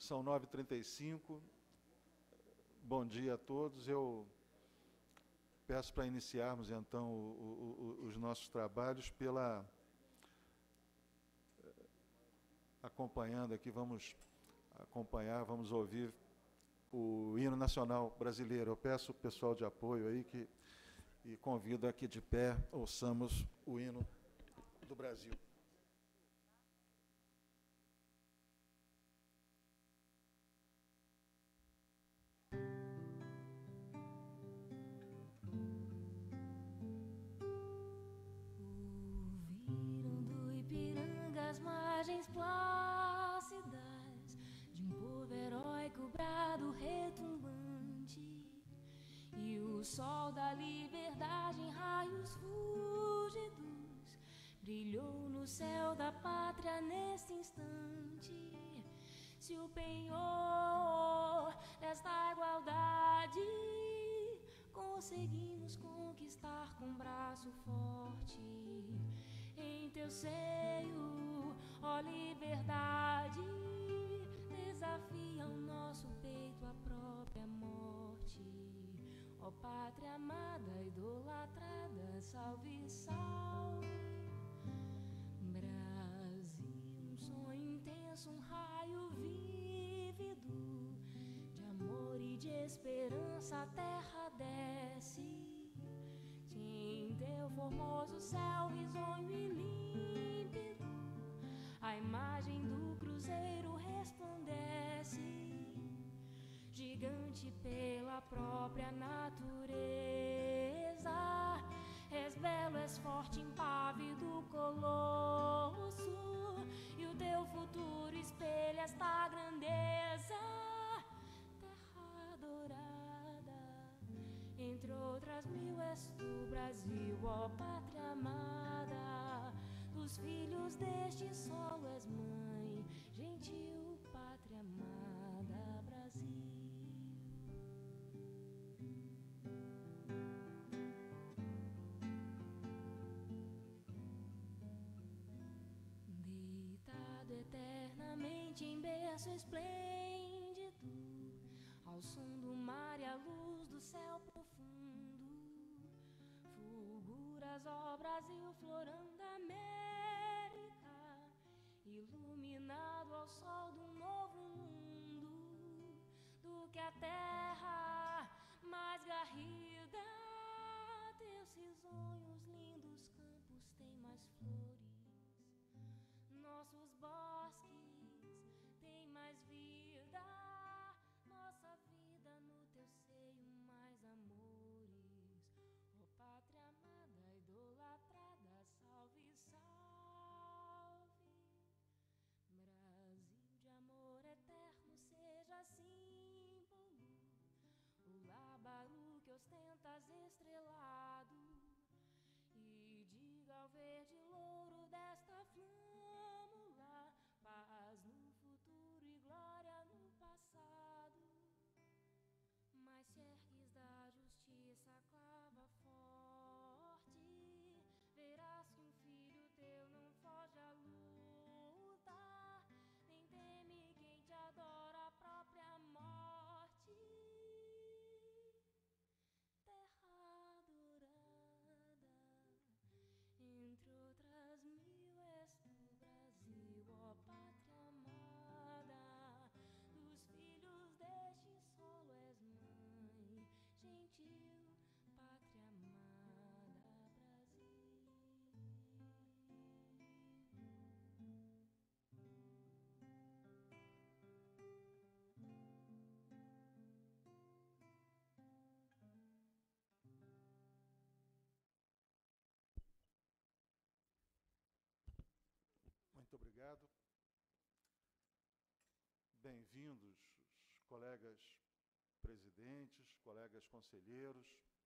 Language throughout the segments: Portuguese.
São 9h35. Bom dia a todos. Eu peço para iniciarmos, então, os nossos trabalhos acompanhando aqui, vamos ouvir o hino nacional brasileiro. Eu peço o pessoal de apoio aí e convido aqui de pé, ouçamos o hino do Brasil. Ouviram do Ipiranga as margens plácidas de um povo heróico brado retumbante, e o sol da liberdade em raios fúlgidos brilhou no céu da pátria neste instante. Se o penhor desta igualdade conseguimos conquistar com braço forte, em teu seio, ó liberdade, desafia o nosso peito a própria morte. Ó pátria amada, idolatrada, salve, salve. Brasil, um sonho intenso, um raio vívido de amor e de esperança a terra desce. Em teu formoso céu risonho e límpido, a imagem do cruzeiro resplandece, gigante pela própria natureza. És belo, és forte, impávido colosso, e o teu futuro espelha esta grandeza. Terra dourada, entre outras mil, és tu, Brasil, ó pátria amada. Dos filhos deste solo és mãe, gentil pátria amada, Brasil. Deitado eternamente em berço esplêndido, ao som do mar e à luz do céu profundo, fulguras, ó Brasil, florão da América, iluminado ao sol de um novo mundo, do que a terra mais garrida. Teus risonhos, lindos campos têm mais flores, nossos bosques têm mais vida, nossa vida no teu seio mais amores. Ó pátria amada, idolatrada, salve, salve. Brasil de amor eterno, seja símbolo, o lábaro que ostentas estrelado, e diga ao verde louro desta flâmula, paz no futuro e glória no passado. Mas se ergues da justiça a clava forte, verás que um filho teu não foge à luta, nem teme quem te adora a própria morte. Terra dourada, entre outras mil, és tu, Brasil, ó pátria amada. Dos filhos deste solo és mãe, gentil pátria amada, Brasil. Muito obrigado. Bem-vindos, colegas presidentes, colegas conselheiros.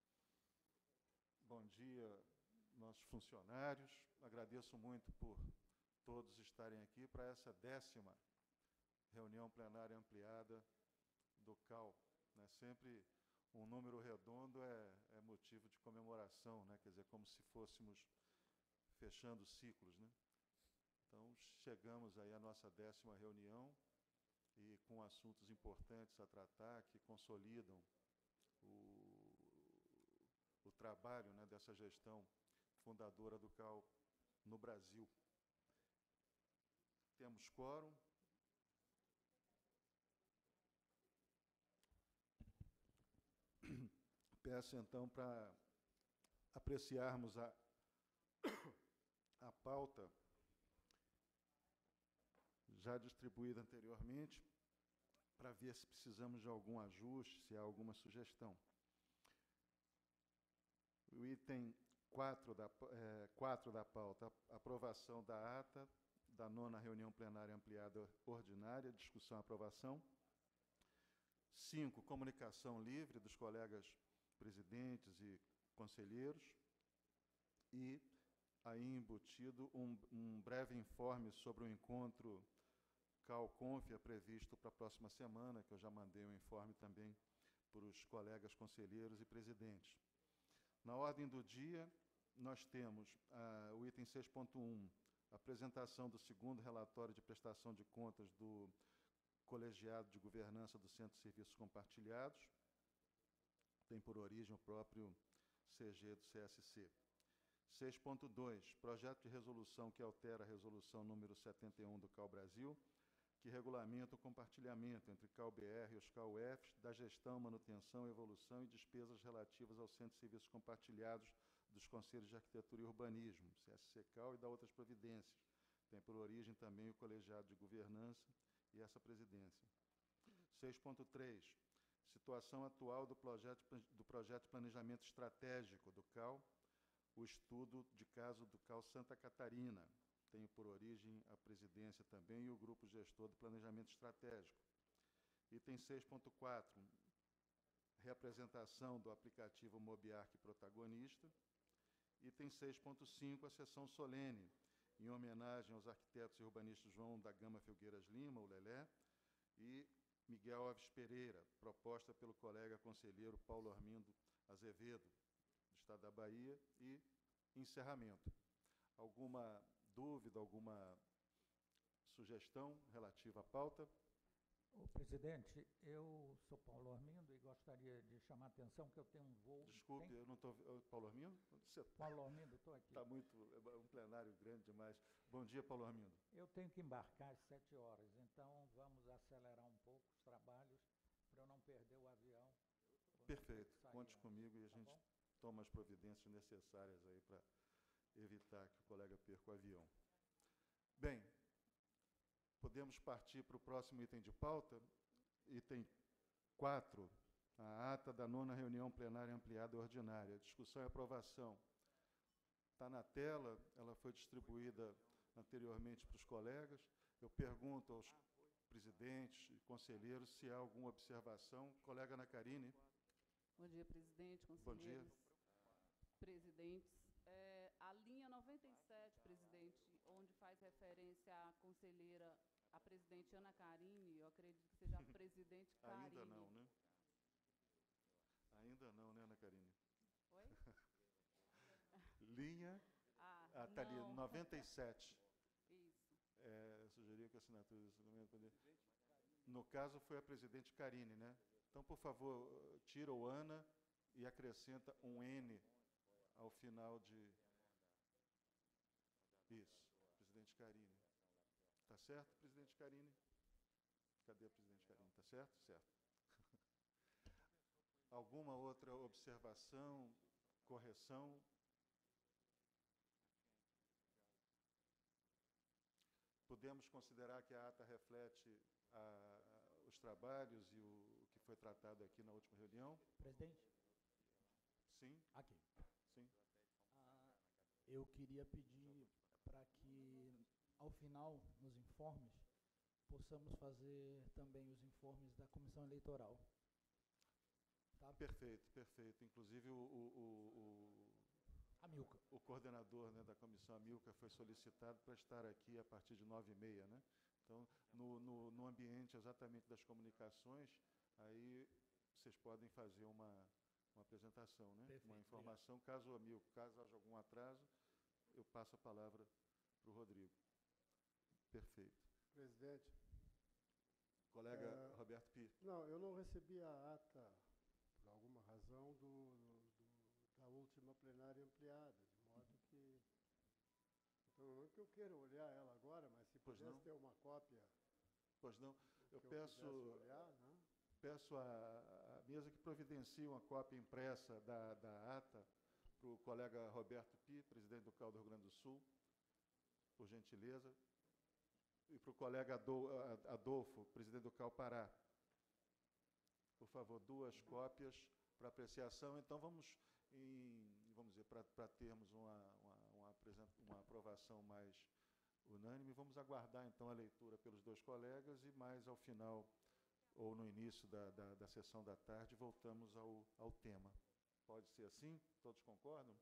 Bom dia, nossos funcionários. Agradeço muito por todos estarem aqui para essa 10ª reunião plenária ampliada do CAL, né? Sempre um número redondo é motivo de comemoração, né? Quer dizer, como se fôssemos fechando ciclos, né? Então, chegamos aí à nossa 10ª reunião e com assuntos importantes a tratar, que consolidam o trabalho, né, dessa gestão fundadora do CAL no Brasil. Temos quórum. Peço, então, para apreciarmos a pauta já distribuída anteriormente, para ver se precisamos de algum ajuste, se há alguma sugestão. O item 4 da pauta, aprovação da ata da 9ª reunião plenária ampliada ordinária, discussão e aprovação. 5, comunicação livre dos colegas presidentes e conselheiros. E aí embutido um breve informe sobre o encontro CAL-Confia previsto para a próxima semana, que eu já mandei um informe também para os colegas conselheiros e presidentes. Na ordem do dia, nós temos o item 6.1, apresentação do 2º relatório de prestação de contas do Colegiado de Governança do Centro de Serviços Compartilhados, tem por origem o próprio CG do CSC. 6.2, projeto de resolução que altera a resolução número 71 do CAL Brasil, que regulamenta o compartilhamento entre CAL-BR e os CAL-UFs da gestão, manutenção, evolução e despesas relativas ao Centro de Serviços Compartilhados dos Conselhos de Arquitetura e Urbanismo, CSC-CAL, e da outras providências. Tem por origem também o Colegiado de Governança e essa presidência. 6.3, situação atual do projeto de planejamento estratégico do CAL, o estudo de caso do CAL Santa Catarina. Tem por origem a presidência também e o grupo gestor do planejamento estratégico. Item 6.4, reapresentação do aplicativo Mobiark Protagonista. Item 6.5, a sessão solene, em homenagem aos arquitetos e urbanistas João da Gama Filgueiras Lima, o Lelé, e Miguel Alves Pereira, proposta pelo colega conselheiro Paulo Armindo Azevedo, do Estado da Bahia, e encerramento. Alguma dúvida, alguma sugestão relativa à pauta? Ô, presidente, eu sou Paulo Armindo e gostaria de chamar a atenção que eu tenho um voo... Desculpe, eu não estou... Paulo Armindo? Paulo Armindo, estou aqui. Está muito... É um plenário grande demais. Bom dia, Paulo Armindo. Eu tenho que embarcar às 7 horas, então vamos acelerar um pouco os trabalhos para eu não perder o avião. Perfeito. Conte comigo e a gente toma as providências necessárias aí para evitar que o colega perca o avião. Bem, podemos partir para o próximo item de pauta. Item 4, a ata da 9ª reunião plenária ampliada ordinária. Discussão e aprovação. Está na tela, ela foi distribuída anteriormente para os colegas. Eu pergunto aos presidentes e conselheiros se há alguma observação. Colega Ana Carine. Bom dia, presidente, conselheiros, bom dia. Presidentes. A linha 97, presidente, onde faz referência à conselheira, a presidente Ana Carine, eu acredito que seja a presidente Carine. Ainda não, né? Ainda não, né, Ana Carine? Oi? Linha... tá ali, 97. Isso. Sugeria que a assinatura do documento... No caso, foi a presidente Carine, né? Então, por favor, tira o Ana e acrescenta um N ao final de... Isso, presidente Carine. Tá certo, presidente Carine? Cadê a presidente Carine? Tá certo? Certo. Alguma outra observação, correção? Podemos considerar que a ata reflete os trabalhos e o que foi tratado aqui na última reunião? Presidente? Sim? Aqui. Sim. Eu queria pedir para que, ao final, nos informes, possamos fazer também os informes da Comissão Eleitoral. Tá? Perfeito, perfeito. Inclusive, Amilcar. O coordenador, né, da comissão, Amilcar, foi solicitado para estar aqui a partir de 9h30, né? Então, no ambiente exatamente das comunicações, aí vocês podem fazer uma apresentação, né? Perfeito, uma informação. Caso haja algum atraso, eu passo a palavra para o Rodrigo. Perfeito. Presidente, Colega Pi. Não, eu não recebi a ata, por alguma razão, da última plenária ampliada, de modo que... Então, não que eu queira olhar ela agora, mas se Pois pudesse não. ter uma cópia Pois não. Eu que eu peço, pudesse olhar, né? peço à mesa que providencie uma cópia impressa da ata para o colega Roberto Pi, presidente do CAU do Rio Grande do Sul, por gentileza, e para o colega Adolfo, presidente do CAU Pará. Por favor, 2 cópias para apreciação. Então, vamos dizer, para termos uma aprovação mais unânime, vamos aguardar, então, a leitura pelos 2 colegas e mais ao final, ou no início da sessão da tarde, voltamos ao tema. Pode ser assim? Todos concordam?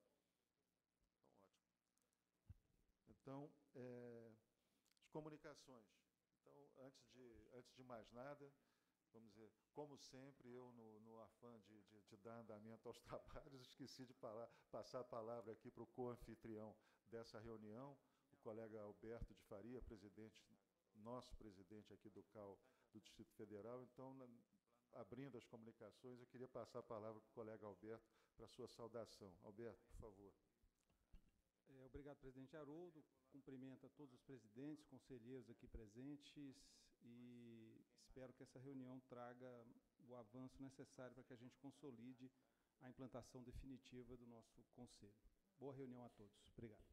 Então, ótimo. Então, as comunicações. Então, antes de mais nada, vamos dizer, como sempre, eu, no afã de dar andamento aos trabalhos, esqueci de passar a palavra aqui para o co-anfitrião dessa reunião, o colega Alberto de Faria, nosso presidente aqui do CAU do Distrito Federal. Então, abrindo as comunicações, eu queria passar a palavra para o colega Alberto para a sua saudação. Alberto, por favor. Obrigado, presidente Haroldo. Cumprimento a todos os presidentes, conselheiros aqui presentes e espero que essa reunião traga o avanço necessário para que a gente consolide a implantação definitiva do nosso conselho. Boa reunião a todos. Obrigado.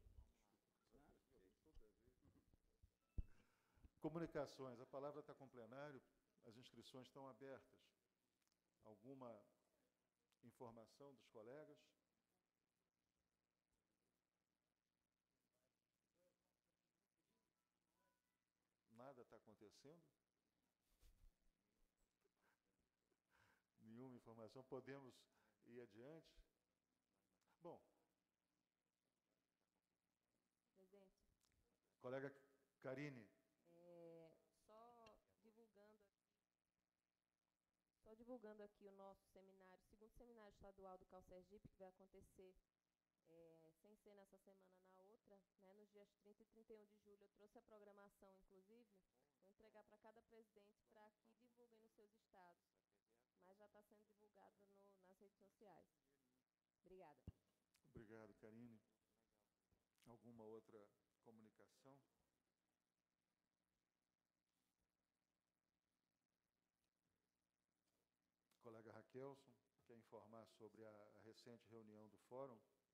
Comunicações. A palavra está com o plenário. As inscrições estão abertas. Alguma informação dos colegas? Nada está acontecendo? Nenhuma informação. Podemos ir adiante? Bom. Presidente. Colega Karine. Só divulgando aqui o nosso seminário, segundo seminário estadual do CAU Sergipe, que vai acontecer sem ser nessa semana, na outra, né, nos dias 30 e 31 de julho. Eu trouxe a programação, inclusive, vou entregar para cada presidente para que divulguem nos seus estados. Mas já está sendo divulgado nas redes sociais. Obrigada. Obrigado, Karine. Alguma outra comunicação? Colega Raquelson, quer informar sobre a recente reunião do Fórum?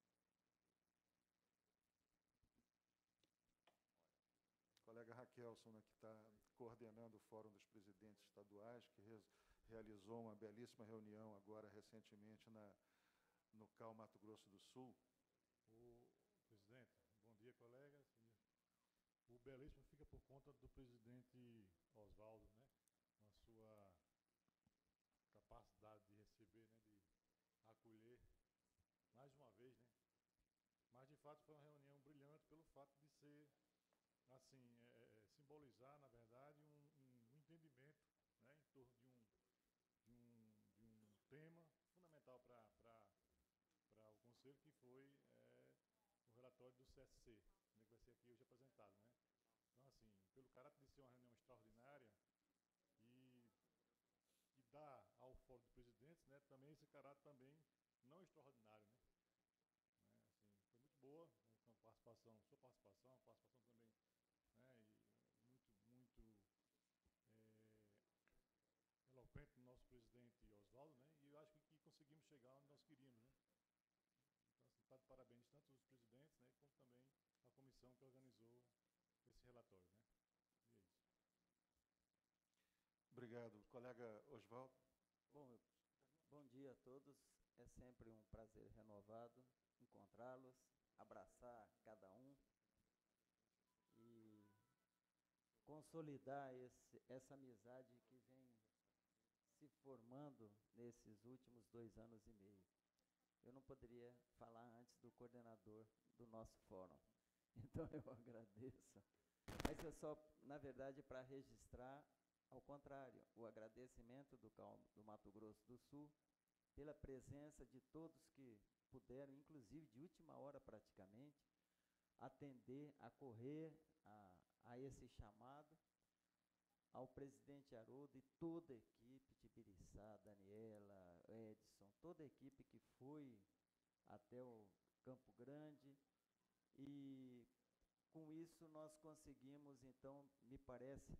Colega Raquelson, né, que está coordenando o Fórum dos Presidentes Estaduais, que realizou uma belíssima reunião agora recentemente no CAU Mato Grosso do Sul. Presidente, bom dia, colegas. O belíssimo fica por conta do presidente Oswaldo, né, com a sua capacidade de receber, né, de acolher mais uma vez, né. Mas de fato foi uma reunião brilhante pelo fato de ser, assim, simbolizar, na verdade, um entendimento, né, em torno de um tema fundamental para o Conselho, que foi o relatório do CSC, né, que vai ser aqui hoje apresentado, né. Então, assim, pelo caráter de ser uma reunião extraordinária e dar ao Fórum de Presidentes, né, também esse caráter também não extraordinário, né. Assim, foi muito boa, né, com a participação, sua participação, a participação também, né, e muito eloquente do nosso presidente Oswaldo, né, e eu acho que conseguimos chegar onde nós queríamos, né. Então, assim, está de parabéns tanto os presidentes, né, como também a comissão que organizou esse relatório, né. E é isso. Obrigado. Colega Oswaldo. Bom dia a todos. É sempre um prazer renovado encontrá-los, abraçar cada um e consolidar essa amizade que vem se formando nesses últimos 2 anos e meio. Eu não poderia falar antes do coordenador do nosso fórum, então eu agradeço. Mas é só, na verdade, para registrar, ao contrário, o agradecimento do CAU do Mato Grosso do Sul pela presença de todos que puderam, inclusive de última hora praticamente, atender, acorrer a esse chamado, ao presidente Haroldo e toda a equipe de Biriçá, Daniela, Edson, toda a equipe que foi até o Campo Grande. E com isso nós conseguimos, então, me parece,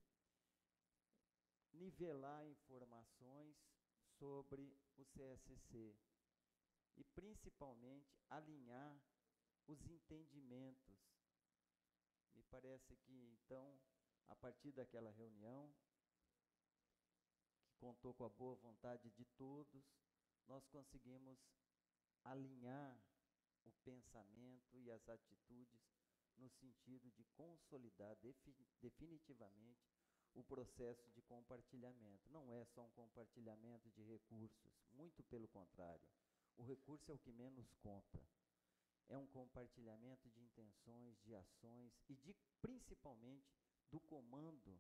nivelar informações sobre o CSC e principalmente alinhar os entendimentos. Me parece que, então, a partir daquela reunião, que contou com a boa vontade de todos, nós conseguimos alinhar o pensamento e as atitudes no sentido de consolidar definitivamente o processo de compartilhamento. Não é só um compartilhamento de recursos, muito pelo contrário. O recurso é o que menos conta. É um compartilhamento de intenções, de ações e principalmente do comando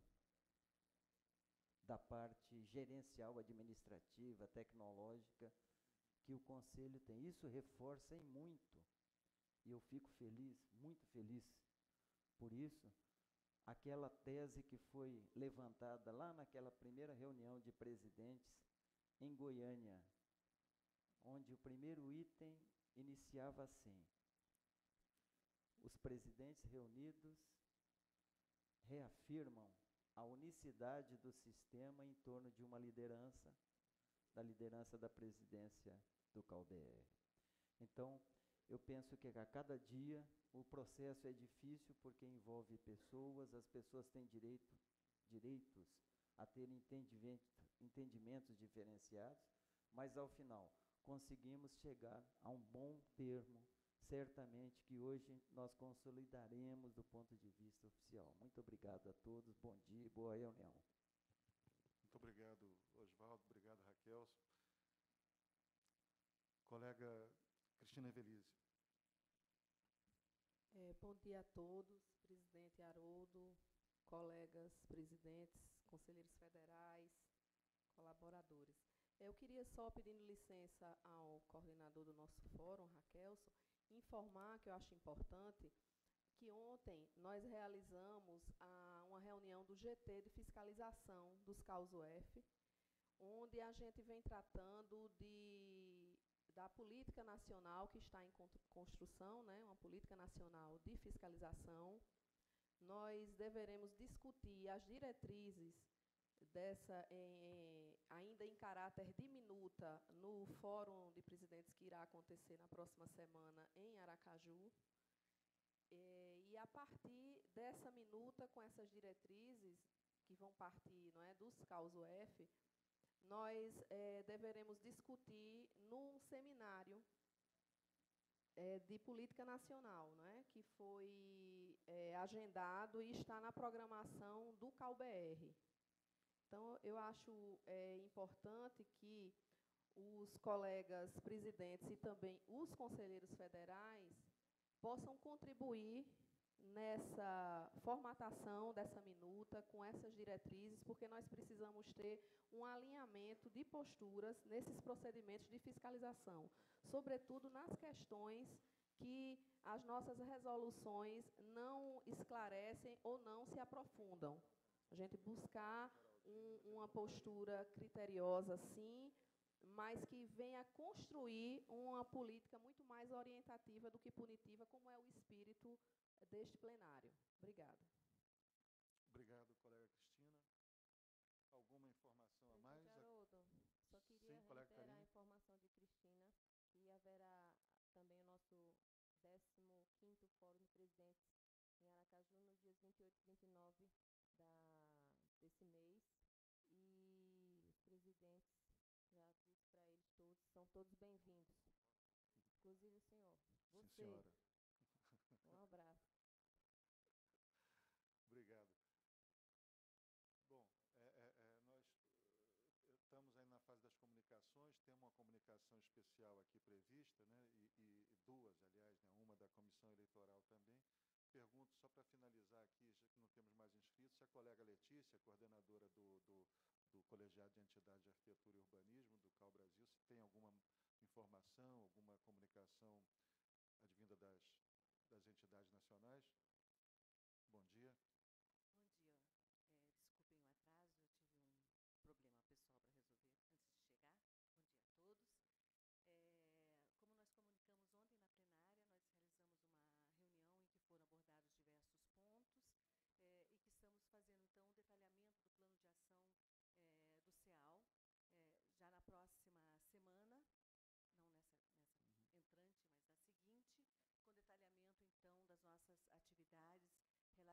da parte gerencial, administrativa, tecnológica que o Conselho tem. Isso reforça em muito. E eu fico feliz, muito feliz por isso. Aquela tese que foi levantada lá naquela primeira reunião de presidentes em Goiânia, onde o primeiro item iniciava assim: os presidentes reunidos reafirmam a unicidade do sistema em torno de uma liderança, da liderança da presidência do CalBR. Então, eu penso que a cada dia o processo é difícil porque envolve pessoas, as pessoas têm direitos a ter entendimentos diferenciados, mas ao final conseguimos chegar a um bom termo, certamente que hoje nós consolidaremos do ponto de vista oficial. Muito obrigado a todos, bom dia e boa reunião. Muito obrigado, Oswaldo, obrigado, Raquel. Colega Cristina Evelise. Bom dia a todos, presidente Haroldo, colegas presidentes, conselheiros federais, colaboradores. Eu queria só, pedindo licença ao coordenador do nosso fórum, Raquelson, informar que eu acho importante que ontem nós realizamos uma reunião do GT de fiscalização dos CAUS-UF, onde a gente vem tratando da política nacional que está em construção, né, uma política nacional de fiscalização. Nós deveremos discutir as diretrizes ainda em caráter de minuta no Fórum de Presidentes que irá acontecer na próxima semana em Aracaju. E a partir dessa minuta, com essas diretrizes que vão partir, não é, dos CAUS-UF, nós deveremos discutir num seminário de política nacional, não é, que foi agendado e está na programação do CalBR. Então, eu acho importante que os colegas presidentes e também os conselheiros federais possam contribuir nessa formatação dessa minuta, com essas diretrizes, porque nós precisamos ter um alinhamento de posturas nesses procedimentos de fiscalização, sobretudo nas questões que as nossas resoluções não esclarecem ou não se aprofundam. A gente buscar uma postura criteriosa, sim, mas que venha construir uma política muito mais orientativa do que punitiva, como é o espírito deste plenário. Obrigada. Obrigado, colega Cristina. Alguma informação a mais? Haroldo, só queria reiterar a informação de Cristina, que haverá também o nosso 15º Fórum de Presidentes em Aracaju, nos dias 28 e 29 desse mês. E os presidentes, já disse para eles todos, são todos bem-vindos. Inclusive o senhor. Você. Sim, senhora. Um abraço. Obrigado. Bom, nós estamos aí na fase das comunicações, temos uma comunicação especial aqui prevista, né, e duas, aliás, né, uma da Comissão Eleitoral também. Pergunto, só para finalizar aqui, já que não temos mais inscritos, se a colega Letícia, coordenadora do Colegiado de Entidades de Arquitetura e Urbanismo, do CAU Brasil, se tem alguma informação, alguma comunicação advinda das entidades nacionais. Bom dia. Bom dia. Desculpem o atraso.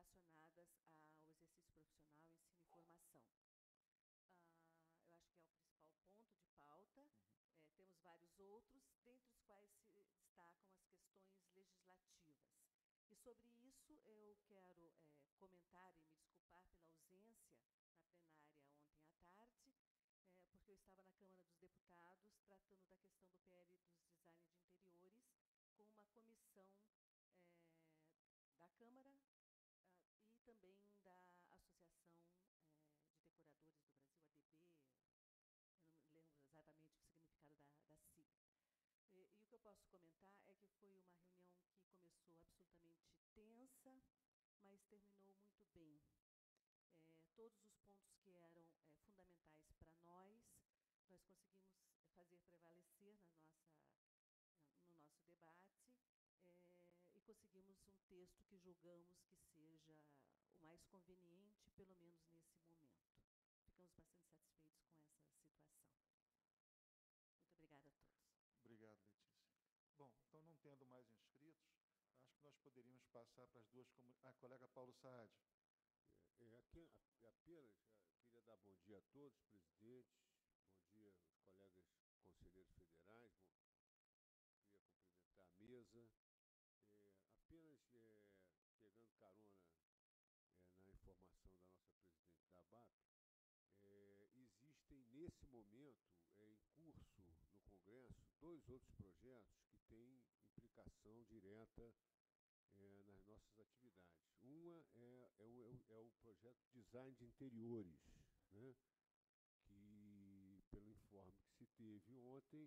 relacionadas ao exercício profissional, ensino e formação. Eu acho que é o principal ponto de pauta. Temos vários outros, dentre os quais se destacam as questões legislativas. E sobre isso eu quero comentar e me desculpar pela ausência na plenária ontem à tarde, porque eu estava na Câmara dos Deputados tratando da questão do PL dos design de interiores com uma comissão da Câmara e também da Associação de Decoradores do Brasil, ADB, eu não lembro exatamente o significado da sigla. E o que eu posso comentar é que foi uma reunião que começou absolutamente tensa, mas terminou muito bem. Todos os pontos que eram fundamentais para nós conseguimos fazer prevalecer no nosso debate e conseguimos um texto que julgamos que seja o mais conveniente, pelo menos nesse momento. Ficamos bastante satisfeitos com essa situação. Muito obrigada a todos. Obrigado, Letícia. Bom, então, não tendo mais inscritos, acho que nós poderíamos passar para as duas... colega Paulo Saad. Apenas queria dar bom dia a todos, presidentes, bom dia aos colegas conselheiros federais, queria cumprimentar a mesa. Apenas pegando carona na informação da nossa presidente da ABAP, existem nesse momento em curso no Congresso 2 outros projetos que têm implicação direta nas nossas atividades. Uma é o projeto de design de interiores, né, que, pelo informe que se teve ontem,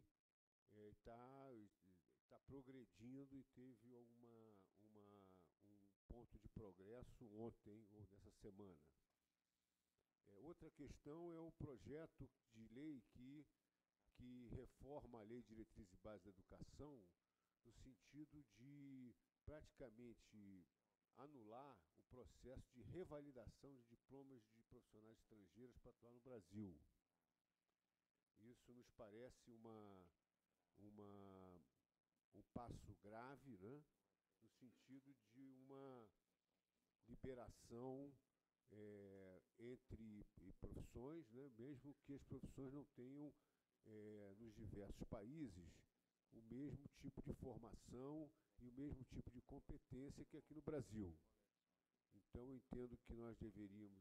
está progredindo e teve um ponto de progresso ontem, ou nessa semana. Outra questão é o projeto de lei que reforma a Lei de Diretrizes e Bases da Educação, no sentido de praticamente anular o processo de revalidação de diplomas de profissionais estrangeiros para atuar no Brasil. Isso nos parece um passo grave, né, no sentido de uma liberação entre profissões, né, mesmo que as profissões não tenham, nos diversos países, o mesmo tipo de formação e o mesmo tipo de competência que aqui no Brasil. Então, eu entendo que nós deveríamos,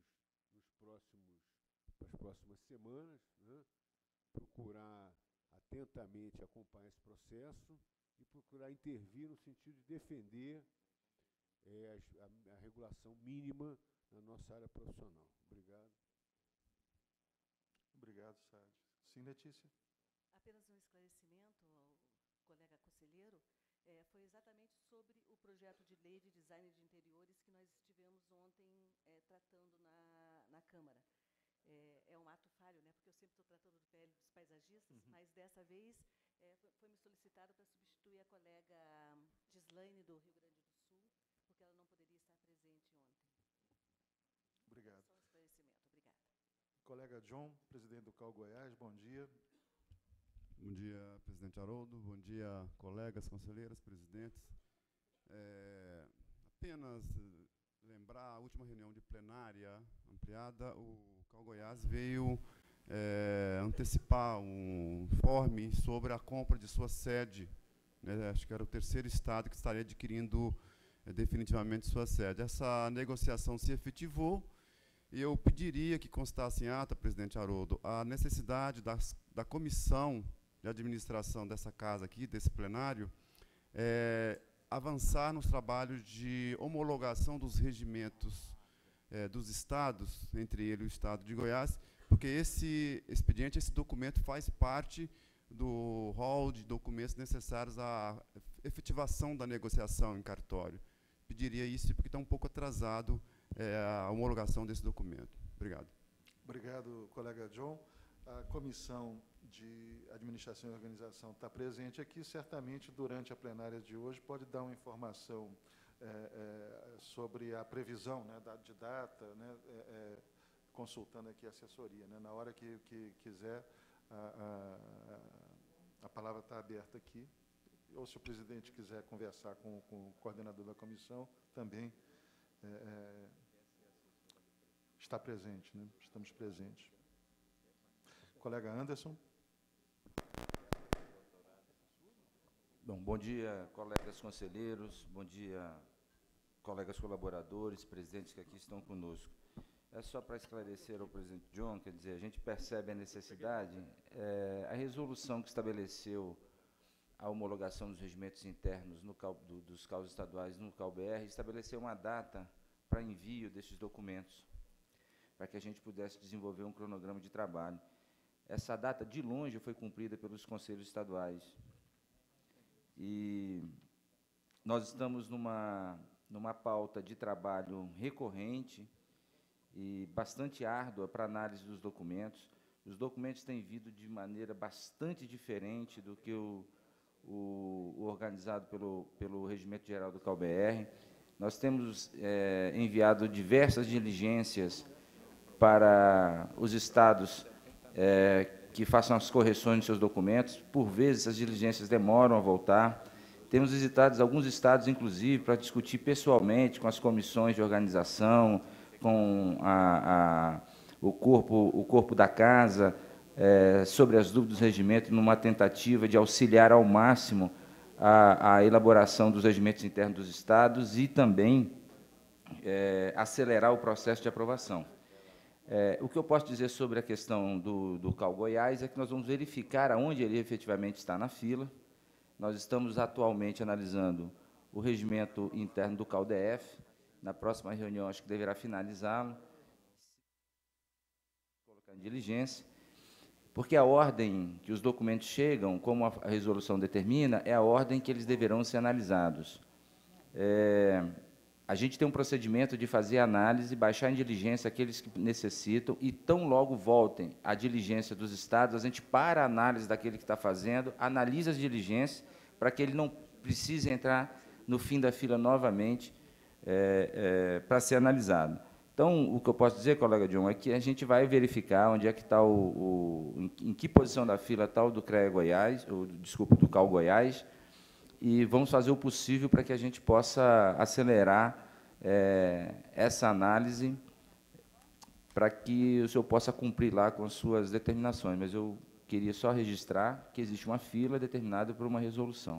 nas próximas semanas, né, procurar atentamente acompanhar esse processo e procurar intervir no sentido de defender a regulação mínima na nossa área profissional. Obrigado. Obrigado, Saad. Sim, Letícia? Apenas um esclarecimento ao colega conselheiro. Foi exatamente sobre o projeto de lei de design de interiores que nós estivemos ontem tratando na Câmara. É um ato falho, né, porque eu sempre estou tratando do PL dos paisagistas, mas dessa vez foi-me solicitado para substituir a colega Gislaine, do Rio Grande do Sul, porque ela não poderia estar presente ontem. Obrigado. Só um esclarecimento. Obrigada. Colega John, presidente do CAU Goiás, bom dia. Bom dia, presidente Haroldo. Bom dia, colegas, conselheiras, presidentes. Apenas lembrar a última reunião de plenária ampliada, o CAU Goiás veio antecipar um informe sobre a compra de sua sede. Acho que era o 3º estado que estaria adquirindo definitivamente sua sede. Essa negociação se efetivou e eu pediria que constasse em ata, presidente Haroldo, a necessidade da comissão de administração dessa casa aqui, desse plenário, avançar nos trabalhos de homologação dos regimentos dos estados, entre ele e o estado de Goiás, porque esse expediente, esse documento faz parte do rol de documentos necessários à efetivação da negociação em cartório. Pediria isso porque está um pouco atrasado a homologação desse documento. Obrigado. Obrigado, colega John. A Comissão de Administração e Organização está presente aqui. Certamente, durante a plenária de hoje, pode dar uma informação sobre a previsão, né, de data, né, consultando aqui a assessoria. Né, na hora que quiser, a palavra está aberta aqui. Ou, se o presidente quiser conversar com o coordenador da comissão, também está presente, né? Estamos presentes. Colega Anderson. Bom dia, colegas conselheiros, bom dia, colegas colaboradores, presidentes que aqui estão conosco. É só para esclarecer ao presidente John, quer dizer, a gente percebe a necessidade, a resolução que estabeleceu a homologação dos regimentos internos dos CAUs estaduais no CAU-BR estabeleceu uma data para envio desses documentos, para que a gente pudesse desenvolver um cronograma de trabalho. Essa data, de longe, foi cumprida pelos conselhos estaduais. E nós estamos numa pauta de trabalho recorrente e bastante árdua para análise dos documentos. Os documentos têm vindo de maneira bastante diferente do que o organizado pelo Regimento Geral do CAU-BR. Nós temos enviado diversas diligências para os estados que façam as correções de seus documentos. Por vezes, as diligências demoram a voltar. Temos visitado alguns estados, inclusive, para discutir pessoalmente com as comissões de organização, com o corpo da casa, sobre as dúvidas do regimento, numa tentativa de auxiliar ao máximo a elaboração dos regimentos internos dos estados e também acelerar o processo de aprovação. O que eu posso dizer sobre a questão do CAU-Goiás é que nós vamos verificar aonde ele efetivamente está na fila. Nós estamos atualmente analisando o regimento interno do CAU-DF. Na próxima reunião, acho que deverá finalizá-lo, colocar em diligência, porque a ordem que os documentos chegam, como a resolução determina, é a ordem que eles deverão ser analisados. A gente tem um procedimento de fazer análise, baixar em diligência aqueles que necessitam, e tão logo voltem à diligência dos estados, a gente para a análise daquele que está fazendo, analisa as diligências, para que ele não precise entrar no fim da fila novamente, para ser analisado. Então, o que eu posso dizer, colega John, é que a gente vai verificar onde é que está em que posição da fila está o do CREA Goiás, desculpa, do CAU Goiás, e vamos fazer o possível para que a gente possa acelerar essa análise, para que o senhor possa cumprir lá com as suas determinações. Mas eu queria só registrar que existe uma fila determinada por uma resolução.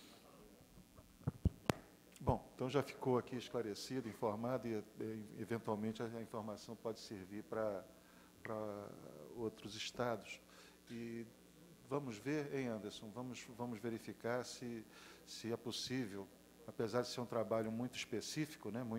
Bom, então já ficou aqui esclarecido, informado, e eventualmente a informação pode servir para outros estados. E vamos ver, hein, Anderson, vamos verificar se é possível, apesar de ser um trabalho muito específico, né,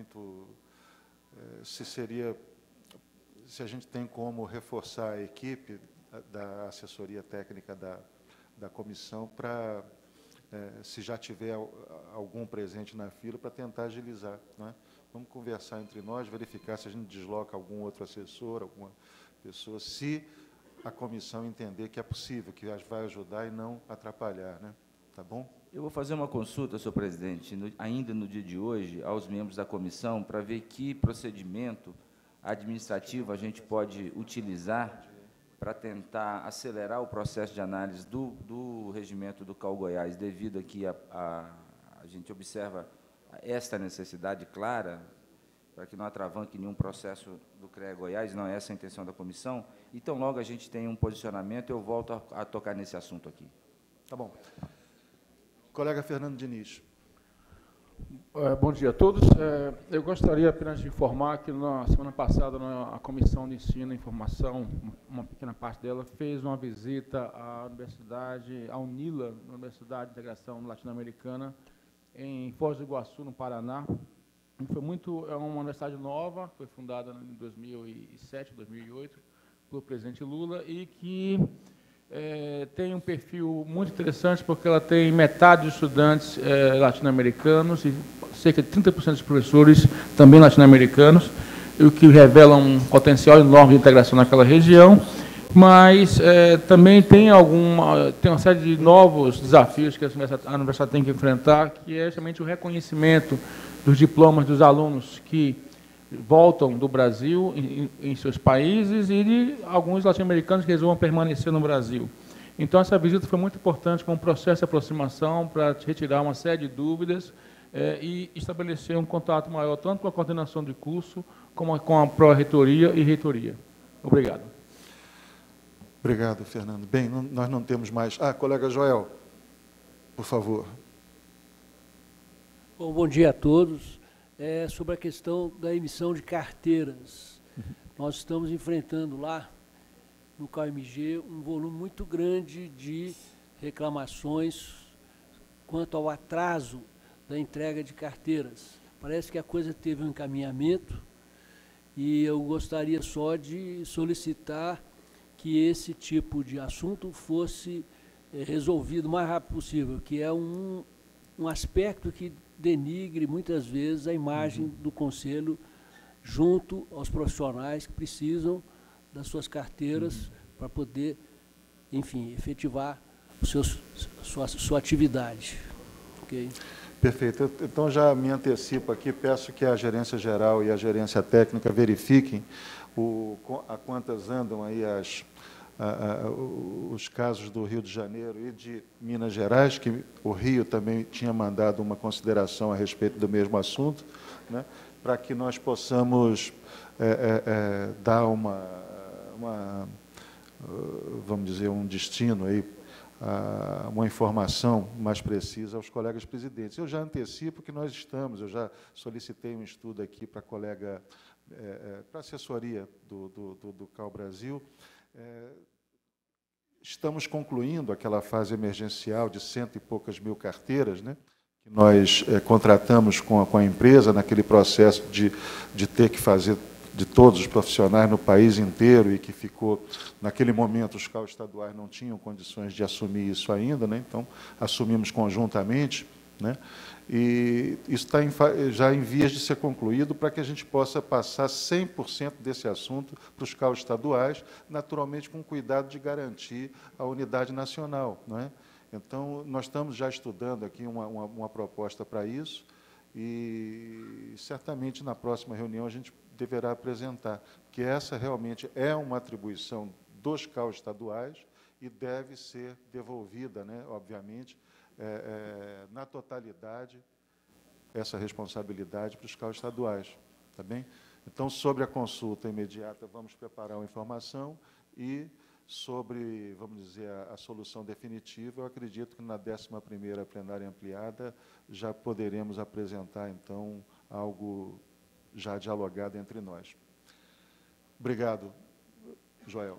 se a gente tem como reforçar a equipe da assessoria técnica da comissão para, se já tiver algum presente na fila, para tentar agilizar, né? Vamos conversar entre nós, verificar se a gente desloca algum outro assessor, alguma pessoa, se a comissão entender que é possível, que vai ajudar e não atrapalhar, né? Tá bom? Eu vou fazer uma consulta, senhor presidente, ainda no dia de hoje, aos membros da comissão, para ver que procedimento administrativo a gente pode utilizar para tentar acelerar o processo de análise do regimento do CAU Goiás, devido aqui a gente observa esta necessidade clara, para que não atravanque nenhum processo do CREA Goiás, não é essa a intenção da comissão. Então, logo a gente tem um posicionamento, eu volto a tocar nesse assunto aqui. Tá bom. Colega Fernando Diniz. Bom dia a todos. Eu gostaria apenas de informar que, na semana passada, a Comissão de Ensino e Informação, uma pequena parte dela, fez uma visita à Universidade, à UNILA, Universidade de Integração Latino-Americana, em Foz do Iguaçu, no Paraná. É uma universidade nova, foi fundada em 2007, 2008, pelo presidente Lula, e que tem um perfil muito interessante, porque ela tem metade dos estudantes latino-americanos e cerca de 30% dos professores também latino-americanos, o que revela um potencial enorme de integração naquela região, mas também tem uma série de novos desafios que a universidade tem que enfrentar, que é justamente o reconhecimento dos diplomas dos alunos que voltam do Brasil em seus países e de alguns latino-americanos que resolvam permanecer no Brasil. Então, essa visita foi muito importante como um processo de aproximação para retirar uma série de dúvidas e estabelecer um contato maior, tanto com a coordenação de curso, como com a pró-reitoria e reitoria. Obrigado. Obrigado, Fernando. Bem, nós não temos mais... colega Joel, por favor. Bom dia a todos. Sobre a questão da emissão de carteiras. Nós estamos enfrentando lá, no KMG, um volume muito grande de reclamações quanto ao atraso da entrega de carteiras. Parece que a coisa teve um encaminhamento e eu gostaria só de solicitar que esse tipo de assunto fosse resolvido o mais rápido possível, que é um aspecto que denigre muitas vezes a imagem do Conselho junto aos profissionais que precisam das suas carteiras para poder, enfim, efetivar sua atividade. Okay? Perfeito. Então, já me antecipo aqui, peço que a gerência geral e a gerência técnica verifiquem a quantas andam aí os casos do Rio de Janeiro e de Minas Gerais, que o Rio também tinha mandado uma consideração a respeito do mesmo assunto, né, para que nós possamos dar vamos dizer, um destino aí, uma informação mais precisa aos colegas presidentes. Eu já antecipo que nós eu já solicitei um estudo aqui para a colega, para a assessoria do CAU Brasil. Estamos concluindo aquela fase emergencial de 100 e poucas mil carteiras, né, que nós contratamos com a empresa naquele processo de ter que fazer de todos os profissionais no país inteiro e que ficou, naquele momento, os CAU estaduais não tinham condições de assumir isso ainda, né, então assumimos conjuntamente, né, e isso está já em vias de ser concluído para que a gente possa passar 100% desse assunto para os CAU estaduais, naturalmente com cuidado de garantir a unidade nacional, não é? Então, nós estamos já estudando aqui uma proposta para isso e, certamente, na próxima reunião, a gente deverá apresentar, que essa realmente é uma atribuição dos CAU estaduais e deve ser devolvida, né, obviamente, na totalidade, essa responsabilidade para os CAU estaduais. Tá bem? Então, sobre a consulta imediata, vamos preparar uma informação e, sobre, vamos dizer, a solução definitiva, eu acredito que na 11ª plenária ampliada já poderemos apresentar, então, algo já dialogado entre nós. Obrigado, Joel.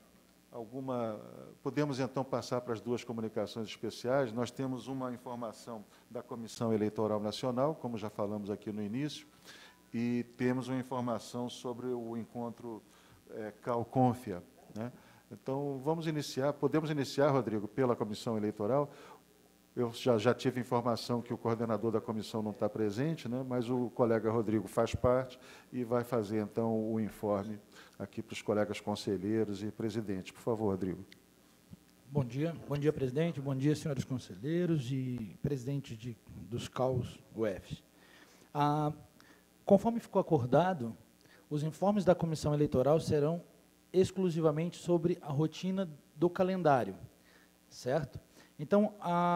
Podemos, então, passar para as duas comunicações especiais. Nós temos uma informação da Comissão Eleitoral Nacional, como já falamos aqui no início, e temos uma informação sobre o encontro CAU-Confia, né? Então, podemos iniciar, Rodrigo, pela Comissão Eleitoral. Eu já tive informação que o coordenador da comissão não está presente, né, mas o colega Rodrigo faz parte e vai fazer, então, o informe aqui para os colegas conselheiros e presidente. Por favor, Rodrigo. Bom dia, presidente. Bom dia, senhores conselheiros e presidentes dos CAUs UFs. Conforme ficou acordado, os informes da comissão eleitoral serão exclusivamente sobre a rotina do calendário, certo? Então,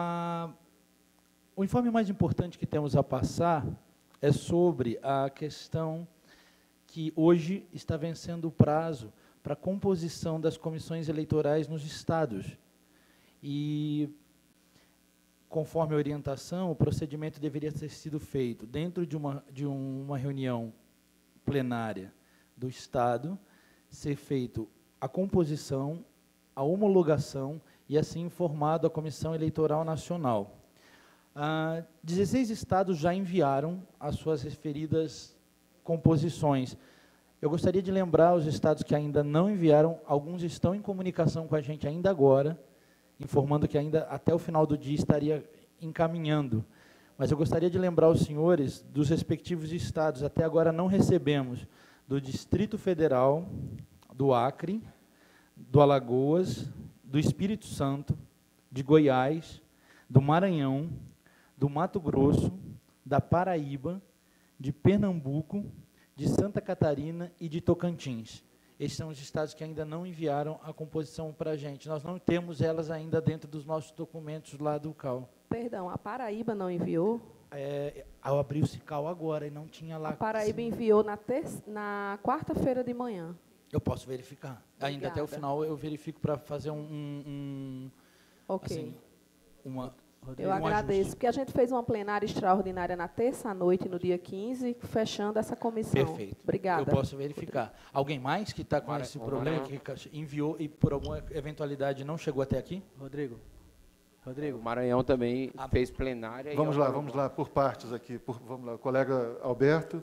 o informe mais importante que temos a passar é sobre a questão que hoje está vencendo o prazo para a composição das comissões eleitorais nos estados. E, conforme a orientação, o procedimento deveria ter sido feito dentro de uma reunião plenária do Estado, ser feito a composição, a homologação e, assim, informado a Comissão Eleitoral Nacional. 16 estados já enviaram as suas referidas composições. Eu gostaria de lembrar os estados que ainda não enviaram, alguns estão em comunicação com a gente ainda agora, informando que ainda até o final do dia estaria encaminhando. Mas eu gostaria de lembrar os senhores dos respectivos estados. Até agora não recebemos do Distrito Federal, do Acre, do Alagoas, do Espírito Santo, de Goiás, do Maranhão, do Mato Grosso, da Paraíba, de Pernambuco, de Santa Catarina e de Tocantins. Esses são os estados que ainda não enviaram a composição para a gente. Nós não temos elas ainda dentro dos nossos documentos lá do CAU. Perdão, a Paraíba não enviou? ao abrir o CICAL agora e não tinha lá. A Paraíba enviou na quarta-feira de manhã. Eu posso verificar. Obrigada. Ainda até o final eu verifico para fazer Ok. Assim, Eu agradeço, porque a gente fez uma plenária extraordinária na terça-noite, no dia 15, fechando essa comissão. Perfeito. Obrigada. Eu posso verificar. Alguém mais que está com esse problema, que enviou e por alguma eventualidade não chegou até aqui? Rodrigo, o Maranhão também fez plenária. Vamos lá, por partes aqui. Vamos lá, colega Alberto.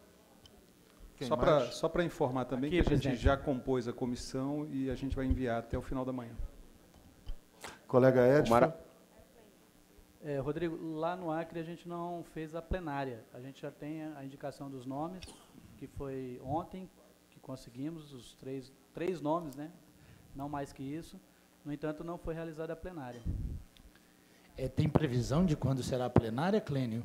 Só para informar também que a gente já compôs a comissão e a gente vai enviar até o final da manhã. Colega Edson. Rodrigo, lá no Acre a gente não fez a plenária. A gente já tem a indicação dos nomes, que foi ontem que conseguimos, os três nomes, né? Não mais que isso. No entanto, não foi realizada a plenária. Tem previsão de quando será a plenária, Clênio?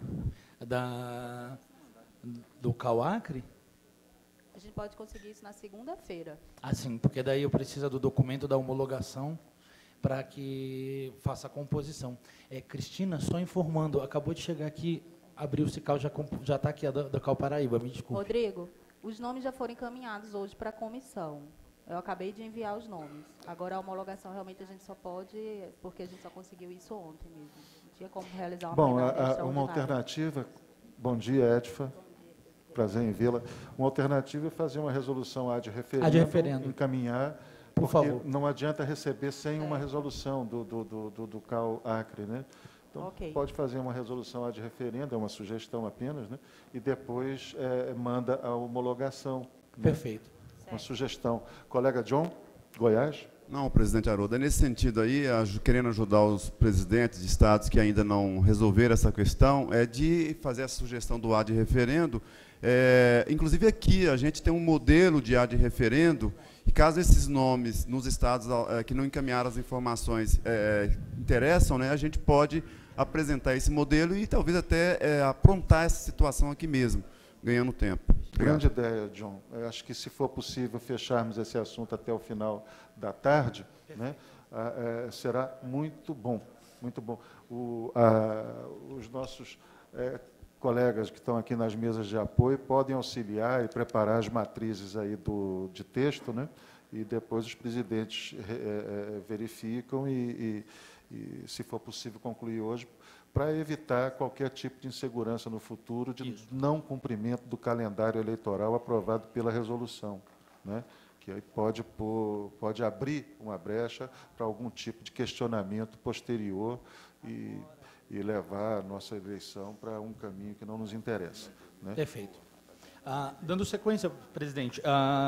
Do CAU Acre? A gente pode conseguir isso na segunda-feira. Sim, porque daí eu preciso do documento da homologação para que faça a composição. Cristina, só informando, acabou de chegar aqui, abriu o CICAL, já está aqui a da CAU Paraíba, me desculpe. Rodrigo, os nomes já foram encaminhados hoje para a comissão. Eu acabei de enviar os nomes. Agora, a homologação, realmente, a gente só pode, porque a gente só conseguiu isso ontem mesmo. Não tinha como realizar uma plenária uma alternativa... Bom dia, Edfa. Prazer em vê-la. Uma alternativa é fazer uma resolução ad referendo. Encaminhar... Por favor. Não adianta receber sem uma resolução do CAU Acre, né? Então, pode fazer uma resolução ad referendo, é uma sugestão apenas, né? E depois manda a homologação. Né? Perfeito. Uma sugestão. Colega John, Goiás. Não, presidente Haroldo, é nesse sentido aí, querendo ajudar os presidentes de estados que ainda não resolveram essa questão, de fazer essa sugestão do ad referendo. Inclusive aqui, a gente tem um modelo de ad referendo, e caso esses nomes nos estados que não encaminharam as informações interessam, né, a gente pode apresentar esse modelo e talvez até aprontar essa situação aqui mesmo, ganhando tempo. Grande ideia, John. Eu acho que, se for possível, fecharmos esse assunto até o final da tarde, né, será muito bom. Muito bom. Os nossos colegas que estão aqui nas mesas de apoio podem auxiliar e preparar as matrizes aí de texto, né, e depois os presidentes verificam e, se for possível, concluir hoje, para evitar qualquer tipo de insegurança no futuro de não cumprimento do calendário eleitoral aprovado pela resolução, né? Que aí pode abrir uma brecha para algum tipo de questionamento posterior e levar a nossa eleição para um caminho que não nos interessa, né? Perfeito. Dando sequência, presidente,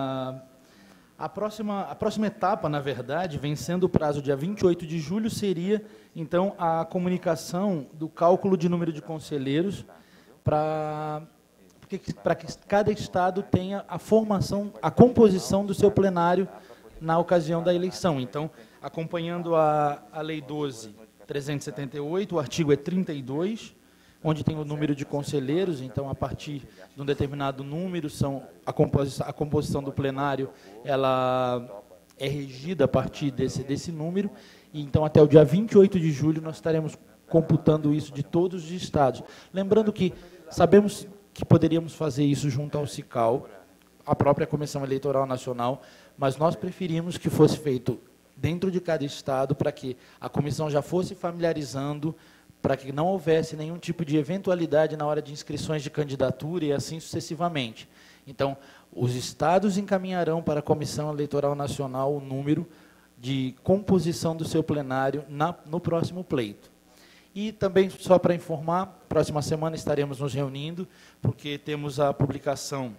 a próxima etapa, na verdade, vencendo o prazo dia 28 de julho, seria, então, a comunicação do cálculo de número de conselheiros para que cada estado tenha a composição do seu plenário na ocasião da eleição. Então, acompanhando a Lei 12.378, o artigo 32, onde tem o número de conselheiros, então, a partir de um determinado número, a composição do plenário ela é regida a partir desse número, e então, até o dia 28 de julho, nós estaremos computando isso de todos os estados. Lembrando que sabemos que poderíamos fazer isso junto ao CICAL, a própria Comissão Eleitoral Nacional, mas nós preferimos que fosse feito dentro de cada estado, para que a comissão já fosse familiarizando, para que não houvesse nenhum tipo de eventualidade na hora de inscrições de candidatura e assim sucessivamente. Então, os estados encaminharão para a Comissão Eleitoral Nacional o número de composição do seu plenário no próximo pleito. E também, só para informar, próxima semana estaremos nos reunindo, porque temos a publicação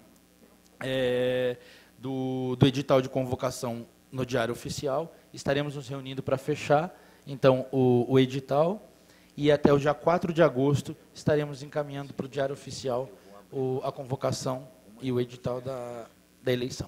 do edital de convocação no Diário Oficial. Estaremos nos reunindo para fechar, então, o edital, e até o dia 4 de agosto estaremos encaminhando para o Diário Oficial a convocação e o edital da eleição.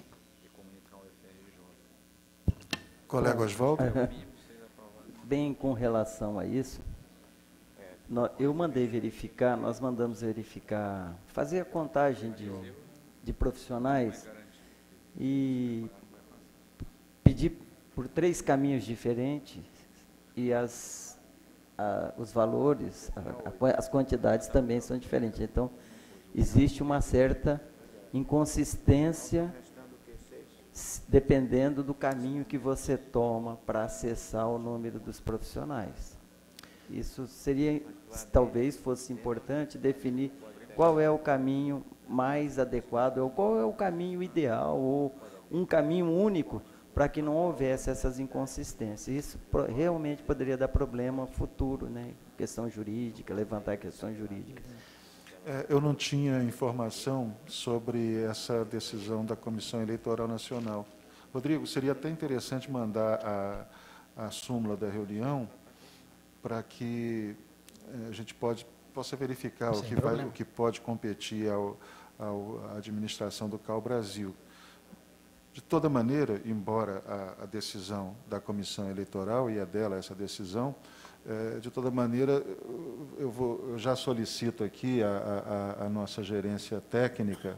Colega Oswaldo? Bem, com relação a isso, eu nós mandamos verificar, fazer a contagem de profissionais e pedir por 3 caminhos diferentes, e os valores, as quantidades também são diferentes. Então, existe uma certa inconsistência dependendo do caminho que você toma para acessar o número dos profissionais. Isso seria, talvez fosse importante definir qual é o caminho mais adequado, ou qual é o caminho ideal, ou um caminho único, para que não houvesse essas inconsistências. Isso realmente poderia dar problema futuro, né? Questão jurídica, levantar questões jurídicas. Eu não tinha informação sobre essa decisão da Comissão Eleitoral Nacional. Rodrigo, seria até interessante mandar a súmula da reunião para que a gente possa verificar o que pode competir à administração do CAU Brasil. De toda maneira, embora a decisão da Comissão Eleitoral, e é dela essa decisão, de toda maneira, eu já solicito aqui a nossa gerência técnica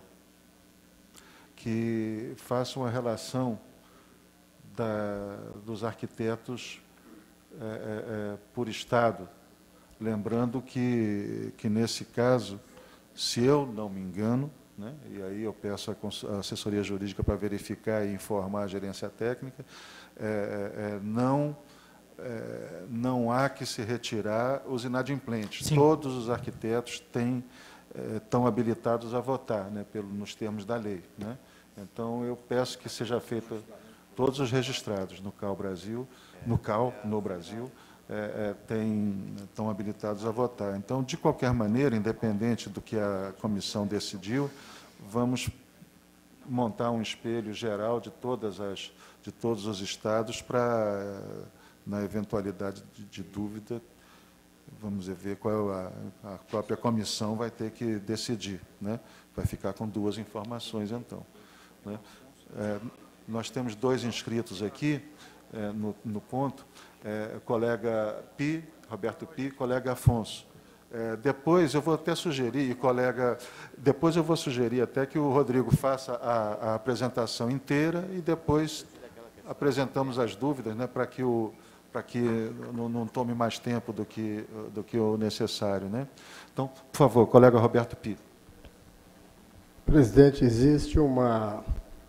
que faça uma relação dos arquitetos por Estado, lembrando que nesse caso, se eu não me engano, né, e aí eu peço a assessoria jurídica para verificar e informar a gerência técnica, não há que se retirar os inadimplentes. Sim. Todos os arquitetos estão habilitados a votar, né, nos termos da lei, né? Então, eu peço que seja feito todos os registrados no CAU Brasil, no Brasil, estão habilitados a votar. Então, de qualquer maneira, independente do que a comissão decidiu, vamos montar um espelho geral de todos os estados para, na eventualidade de dúvida, vamos ver qual a própria comissão vai ter que decidir, né? Vai ficar com duas informações, então, né? Nós temos 2 inscritos aqui no ponto, colega Pi, Roberto Pi, colega Afonso. Depois eu vou até sugerir, depois eu vou sugerir até que o Rodrigo faça a apresentação inteira e depois apresentamos as dúvidas, né, para que não tome mais tempo do que o necessário, né? Então, por favor, colega Roberto Pi. Presidente, existe uma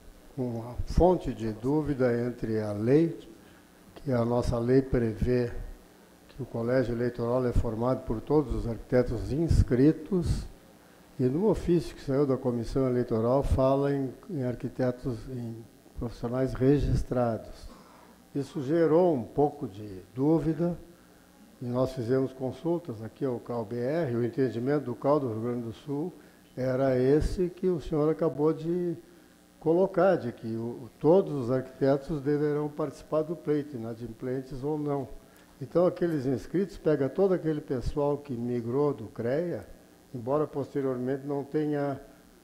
fonte de dúvida entre a lei, que a nossa lei prevê que o colégio eleitoral é formado por todos os arquitetos inscritos, e no ofício que saiu da comissão eleitoral fala em arquitetos, em profissionais registrados. Isso gerou um pouco de dúvida, e nós fizemos consultas aqui ao CAU-BR, o entendimento do CAU do Rio Grande do Sul era esse que o senhor acabou de colocar, de que todos os arquitetos deverão participar do pleito, inadimplentes ou não. Então, aqueles inscritos pegam todo aquele pessoal que migrou do CREA, embora posteriormente não tenha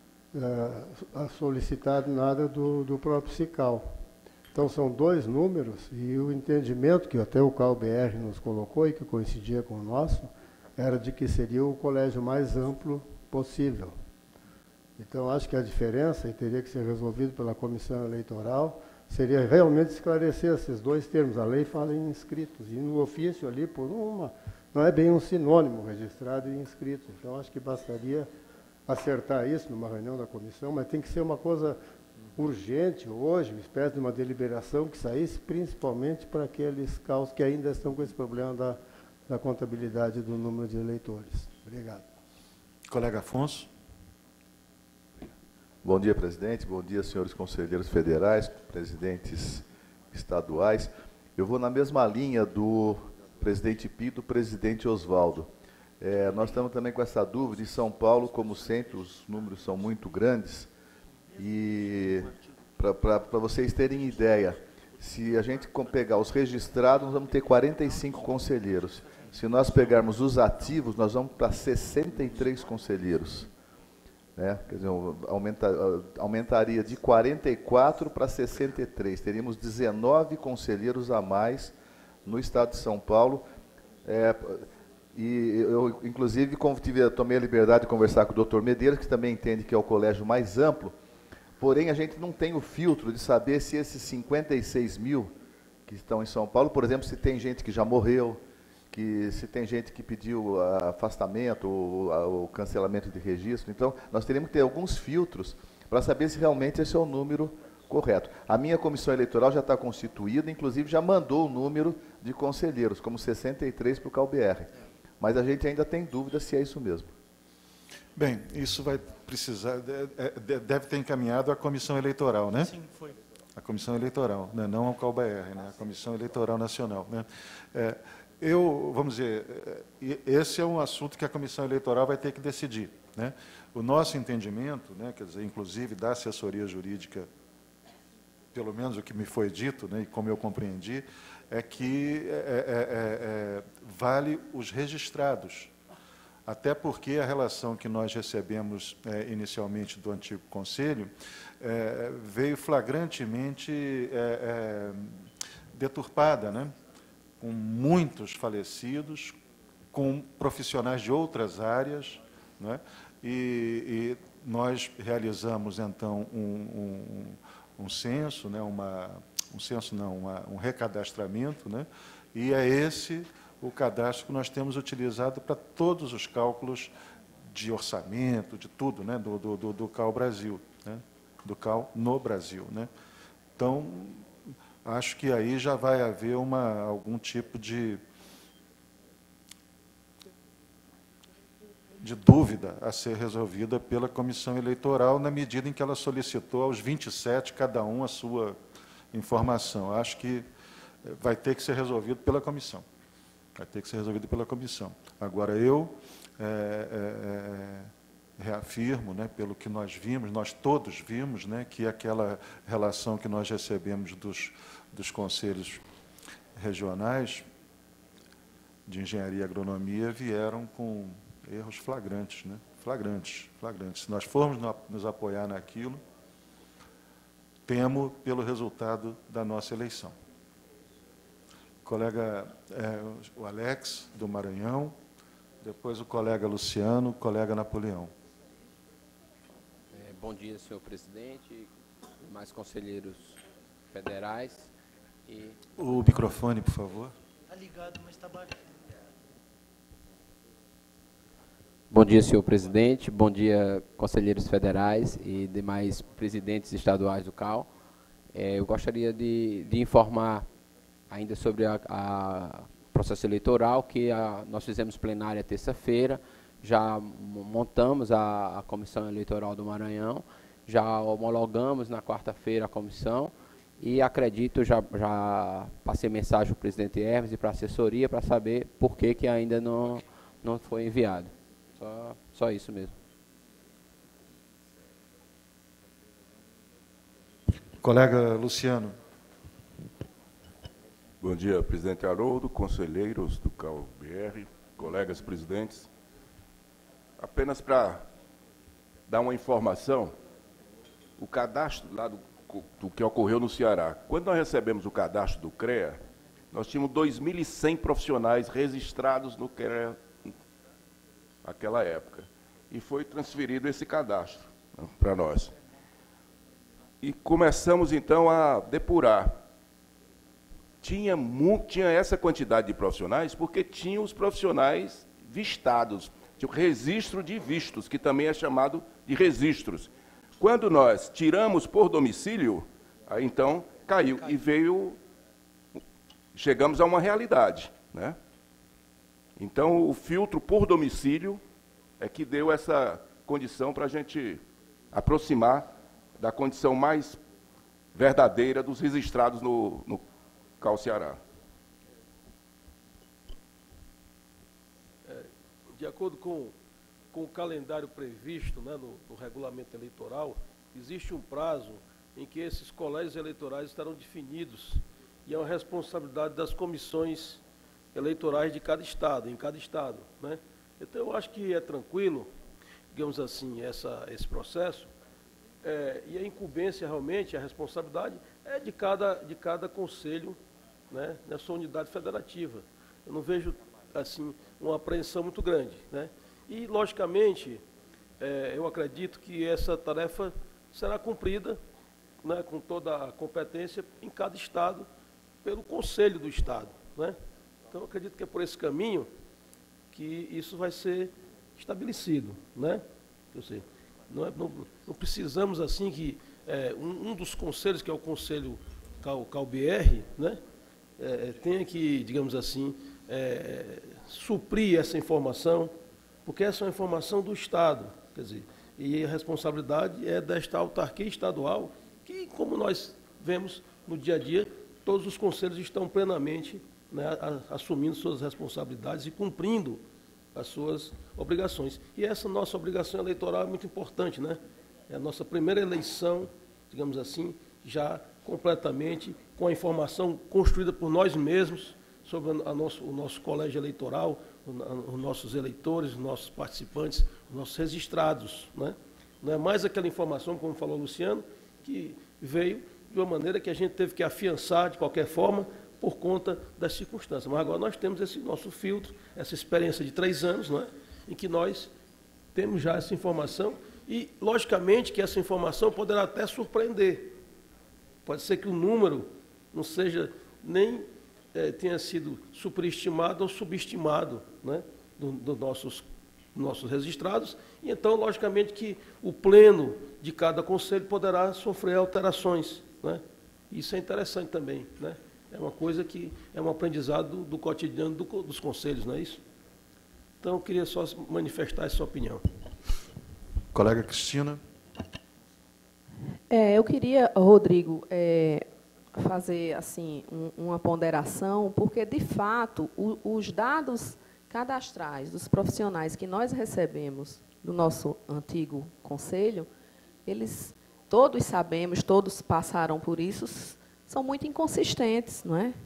solicitado nada do próprio CICAL. Então, são 2 números, e o entendimento que até o CAU-BR nos colocou, e que coincidia com o nosso, era de que seria o colégio mais amplo possível. Então, acho que a diferença, e teria que ser resolvido pela comissão eleitoral, seria realmente esclarecer esses 2 termos. A lei fala em inscritos, e no ofício ali, não é bem um sinônimo, registrado e inscrito. Então, acho que bastaria acertar isso numa reunião da comissão, mas tem que ser uma coisa urgente hoje, uma espécie de uma deliberação que saísse principalmente para aqueles CAUs que ainda estão com esse problema da contabilidade do número de eleitores. Obrigado. Colega Afonso. Bom dia, presidente. Bom dia, senhores conselheiros federais, presidentes estaduais. Eu vou na mesma linha do presidente Pi e do presidente Oswaldo. Nós estamos também com essa dúvida. Em São Paulo, como sempre, os números são muito grandes. E, para vocês terem ideia, se a gente pegar os registrados, nós vamos ter 45 conselheiros. Se nós pegarmos os ativos, nós vamos para 63 conselheiros. Né? Quer dizer, aumentaria de 44 para 63. Teríamos 19 conselheiros a mais no estado de São Paulo. E eu, inclusive, tomei a liberdade de conversar com o doutor Medeiros, que também entende que é o colégio mais amplo, porém a gente não tem o filtro de saber se esses 56 mil que estão em São Paulo, por exemplo, se tem gente que já morreu, que se tem gente que pediu afastamento ou cancelamento de registro. Então, nós teríamos que ter alguns filtros para saber se realmente esse é o número correto. A minha comissão eleitoral já está constituída, inclusive já mandou o número de conselheiros, como 63 para o CalBR. Mas a gente ainda tem dúvida se é isso mesmo. Bem, isso vai precisar, deve ter encaminhado à comissão eleitoral, né? Sim, foi. A comissão eleitoral, né? Não ao CalBR, né? A Comissão Eleitoral Nacional, né? Vamos dizer, esse é um assunto que a comissão eleitoral vai ter que decidir, né? O nosso entendimento, né, quer dizer, inclusive da assessoria jurídica, pelo menos o que me foi dito, né, e como eu compreendi, é que vale os registrados, até porque a relação que nós recebemos inicialmente do antigo Conselho veio flagrantemente deturpada, né? Com muitos falecidos, com profissionais de outras áreas, né? E nós realizamos, então, um censo, né? Um recadastramento, né? E é esse o cadastro que nós temos utilizado para todos os cálculos de orçamento, de tudo, né? do CAL Brasil, né? Do CAL no Brasil, né? Então, acho que aí já vai haver algum tipo de dúvida a ser resolvida pela comissão eleitoral, na medida em que ela solicitou aos 27, cada um, a sua informação. Acho que vai ter que ser resolvido pela comissão. Vai ter que ser resolvido pela comissão. Agora, eu reafirmo, né, pelo que nós vimos, nós todos vimos, né, que aquela relação que nós recebemos dos conselhos regionais de engenharia e agronomia vieram com erros flagrantes, né? Flagrantes. Se nós formos nos apoiar naquilo, temo pelo resultado da nossa eleição. Colega, o Alex, do Maranhão, depois o colega Luciano, o colega Napoleão. Bom dia, senhor presidente, mais conselheiros federais. O microfone, por favor. Está ligado, mas está baixo. Bom dia, senhor presidente. Bom dia, conselheiros federais e demais presidentes estaduais do CAL. Eu gostaria de informar ainda sobre o processo eleitoral, que nós fizemos plenária terça-feira, já montamos a Comissão Eleitoral do Maranhão, já homologamos na quarta-feira a comissão e acredito, já passei mensagem para o presidente Hermes e para a assessoria para saber por que ainda não foi enviado. Só isso mesmo. Colega Luciano. Bom dia, presidente Haroldo, conselheiros do CalBR, colegas presidentes. Apenas para dar uma informação, o cadastro lá do que ocorreu no Ceará. Quando nós recebemos o cadastro do CREA, nós tínhamos 2.100 profissionais registrados no CREA naquela época. E foi transferido esse cadastro, né, para nós. E começamos, então, a depurar. Tinha essa quantidade de profissionais porque tinha os profissionais vistados. Tinha o registro de vistos, que também é chamado de registros. Quando nós tiramos por domicílio, aí então caiu. E chegamos a uma realidade, né? Então, o filtro por domicílio é que deu essa condição para a gente aproximar da condição mais verdadeira dos registrados no CAL Ceará. De acordo com o calendário previsto, né, no regulamento eleitoral, existe um prazo em que esses colégios eleitorais estarão definidos e é uma responsabilidade das comissões eleitorais de cada estado, em cada estado, né? Então, eu acho que é tranquilo, digamos assim, esse processo, e a incumbência realmente, a responsabilidade é de cada conselho, né, nessa unidade federativa. Eu não vejo, assim, uma apreensão muito grande, né? E, logicamente, eu acredito que essa tarefa será cumprida, né, com toda a competência em cada estado, pelo Conselho do Estado, né? Então, eu acredito que é por esse caminho que isso vai ser estabelecido, né? Eu sei, não precisamos, assim, que um dos conselhos, que é o Conselho CalBR, né, tenha que, digamos assim, suprir essa informação, porque essa é uma informação do Estado, quer dizer, e a responsabilidade é desta autarquia estadual, que, como nós vemos no dia a dia, todos os conselhos estão plenamente, né, assumindo suas responsabilidades e cumprindo as suas obrigações. E essa nossa obrigação eleitoral é muito importante, né? É a nossa primeira eleição, digamos assim, já completamente com a informação construída por nós mesmos sobre o nosso colégio eleitoral, os nossos eleitores, os nossos participantes, os nossos registrados, né? Não é mais aquela informação, como falou o Luciano, que veio de uma maneira que a gente teve que afiançar de qualquer forma por conta das circunstâncias. Mas agora nós temos esse nosso filtro, essa experiência de 3 anos, não é? Em que nós temos já essa informação e, logicamente, que essa informação poderá até surpreender. Pode ser que o número não seja nem tenha sido superestimado ou subestimado, né, dos nossos registrados, e então, logicamente, que o pleno de cada conselho poderá sofrer alterações, né? Isso é interessante também, né? É uma coisa que é um aprendizado do cotidiano dos conselhos, não é isso? Então, eu queria só manifestar essa opinião. Colega Cristina. Eu queria, Rodrigo, fazer assim uma ponderação, porque, de fato, os dados cadastrais dos profissionais que nós recebemos do nosso antigo conselho, eles, todos sabemos, todos passaram por isso, são muito inconsistentes, não é?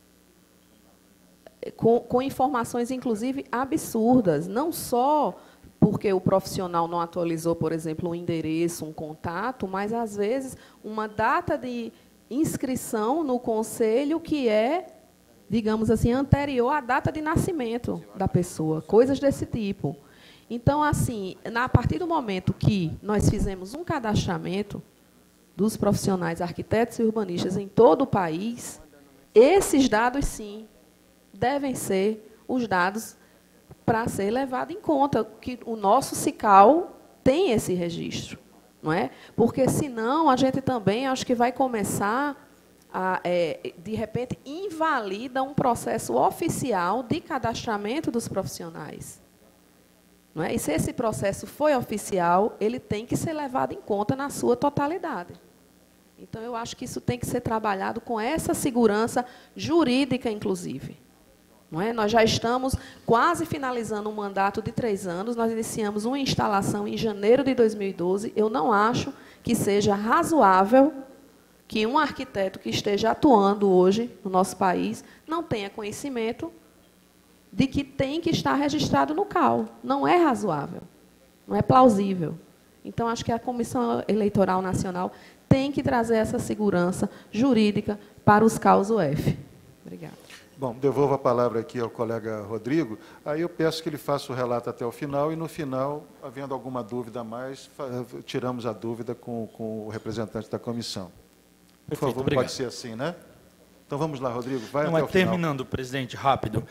Com informações, inclusive, absurdas, não só porque o profissional não atualizou, por exemplo, um endereço, um contato, mas, às vezes, uma data de inscrição no conselho que é, digamos assim, anterior à data de nascimento da pessoa, coisas desse tipo. Então, assim, a partir do momento que nós fizemos um cadastramento dos profissionais arquitetos e urbanistas em todo o país, esses dados, sim, devem ser os dados para ser levado em conta, que o nosso SICAL tem esse registro, não é? Porque, senão, a gente também, acho que vai começar a, de repente, invalida um processo oficial de cadastramento dos profissionais. Não é? E se esse processo foi oficial, ele tem que ser levado em conta na sua totalidade. Então, eu acho que isso tem que ser trabalhado com essa segurança jurídica, inclusive. Não é? Nós já estamos quase finalizando um mandato de 3 anos, nós iniciamos uma instalação em janeiro de 2012. Eu não acho que seja razoável que um arquiteto que esteja atuando hoje no nosso país não tenha conhecimento de que tem que estar registrado no CAL. Não é razoável, não é plausível. Então, acho que a Comissão Eleitoral Nacional tem que trazer essa segurança jurídica para os CAUs UF. Obrigada. Bom, devolvo a palavra aqui ao colega Rodrigo. Aí eu peço que ele faça o relato até o final e, no final, havendo alguma dúvida a mais, tiramos a dúvida com o representante da comissão. Por favor, obrigado. Pode ser assim, né? Então, vamos lá, Rodrigo, vai Não, até o final. terminando, presidente, rápido.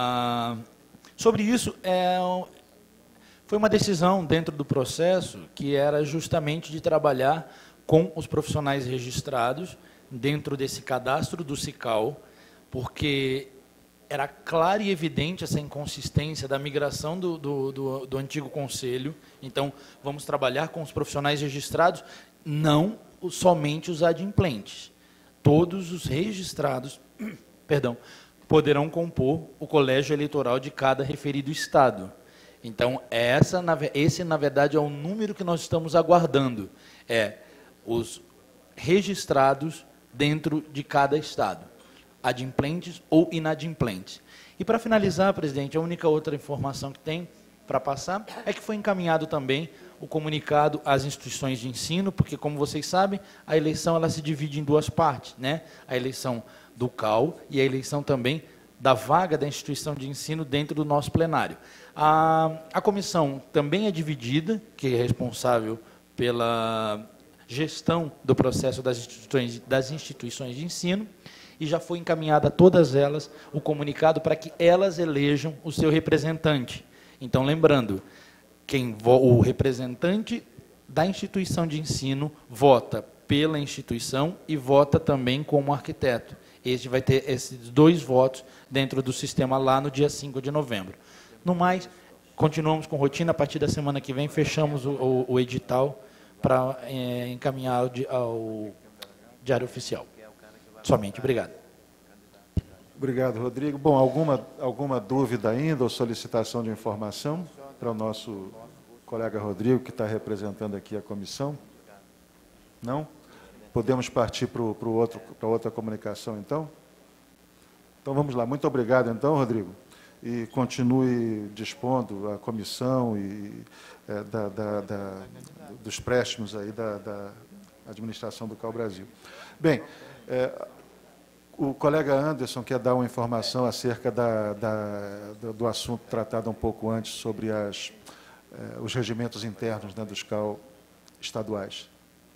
Sobre isso, foi uma decisão dentro do processo que era justamente de trabalhar com os profissionais registrados dentro desse cadastro do SICAL, porque era clara e evidente essa inconsistência da migração do antigo conselho. Então, vamos trabalhar com os profissionais registrados, não somente os adimplentes. Todos os registrados, poderão compor o colégio eleitoral de cada referido estado. Então, esse, na verdade, é o número que nós estamos aguardando. Os registrados dentro de cada estado, adimplentes ou inadimplentes. E, para finalizar, presidente, a única outra informação que tem para passar é que foi encaminhado também o comunicado às instituições de ensino, porque, como vocês sabem, a eleição ela se divide em 2 partes, né? A eleição do CAL e a eleição também da vaga da instituição de ensino dentro do nosso plenário. A comissão também é dividida, que é responsável pela gestão do processo das instituições de ensino, e já foi encaminhado a todas elas o comunicado para que elas elejam o seu representante. Então, lembrando, o representante da instituição de ensino vota pela instituição e vota também como arquiteto. Este vai ter esses 2 votos dentro do sistema lá no dia 5 de novembro. No mais, continuamos com rotina. A partir da semana que vem, fechamos o edital para encaminhar ao Diário Oficial. Somente. Obrigado. Obrigado, Rodrigo. Bom, alguma dúvida ainda ou solicitação de informação para o nosso colega Rodrigo, que está representando aqui a comissão? Não? Podemos partir para outra comunicação, então? Então, vamos lá. Muito obrigado, então, Rodrigo. E continue dispondo a comissão dos préstimos aí da administração do CAU Brasil. Bem, o colega Anderson quer dar uma informação acerca do assunto tratado um pouco antes sobre os regimentos internos, né, dos CAU estaduais.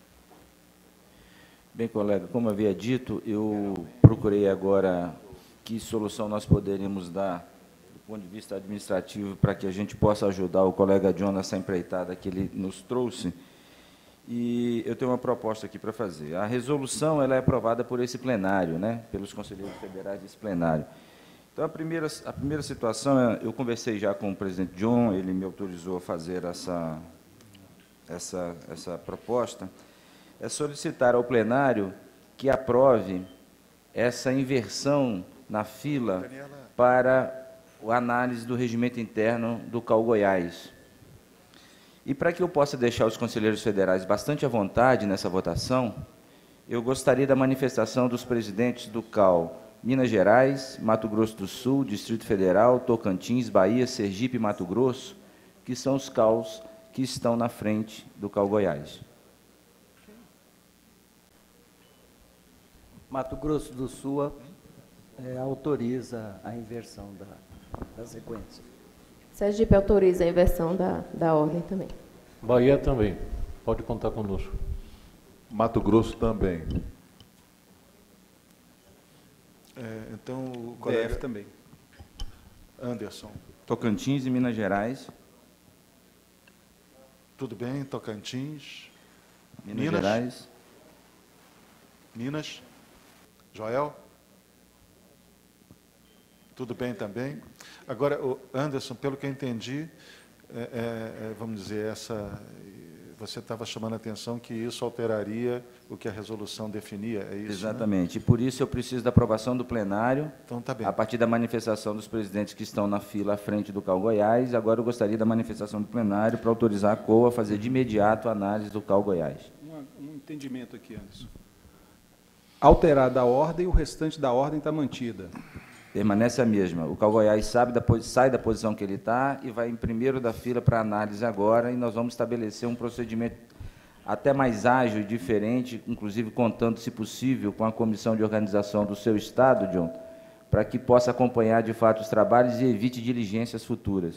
Bem, colega, como havia dito, eu procurei agora que solução nós poderíamos dar do ponto de vista administrativo para que a gente possa ajudar o colega John nessa empreitada que ele nos trouxe. E eu tenho uma proposta aqui para fazer. A resolução ela é aprovada por esse plenário, né, pelos conselheiros federais desse plenário. Então, a primeira situação, eu conversei já com o presidente John, ele me autorizou a fazer essa proposta, é solicitar ao plenário que aprove essa inversão na fila para a análise do regimento interno do CAU Goiás. E para que eu possa deixar os conselheiros federais bastante à vontade nessa votação, eu gostaria da manifestação dos presidentes do CAU Minas Gerais, Mato Grosso do Sul, Distrito Federal, Tocantins, Bahia, Sergipe e Mato Grosso, que são os CAUs que estão na frente do CAU Goiás. Mato Grosso do Sul autoriza a inversão da sequência. Sergipe autoriza a inversão da ordem também. Bahia também. Pode contar conosco. Mato Grosso também. Então, o colega... DF também. Anderson. Tocantins e Minas Gerais. Tudo bem, Tocantins. Minas Gerais. Minas. Joel? Tudo bem também. Agora, Anderson, pelo que eu entendi, vamos dizer, você estava chamando a atenção que isso alteraria o que a resolução definia, é isso? Exatamente. Né? E por isso eu preciso da aprovação do plenário, então, tá bem. A partir da manifestação dos presidentes que estão na fila à frente do CAU Goiás. Agora eu gostaria da manifestação do plenário para autorizar a COA a fazer de imediato a análise do CAU Goiás. Um entendimento aqui, Anderson. Alterada a ordem, o restante da ordem está mantida. Permanece a mesma. O CAU Goiás sai da posição que ele está e vai em primeiro da fila para análise agora, e nós vamos estabelecer um procedimento até mais ágil e diferente, inclusive contando, se possível, com a comissão de organização do seu estado, John, para que possa acompanhar de fato os trabalhos e evite diligências futuras.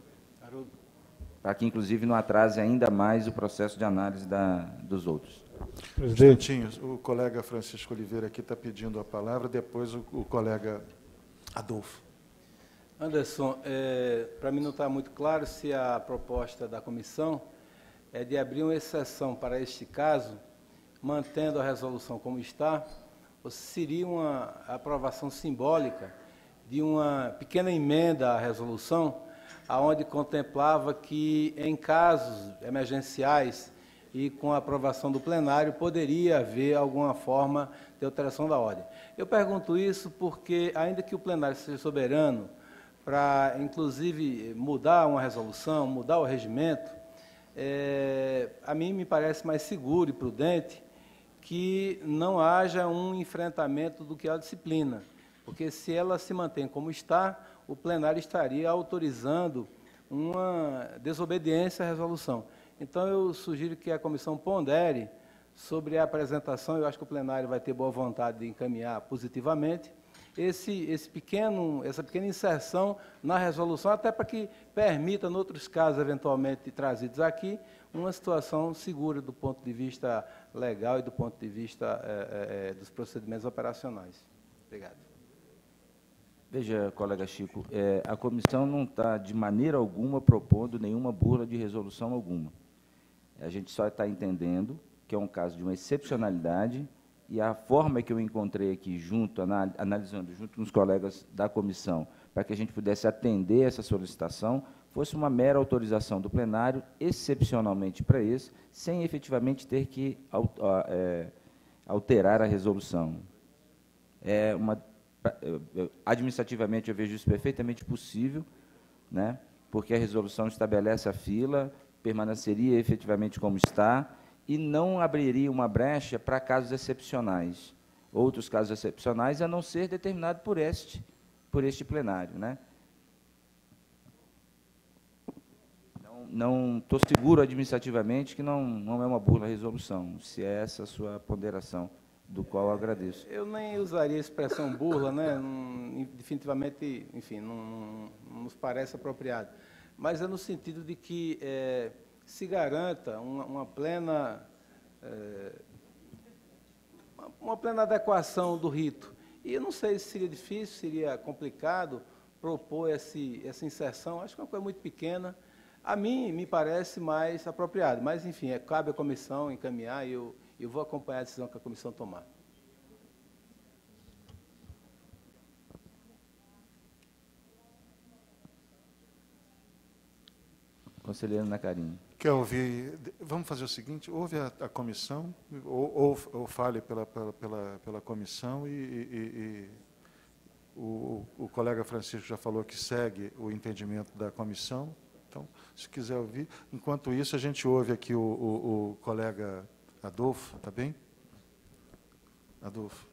Para que, inclusive, não atrase ainda mais o processo de análise dos outros. Presidente, o colega Francisco Oliveira aqui está pedindo a palavra, depois o colega Adolfo. Anderson, para mim não está muito claro se a proposta da comissão é de abrir uma exceção para este caso, mantendo a resolução como está, ou se seria uma aprovação simbólica de uma pequena emenda à resolução, aonde contemplava que, em casos emergenciais e com a aprovação do plenário, poderia haver alguma forma de alteração da ordem. Eu pergunto isso porque, ainda que o plenário seja soberano para, inclusive, mudar uma resolução, mudar o regimento, a mim me parece mais seguro e prudente que não haja um enfrentamento do que a disciplina, porque se ela se mantém como está, o plenário estaria autorizando uma desobediência à resolução. Então, eu sugiro que a comissão pondere sobre a apresentação, eu acho que o plenário vai ter boa vontade de encaminhar positivamente, essa pequena inserção na resolução, até para que permita, em outros casos, eventualmente trazidos aqui, uma situação segura do ponto de vista legal e do ponto de vista dos procedimentos operacionais. Obrigado. Veja, colega Chico, a comissão não está, de maneira alguma, propondo nenhuma burla de resolução alguma. A gente só está entendendo que é um caso de uma excepcionalidade e a forma que eu encontrei aqui, analisando junto com os colegas da comissão, para que a gente pudesse atender essa solicitação, fosse uma mera autorização do plenário, excepcionalmente para esse, sem efetivamente ter que alterar a resolução. Administrativamente, eu vejo isso perfeitamente possível, né, porque a resolução estabelece a fila, permaneceria efetivamente como está, e não abriria uma brecha para casos excepcionais. Outros casos excepcionais, a não ser determinado por este plenário, né? Não estou seguro administrativamente que não é uma burla a resolução, se é essa a sua ponderação, do qual eu agradeço. Eu nem usaria a expressão burla, né? Definitivamente, enfim, não nos parece apropriado. Mas é no sentido de que se garanta uma plena adequação do rito. E eu não sei se seria difícil, seria complicado propor essa inserção. Acho que é uma coisa muito pequena. A mim, me parece mais apropriado. Mas, enfim, cabe à comissão encaminhar e eu vou acompanhar a decisão que a comissão tomar. Conselheiro Nacarini. Quer ouvir? Vamos fazer o seguinte, ouve a comissão, ou fale pela comissão, e o colega Francisco já falou que segue o entendimento da comissão. Então, se quiser ouvir. Enquanto isso, a gente ouve aqui o colega Adolfo, está bem? Adolfo.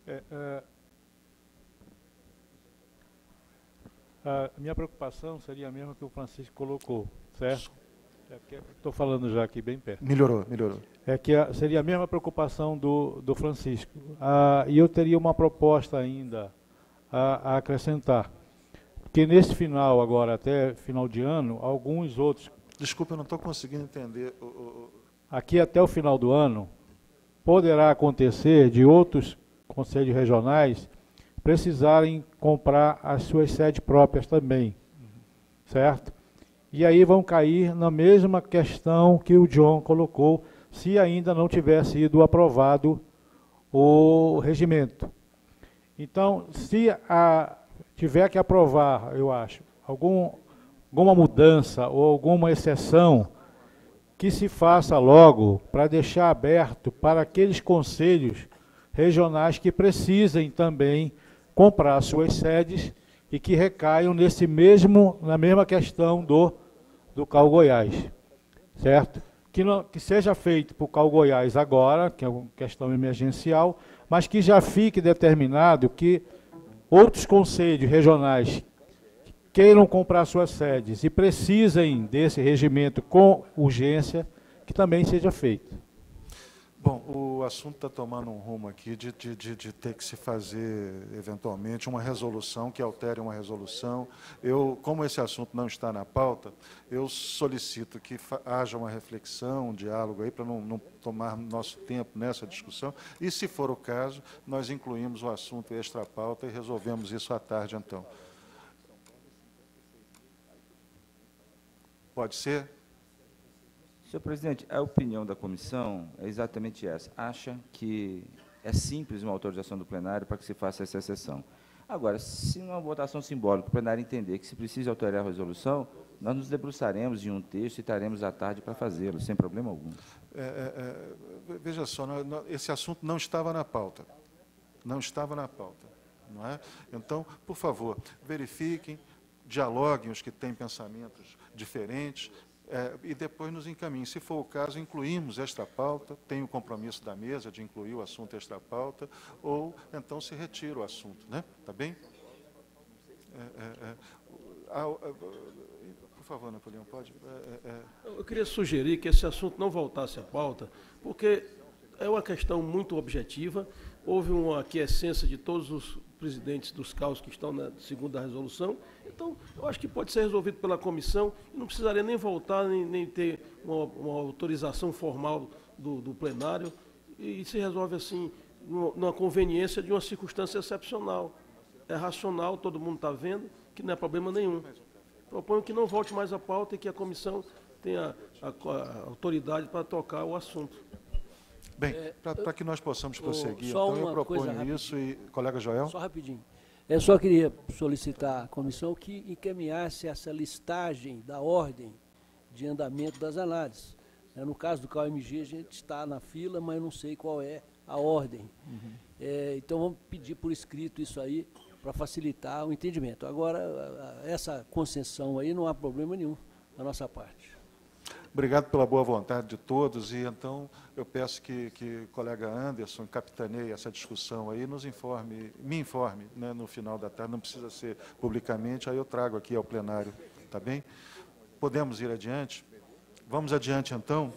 A minha preocupação seria a mesma que o Francisco colocou, certo? Estou falando já aqui bem perto. Melhorou. Seria a mesma preocupação do Francisco. E eu teria uma proposta ainda a acrescentar. Porque nesse final, agora, até final de ano, alguns outros... Desculpa, eu não estou conseguindo entender. Aqui até o final do ano, poderá acontecer de outros conselhos regionais precisarem comprar as suas sedes próprias também, certo? E aí vão cair na mesma questão que o John colocou, se ainda não tiver sido aprovado o regimento. Então, se tiver que aprovar, eu acho, alguma mudança ou alguma exceção, que se faça logo para deixar aberto para aqueles conselhos regionais que precisem também comprar suas sedes e que recaiam na mesma questão do CAU Goiás, certo? Que seja feito para o CAU Goiás agora, que é uma questão emergencial, mas que já fique determinado que outros conselhos regionais queiram comprar suas sedes e precisem desse regimento com urgência, que também seja feito. Bom, o assunto está tomando um rumo aqui de ter que se fazer, eventualmente, uma resolução, que altere uma resolução. Como esse assunto não está na pauta, eu solicito que haja uma reflexão, um diálogo aí, para não tomar nosso tempo nessa discussão. E, se for o caso, nós incluímos o assunto extra-pauta e resolvemos isso à tarde, então. Pode ser? Senhor presidente, a opinião da comissão é exatamente essa. Acha que é simples uma autorização do plenário para que se faça essa exceção. Agora, se numa votação simbólica o plenário entender que se precisa alterar a resolução, nós nos debruçaremos em um texto e estaremos à tarde para fazê-lo, sem problema algum. Veja só, esse assunto não estava na pauta. Não estava na pauta. Não é? Então, por favor, verifiquem, dialoguem os que têm pensamentos diferentes, e depois nos encaminhem. Se for o caso, incluímos esta pauta, tem o compromisso da mesa de incluir o assunto extra pauta, ou então se retira o assunto, né? Tá bem? Por favor, Napoleão, pode? Eu queria sugerir que esse assunto não voltasse à pauta, porque é uma questão muito objetiva. Houve uma aquiescência de todos os presidentes dos CAUs que estão na segunda resolução. Então, eu acho que pode ser resolvido pela comissão e não precisaria nem voltar, nem ter uma autorização formal do plenário, e se resolve assim, numa conveniência de uma circunstância excepcional. é racional, todo mundo está vendo, que não é problema nenhum. Proponho que não volte mais à pauta e que a comissão tenha a autoridade para tocar o assunto. Bem, para que nós possamos prosseguir, então eu proponho isso e... Colega Joel? Só rapidinho. Eu só queria solicitar à comissão que encaminhasse essa listagem da ordem de andamento das análises. No caso do CAU-MG, a gente está na fila, mas não sei qual é a ordem. Então, vamos pedir por escrito isso aí, para facilitar o entendimento. Agora, essa concessão aí não há problema nenhum da nossa parte. Obrigado pela boa vontade de todos, e então eu peço que o colega Anderson capitaneie essa discussão aí, me informe, né, no final da tarde, não precisa ser publicamente, aí eu trago aqui ao plenário, tá bem? Podemos ir adiante? Vamos adiante, então.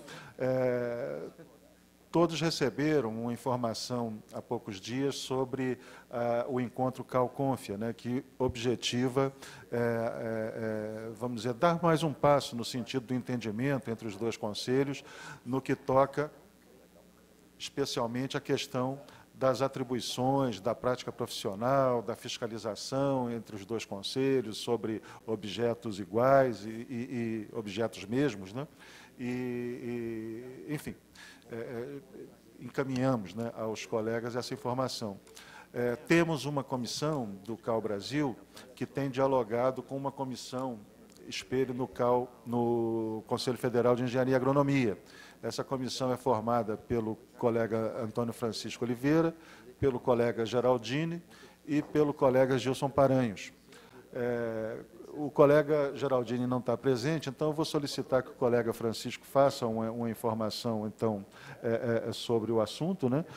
Todos receberam uma informação há poucos dias sobre o encontro CAU-CONFIA, né, que objetiva, vamos dizer, dar mais um passo no sentido do entendimento entre os dois conselhos, no que toca especialmente a questão das atribuições, da prática profissional, da fiscalização entre os dois conselhos sobre objetos iguais e objetos mesmos, né? Enfim, encaminhamos, né, aos colegas essa informação. Temos uma comissão do CAU Brasil que tem dialogado com uma comissão espelho no CAU, no Conselho Federal de Engenharia e Agronomia. Essa comissão é formada pelo colega Antônio Francisco Oliveira, pelo colega Geraldini e pelo colega Gilson Paranhos. O colega Geraldini não está presente, então eu vou solicitar que o colega Francisco faça uma informação, então, sobre o assunto, né?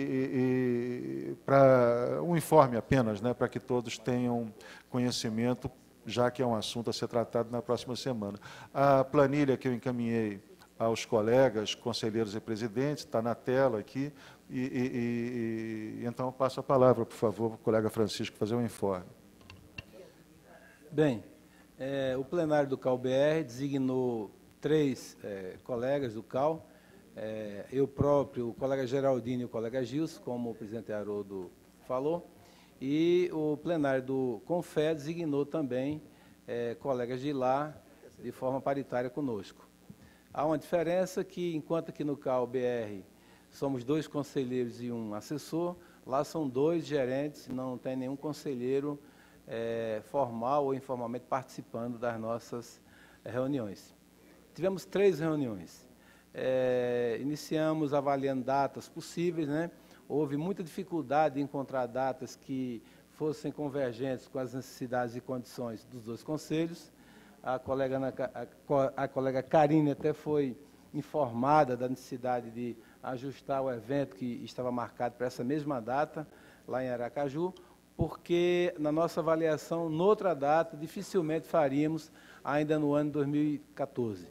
Para um informe apenas, né? Para que todos tenham conhecimento, já que é um assunto a ser tratado na próxima semana. A planilha que eu encaminhei aos colegas, conselheiros e presidentes, está na tela aqui, então eu passo a palavra, por favor, para o colega Francisco fazer um informe. Bem, o plenário do CAU-BR designou 3 colegas do CAU, eu próprio, o colega Geraldini e o colega Gilson, como o presidente Haroldo falou, e o plenário do CONFE designou também colegas de lá, de forma paritária conosco. Há uma diferença que, enquanto aqui no CAU-BR somos 2 conselheiros e 1 assessor, lá são 2 gerentes, não tem nenhum conselheiro formal ou informalmente participando das nossas reuniões. Tivemos 3 reuniões. Iniciamos avaliando datas possíveis, né? Houve muita dificuldade de encontrar datas que fossem convergentes com as necessidades e condições dos 2 conselhos. A colega Karine até foi informada da necessidade de ajustar o evento que estava marcado para essa mesma data, lá em Aracaju, porque, na nossa avaliação, noutra data, dificilmente faríamos ainda no ano 2014.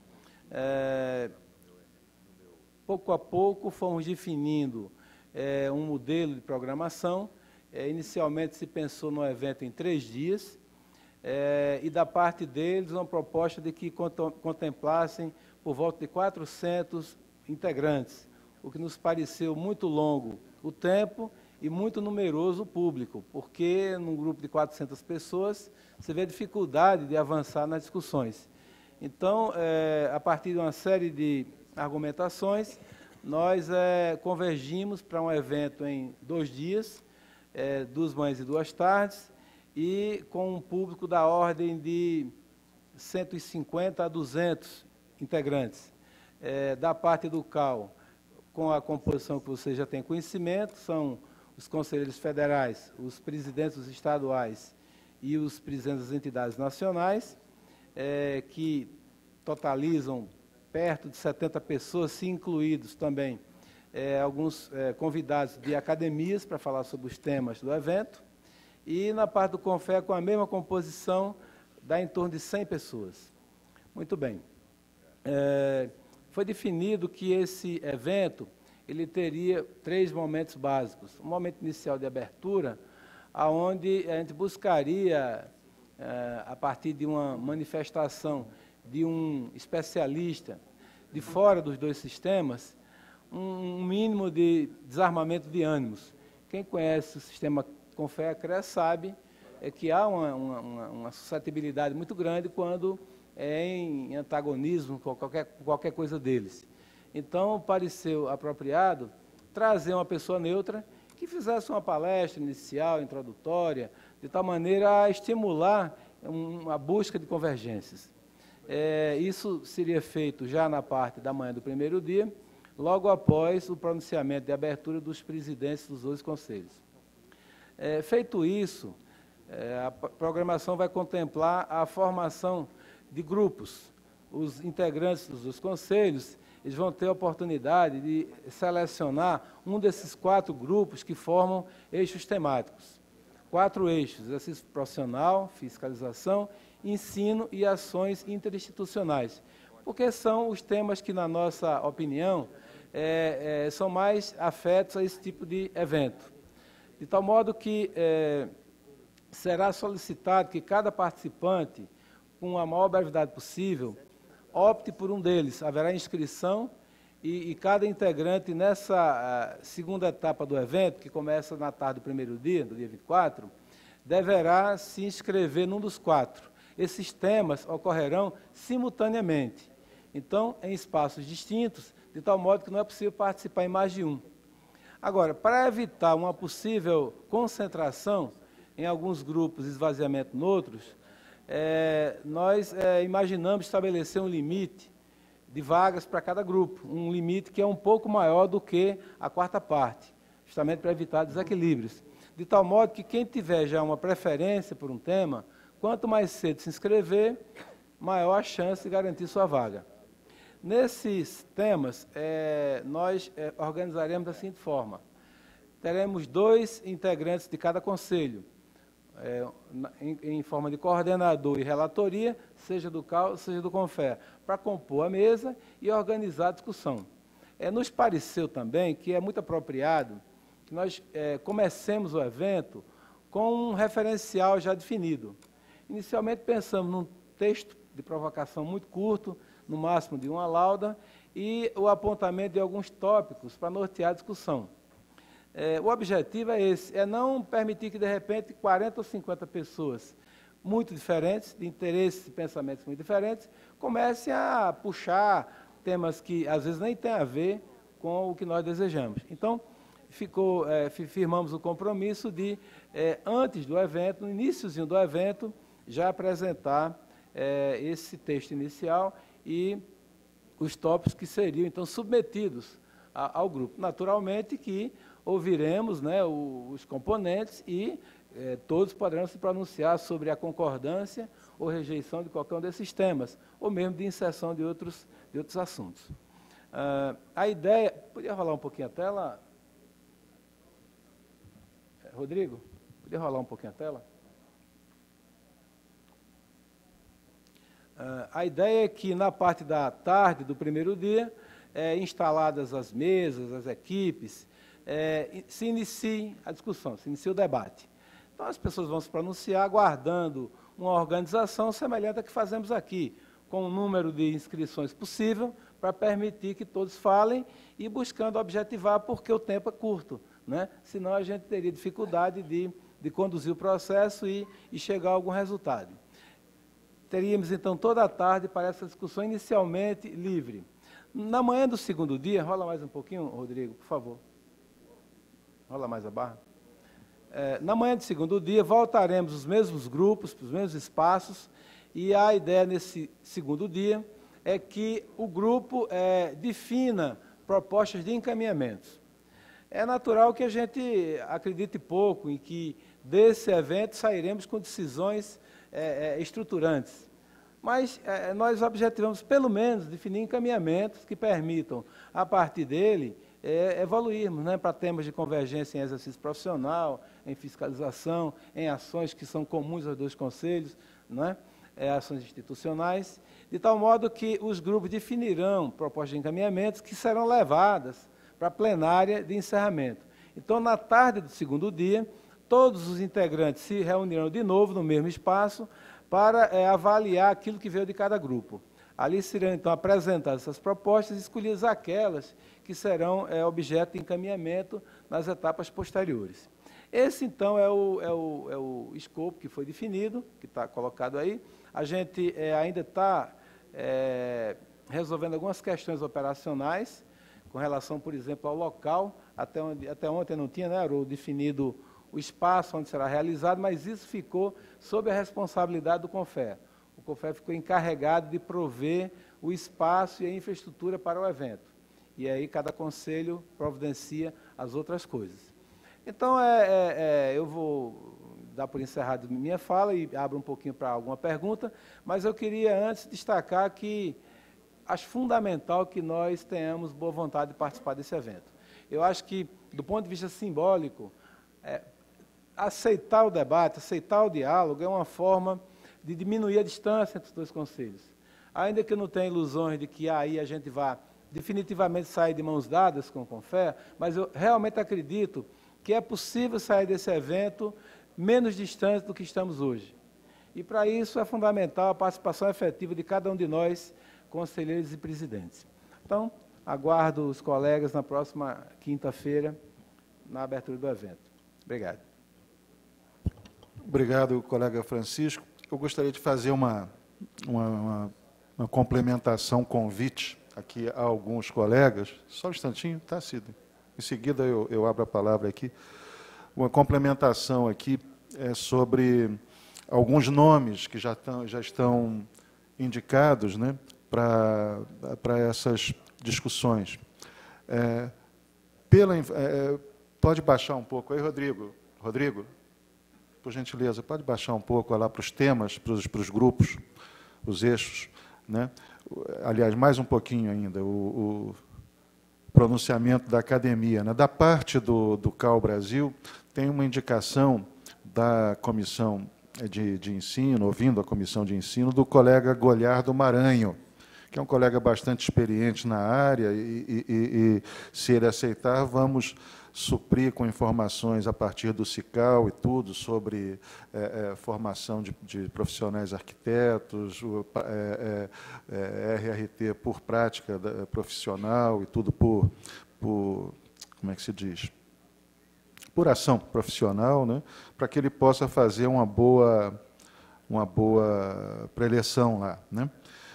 Pouco a pouco, fomos definindo um modelo de programação. Inicialmente, se pensou no evento em 3 dias, e, da parte deles, uma proposta de que contemplassem por volta de 400 integrantes, o que nos pareceu muito longo o tempo e muito numeroso o público, porque num grupo de 400 pessoas você vê a dificuldade de avançar nas discussões. Então, a partir de uma série de argumentações, nós convergimos para um evento em 2 dias, 2 manhãs e 2 tardes, e com um público da ordem de 150 a 200 integrantes. Da parte do CAU, com a composição que você já tem conhecimento, são os conselheiros federais, os presidentes dos estaduais e os presidentes das entidades nacionais, que totalizam perto de 70 pessoas, se incluídos também alguns convidados de academias para falar sobre os temas do evento. E na parte do CONFE, com a mesma composição, dá em torno de 100 pessoas. Muito bem. Foi definido que esse evento ele teria 3 momentos básicos. Um momento inicial de abertura, onde a gente buscaria, a partir de uma manifestação de um especialista de fora dos 2 sistemas, um mínimo de desarmamento de ânimos. Quem conhece o sistema CONFEA-CREA sabe que há uma suscetibilidade muito grande quando é em antagonismo com qualquer coisa deles. Então, pareceu apropriado trazer uma pessoa neutra que fizesse uma palestra inicial, introdutória, de tal maneira a estimular uma busca de convergências. Isso seria feito já na parte da manhã do primeiro dia, logo após o pronunciamento de abertura dos presidentes dos 12 conselhos. Feito isso, a programação vai contemplar a formação de grupos. Os integrantes dos conselhos eles vão ter a oportunidade de selecionar um desses 4 grupos que formam eixos temáticos. 4 eixos: exercício profissional, fiscalização, ensino e ações interinstitucionais, porque são os temas que, na nossa opinião, são mais afetos a esse tipo de evento. De tal modo que será solicitado que cada participante, com a maior brevidade possível, opte por um deles. Haverá inscrição e cada integrante, nessa segunda etapa do evento, que começa na tarde do primeiro dia, do dia 24, deverá se inscrever num dos 4. Esses temas ocorrerão simultaneamente, então, em espaços distintos, de tal modo que não é possível participar em mais de um. Agora, para evitar uma possível concentração em alguns grupos e esvaziamento em outros, nós imaginamos estabelecer um limite de vagas para cada grupo, um limite que é um pouco maior do que a 4ª parte, justamente para evitar desequilíbrios. De tal modo que quem tiver já uma preferência por um tema, quanto mais cedo se inscrever, maior a chance de garantir sua vaga. Nesses temas, nós organizaremos da seguinte forma: teremos 2 integrantes de cada conselho, em forma de coordenador e relatoria, seja do CAL, seja do CONFEA, para compor a mesa e organizar a discussão. Nos pareceu também que é muito apropriado que nós comecemos o evento com um referencial já definido. Inicialmente pensamos num texto de provocação muito curto, no máximo de uma lauda, e o apontamento de alguns tópicos para nortear a discussão. O objetivo é esse, não permitir que, de repente, 40 ou 50 pessoas muito diferentes, de interesses e pensamentos muito diferentes, comecem a puxar temas que, às vezes, nem têm a ver com o que nós desejamos. Então, firmamos o compromisso de, antes do evento, no iníciozinho do evento, já apresentar esse texto inicial e os tópicos que seriam, então, submetidos ao grupo. Naturalmente que ouviremos, os componentes e todos poderão se pronunciar sobre a concordância ou rejeição de qualquer um desses temas, ou mesmo de inserção de outros assuntos. A ideia... Podia rolar um pouquinho a tela? Rodrigo, podia rolar um pouquinho a tela? A ideia é que, na parte da tarde do primeiro dia, instaladas as mesas, as equipes, se inicie a discussão, se inicie o debate. Então, as pessoas vão se pronunciar aguardando uma organização semelhante à que fazemos aqui, com o número de inscrições possível, para permitir que todos falem e buscando objetivar, porque o tempo é curto, senão a gente teria dificuldade de conduzir o processo e chegar a algum resultado. Teríamos, então, toda a tarde para essa discussão inicialmente livre. Na manhã do segundo dia, rola mais um pouquinho, Rodrigo, por favor. Rola mais a barra. Na manhã do segundo dia, voltaremos os mesmos grupos, os mesmos espaços, e a ideia nesse segundo dia é que o grupo defina propostas de encaminhamentos. É natural que a gente acredite pouco em que desse evento sairemos com decisões estruturantes. Mas nós objetivamos, pelo menos, definir encaminhamentos que permitam, a partir dele, evoluirmos para temas de convergência em exercício profissional, em fiscalização, em ações que são comuns aos 2 conselhos, ações institucionais, de tal modo que os grupos definirão propostas de encaminhamentos que serão levadas para a plenária de encerramento. Então, na tarde do segundo dia, todos os integrantes se reunirão de novo no mesmo espaço para avaliar aquilo que veio de cada grupo. Ali serão, então, apresentadas essas propostas e escolhidas aquelas que serão objeto de encaminhamento nas etapas posteriores. Esse, então, é o escopo que foi definido, que está colocado aí. A gente ainda está resolvendo algumas questões operacionais, com relação, por exemplo, ao local. Até ontem não tinha, né, Haroldo, definido o espaço onde será realizado, mas isso ficou sob a responsabilidade do CONFER. O CONFER ficou encarregado de prover o espaço e a infraestrutura para o evento. E aí cada conselho providencia as outras coisas. Então, eu vou dar por encerrado minha fala e abro um pouquinho para alguma pergunta, mas eu queria antes destacar que acho fundamental que nós tenhamos boa vontade de participar desse evento. Eu acho que, do ponto de vista simbólico, aceitar o debate, aceitar o diálogo é uma forma de diminuir a distância entre os dois conselhos. Ainda que eu não tenha ilusões de que aí a gente vá definitivamente sair de mãos dadas com o CONFER, mas eu realmente acredito que é possível sair desse evento menos distante do que estamos hoje. E, para isso, é fundamental a participação efetiva de cada um de nós, conselheiros e presidentes. Então, aguardo os colegas na próxima quinta-feira, na abertura do evento. Obrigado. Obrigado, colega Francisco. Eu gostaria de fazer uma complementação, convite aqui a alguns colegas. Só um instantinho, tá, Cida? Em seguida, eu abro a palavra aqui. Uma complementação aqui sobre alguns nomes que já estão indicados, né, para essas discussões. Pode baixar um pouco aí, Rodrigo. Rodrigo, por gentileza, pode baixar um pouco lá para os temas, para os grupos, os eixos, né? Aliás, mais um pouquinho ainda, o pronunciamento da academia, né? Da parte do CAU Brasil, tem uma indicação da comissão de ensino, ouvindo a comissão de ensino, do colega Goliardo Maranho, que é um colega bastante experiente na área, e se ele aceitar, vamos suprir com informações a partir do CICAL e tudo, sobre formação de profissionais arquitetos, RRT por prática profissional e tudo por como é que se diz? Por ação profissional, né, para que ele possa fazer uma boa preleção lá, né?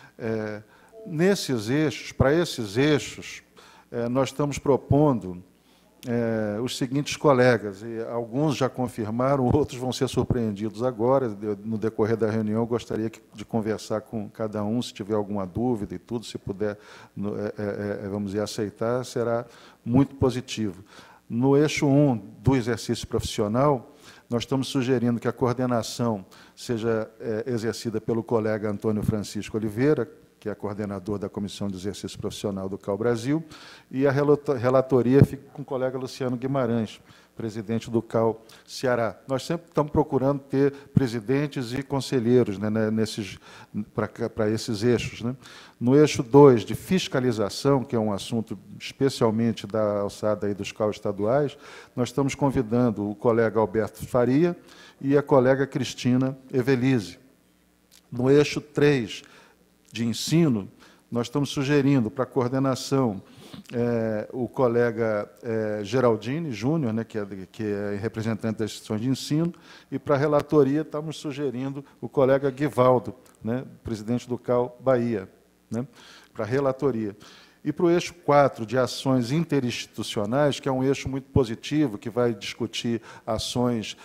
Nesses eixos, para esses eixos, nós estamos propondo os seguintes colegas, e alguns já confirmaram, outros vão ser surpreendidos agora. No decorrer da reunião, eu gostaria de conversar com cada um, se tiver alguma dúvida e tudo, se puder, vamos dizer, aceitar, será muito positivo. No eixo 1 do exercício profissional, nós estamos sugerindo que a coordenação seja exercida pelo colega Antônio Francisco Oliveira, que é coordenador da Comissão de Exercício Profissional do CAU Brasil, e a relatoria fica com o colega Luciano Guimarães, presidente do CAU Ceará. Nós sempre estamos procurando ter presidentes e conselheiros, né, para esses eixos, né? No eixo 2, de fiscalização, que é um assunto especialmente da alçada aí dos CAU estaduais, nós estamos convidando o colega Alberto Faria e a colega Cristina Evelise. No eixo 3, de ensino, nós estamos sugerindo para a coordenação o colega Geraldine Júnior, né, que é representante das instituições de ensino, e para a relatoria estamos sugerindo o colega Guivaldo, né, presidente do CAU Bahia, né, para a relatoria. E para o eixo 4, de ações interinstitucionais, que é um eixo muito positivo, que vai discutir ações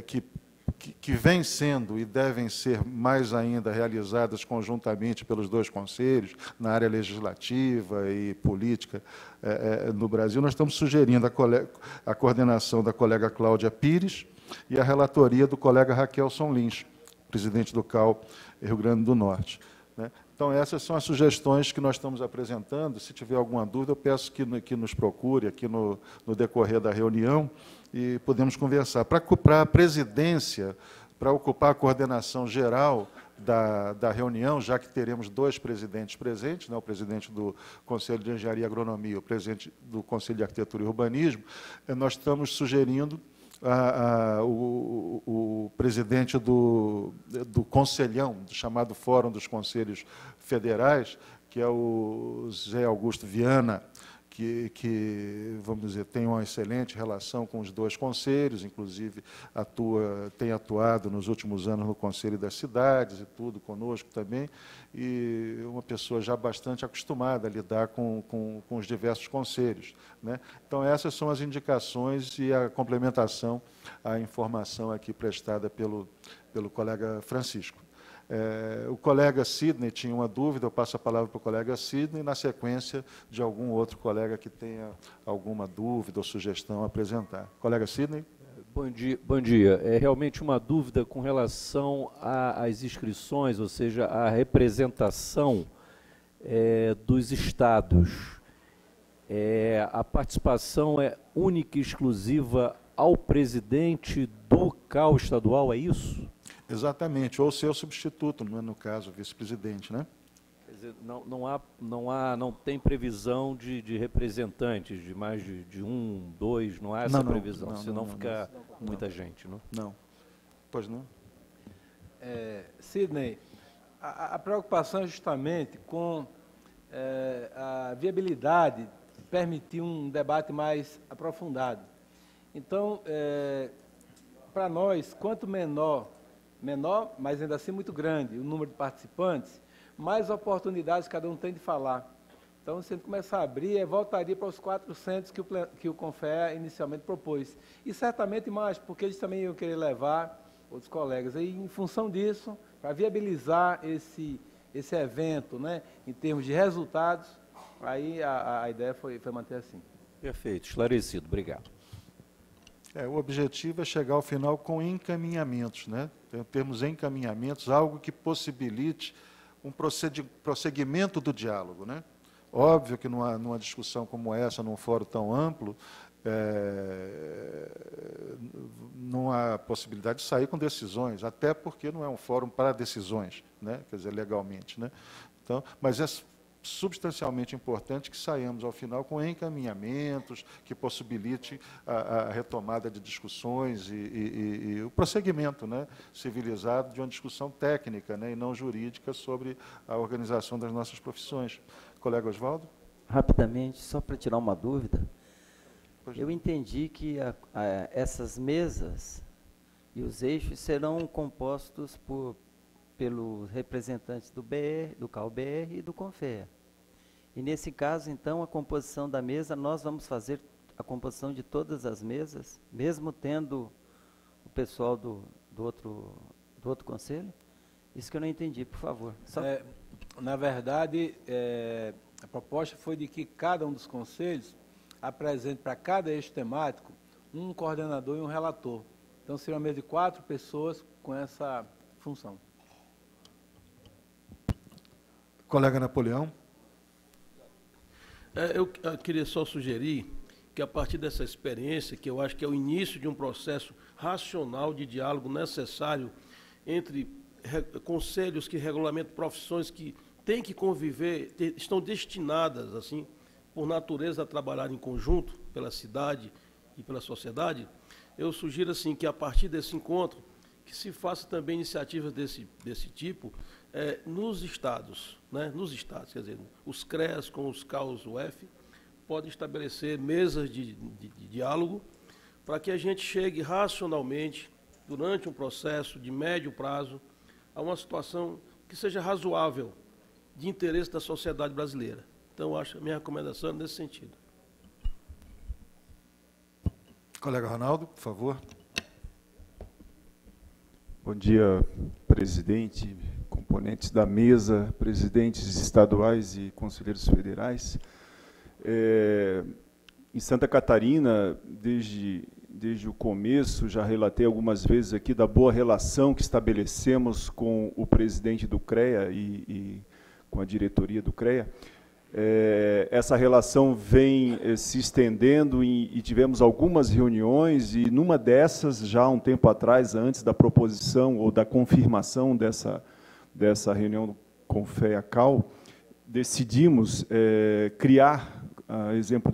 que vêm sendo e devem ser mais ainda realizadas conjuntamente pelos dois conselhos, na área legislativa e política no Brasil. Nós estamos sugerindo a coordenação da colega Cláudia Pires e a relatoria do colega Raquelson Lins, presidente do CAU Rio Grande do Norte, né? Então, essas são as sugestões que nós estamos apresentando. Se tiver alguma dúvida, eu peço que nos procure aqui no decorrer da reunião e podemos conversar. Para a presidência, para ocupar a coordenação geral da reunião, já que teremos dois presidentes presentes, né, o presidente do Conselho de Engenharia e Agronomia e o presidente do Conselho de Arquitetura e Urbanismo, nós estamos sugerindo o presidente do Conselhão, chamado Fórum dos Conselhos Federais, que é o Zé Augusto Viana, vamos dizer, tem uma excelente relação com os dois conselhos, inclusive tem atuado nos últimos anos no Conselho das Cidades e tudo, conosco também, e uma pessoa já bastante acostumada a lidar com os diversos conselhos, né? Então, essas são as indicações e a complementação à informação aqui prestada pelo colega Francisco. O colega Sidney tinha uma dúvida, eu passo a palavra para o colega Sidney, na sequência de algum outro colega que tenha alguma dúvida ou sugestão a apresentar. Colega Sidney? Bom dia. É realmente uma dúvida com relação às inscrições, ou seja, a representação dos estados. A participação é única e exclusiva ao presidente do CAU estadual, é isso? Exatamente, ou seu substituto, no caso, vice-presidente, né? Quer dizer, não tem previsão de representantes, de mais de um, dois, não há essa previsão, senão fica muita gente, não? Não. Pois não? Sidney, a preocupação é justamente com a viabilidade de permitir um debate mais aprofundado. Então, para nós, quanto menor, mas ainda assim muito grande, o número de participantes, mais oportunidades cada um tem de falar. Então, se a gente começar a abrir, voltaria para os 400 que o CONFEA inicialmente propôs. E certamente mais, porque eles também iam querer levar outros colegas. E, em função disso, para viabilizar esse evento, né, em termos de resultados, aí a ideia foi manter assim. Perfeito, esclarecido, obrigado. O objetivo é chegar ao final com encaminhamentos, né? Temos encaminhamentos, algo que possibilite um prosseguimento do diálogo, né? Óbvio que numa discussão como essa, num fórum tão amplo, não há possibilidade de sair com decisões, até porque não é um fórum para decisões, né? Quer dizer, legalmente, né? Então, mas é substancialmente importante que saímos ao final com encaminhamentos que possibilite a retomada de discussões e o prosseguimento, né, civilizado de uma discussão técnica, né, e não jurídica sobre a organização das nossas profissões. Colega Oswaldo? Rapidamente, só para tirar uma dúvida, eu entendi que essas mesas e os eixos serão compostos pelos representantes do CAU-BR e do CONFEA. E, nesse caso, então, a composição da mesa, nós vamos fazer a composição de todas as mesas, mesmo tendo o pessoal do outro conselho? Isso que eu não entendi, por favor. Na verdade, a proposta foi de que cada um dos conselhos apresente para cada eixo temático um coordenador e um relator. Então, seria uma mesa de 4 pessoas com essa função. Colega Napoleão. Eu queria só sugerir que, a partir dessa experiência, que eu acho que é o início de um processo racional de diálogo necessário entre conselhos que regulamentam profissões que têm que conviver, estão destinadas, assim, por natureza, a trabalhar em conjunto pela cidade e pela sociedade, eu sugiro, assim, que, a partir desse encontro, que se faça também iniciativas desse tipo nos estados, né? Nos estados, quer dizer, os CREAS com os CAUs UF podem estabelecer mesas de diálogo para que a gente chegue racionalmente, durante um processo de médio prazo, a uma situação que seja razoável de interesse da sociedade brasileira. Então, acho a minha recomendação nesse sentido. Colega Ronaldo, por favor. Bom dia, presidente, componentes da mesa, presidentes estaduais e conselheiros federais. Em Santa Catarina, desde o começo, já relatei algumas vezes aqui da boa relação que estabelecemos com o presidente do CREA e com a diretoria do CREA. Essa relação vem se estendendo e tivemos algumas reuniões, e numa dessas, já há um tempo atrás, antes da proposição ou da confirmação dessa reunião do CONFEA-CAU, decidimos criar, a exemplo do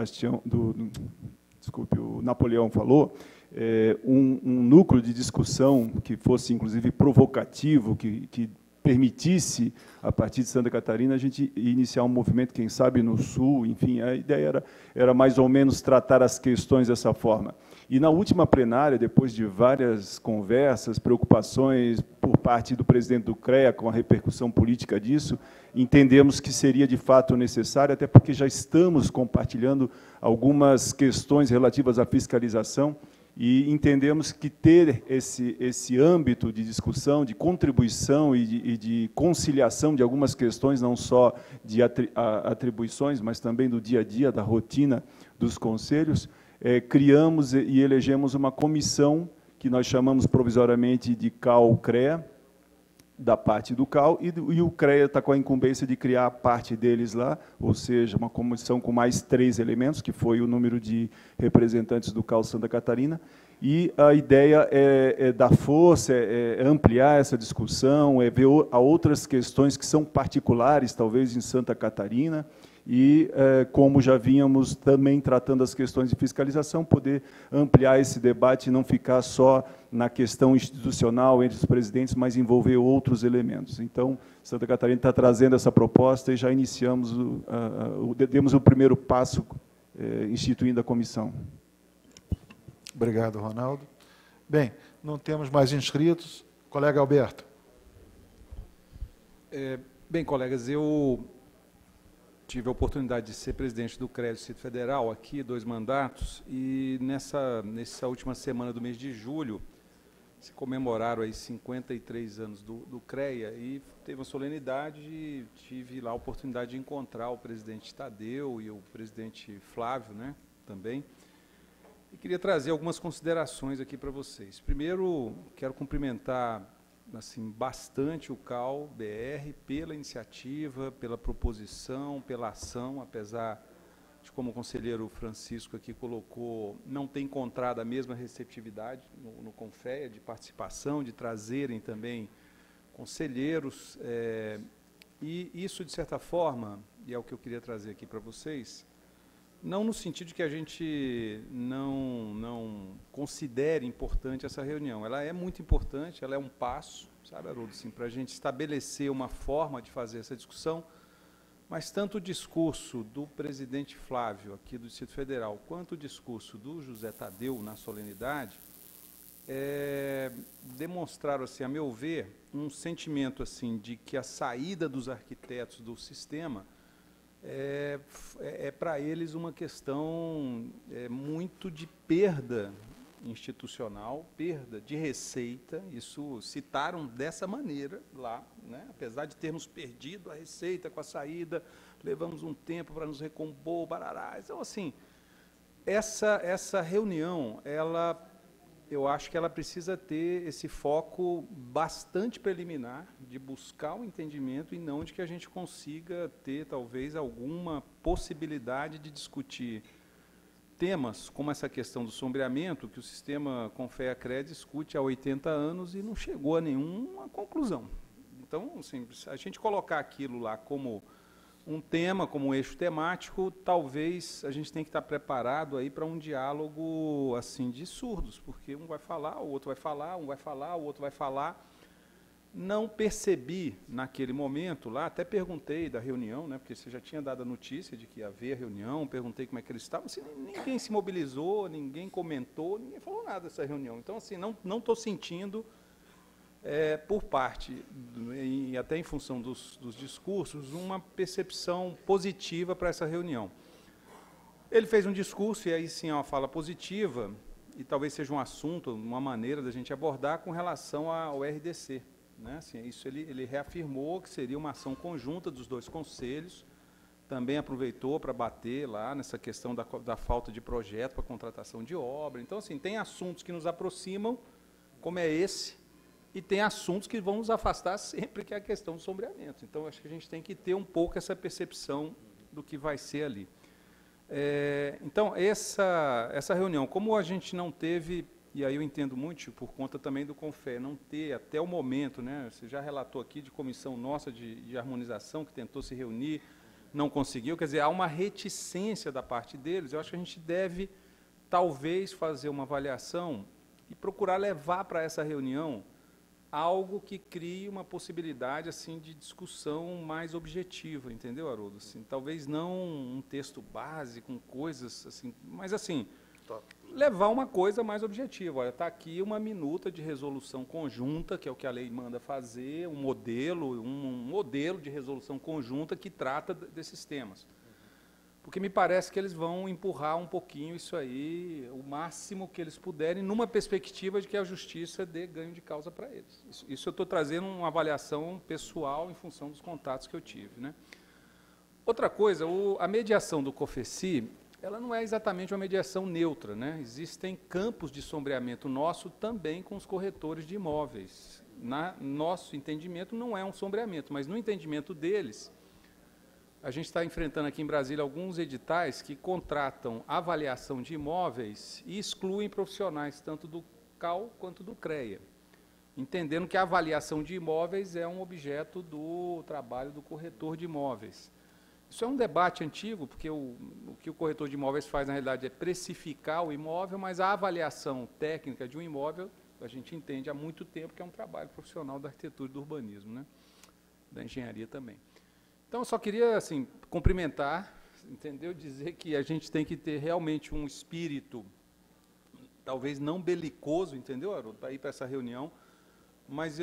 que o Napoleão falou, um núcleo de discussão que fosse, inclusive, provocativo, que permitisse, a partir de Santa Catarina, a gente iniciar um movimento, quem sabe, no Sul, enfim, a ideia era mais ou menos tratar as questões dessa forma. E na última plenária, depois de várias conversas, preocupações por parte do presidente do CREA com a repercussão política disso, entendemos que seria de fato necessário, até porque já estamos compartilhando algumas questões relativas à fiscalização e entendemos que ter esse âmbito de discussão, de contribuição e de conciliação de algumas questões, não só de atribuições, mas também do dia a dia, da rotina dos conselhos, criamos e elegemos uma comissão que nós chamamos provisoriamente de CAL-CREA, da parte do CAL, e o CREA está com a incumbência de criar a parte deles lá, ou seja, uma comissão com mais 3 elementos, que foi o número de representantes do CAL Santa Catarina, e a ideia é dar força, é ampliar essa discussão, é ver outras questões que são particulares, talvez, em Santa Catarina, e, como já vínhamos também tratando as questões de fiscalização, poder ampliar esse debate e não ficar só na questão institucional entre os presidentes, mas envolver outros elementos. Então, Santa Catarina está trazendo essa proposta e já iniciamos, demos o primeiro passo instituindo a comissão. Obrigado, Ronaldo. Bem, não temos mais inscritos. Colega Alberto. Bem, colegas, eu tive a oportunidade de ser presidente do CREA do Distrito Federal, aqui, 2 mandatos, e nessa última semana do mês de julho, se comemoraram aí 53 anos do CREA, e teve uma solenidade, e tive lá a oportunidade de encontrar o presidente Tadeu e o presidente Flávio, né, também, e queria trazer algumas considerações aqui para vocês. Primeiro, quero cumprimentar assim, bastante o CAL-BR pela iniciativa, pela proposição, pela ação, apesar de, como o conselheiro Francisco aqui colocou, não ter encontrado a mesma receptividade no CONFEA, de participação, de trazerem também conselheiros, e isso, de certa forma, e é o que eu queria trazer aqui para vocês, não no sentido de que a gente não considere importante essa reunião. Ela é muito importante, ela é um passo, sabe, Haroldo, assim, para a gente estabelecer uma forma de fazer essa discussão, mas tanto o discurso do presidente Flávio, aqui do Distrito Federal, quanto o discurso do José Tadeu na solenidade, demonstraram, assim, a meu ver, um sentimento assim, de que a saída dos arquitetos do sistema é para eles uma questão muito de perda institucional, perda de receita. Isso citaram dessa maneira lá, né? Apesar de termos perdido a receita com a saída, levamos um tempo para nos recompor, barará. Então, assim, essa reunião, eu acho que ela precisa ter esse foco bastante preliminar de buscar o entendimento e não de que a gente consiga ter, talvez, alguma possibilidade de discutir temas como essa questão do sombreamento, que o sistema CONFEA-CREA discute há 80 anos e não chegou a nenhuma conclusão. Então, assim, se a gente colocar aquilo lá como um tema, como um eixo temático, talvez a gente tenha que estar preparado aí para um diálogo assim de surdos, porque um vai falar, o outro vai falar, um vai falar, o outro vai falar. Não percebi naquele momento lá, até perguntei da reunião, né, porque você já tinha dado a notícia de que ia haver reunião, perguntei como é que eles estavam, assim, ninguém se mobilizou, ninguém comentou, ninguém falou nada dessa reunião. Então, assim, não estou sentindo, por parte, e até em função dos discursos, uma percepção positiva para essa reunião. Ele fez um discurso, e aí sim é uma fala positiva, e talvez seja um assunto, uma maneira da gente abordar com relação ao RDC. Né? Assim, isso ele reafirmou que seria uma ação conjunta dos 2 conselhos, também aproveitou para bater lá nessa questão da falta de projeto para contratação de obra. Então, assim, tem assuntos que nos aproximam, como é esse, e tem assuntos que vão nos afastar sempre, que é a questão do sombreamento. Então, acho que a gente tem que ter um pouco essa percepção do que vai ser ali. Então, essa reunião, como a gente não teve, e aí eu entendo muito, por conta também do CONFEA, não ter até o momento, né, você já relatou aqui de comissão nossa de harmonização, que tentou se reunir, não conseguiu, quer dizer, há uma reticência da parte deles. Eu acho que a gente deve, talvez, fazer uma avaliação e procurar levar para essa reunião algo que crie uma possibilidade assim de discussão mais objetiva, entendeu, Haroldo? Assim, talvez não um texto base com coisas assim, mas assim, levar uma coisa mais objetiva. Olha, está aqui uma minuta de resolução conjunta, que é o que a lei manda fazer, um modelo de resolução conjunta que trata desses temas. Porque me parece que eles vão empurrar um pouquinho isso aí, o máximo que eles puderem, numa perspectiva de que a justiça dê ganho de causa para eles. Isso eu estou trazendo uma avaliação pessoal em função dos contatos que eu tive, né? Outra coisa, a mediação do COFECI, ela não é exatamente uma mediação neutra, né? Existem campos de sombreamento nosso também com os corretores de imóveis. Nosso entendimento não é um sombreamento, mas no entendimento deles, a gente está enfrentando aqui em Brasília alguns editais que contratam avaliação de imóveis e excluem profissionais, tanto do CAL quanto do CREA, entendendo que a avaliação de imóveis é um objeto do trabalho do corretor de imóveis. Isso é um debate antigo, porque o que o corretor de imóveis faz, na realidade, é precificar o imóvel, mas a avaliação técnica de um imóvel, a gente entende há muito tempo que é um trabalho profissional da arquitetura e do urbanismo, né? Da engenharia também. Então, eu só queria, assim, cumprimentar, entendeu? Dizer que a gente tem que ter realmente um espírito, talvez não belicoso, entendeu, Haroldo, para ir para essa reunião, mas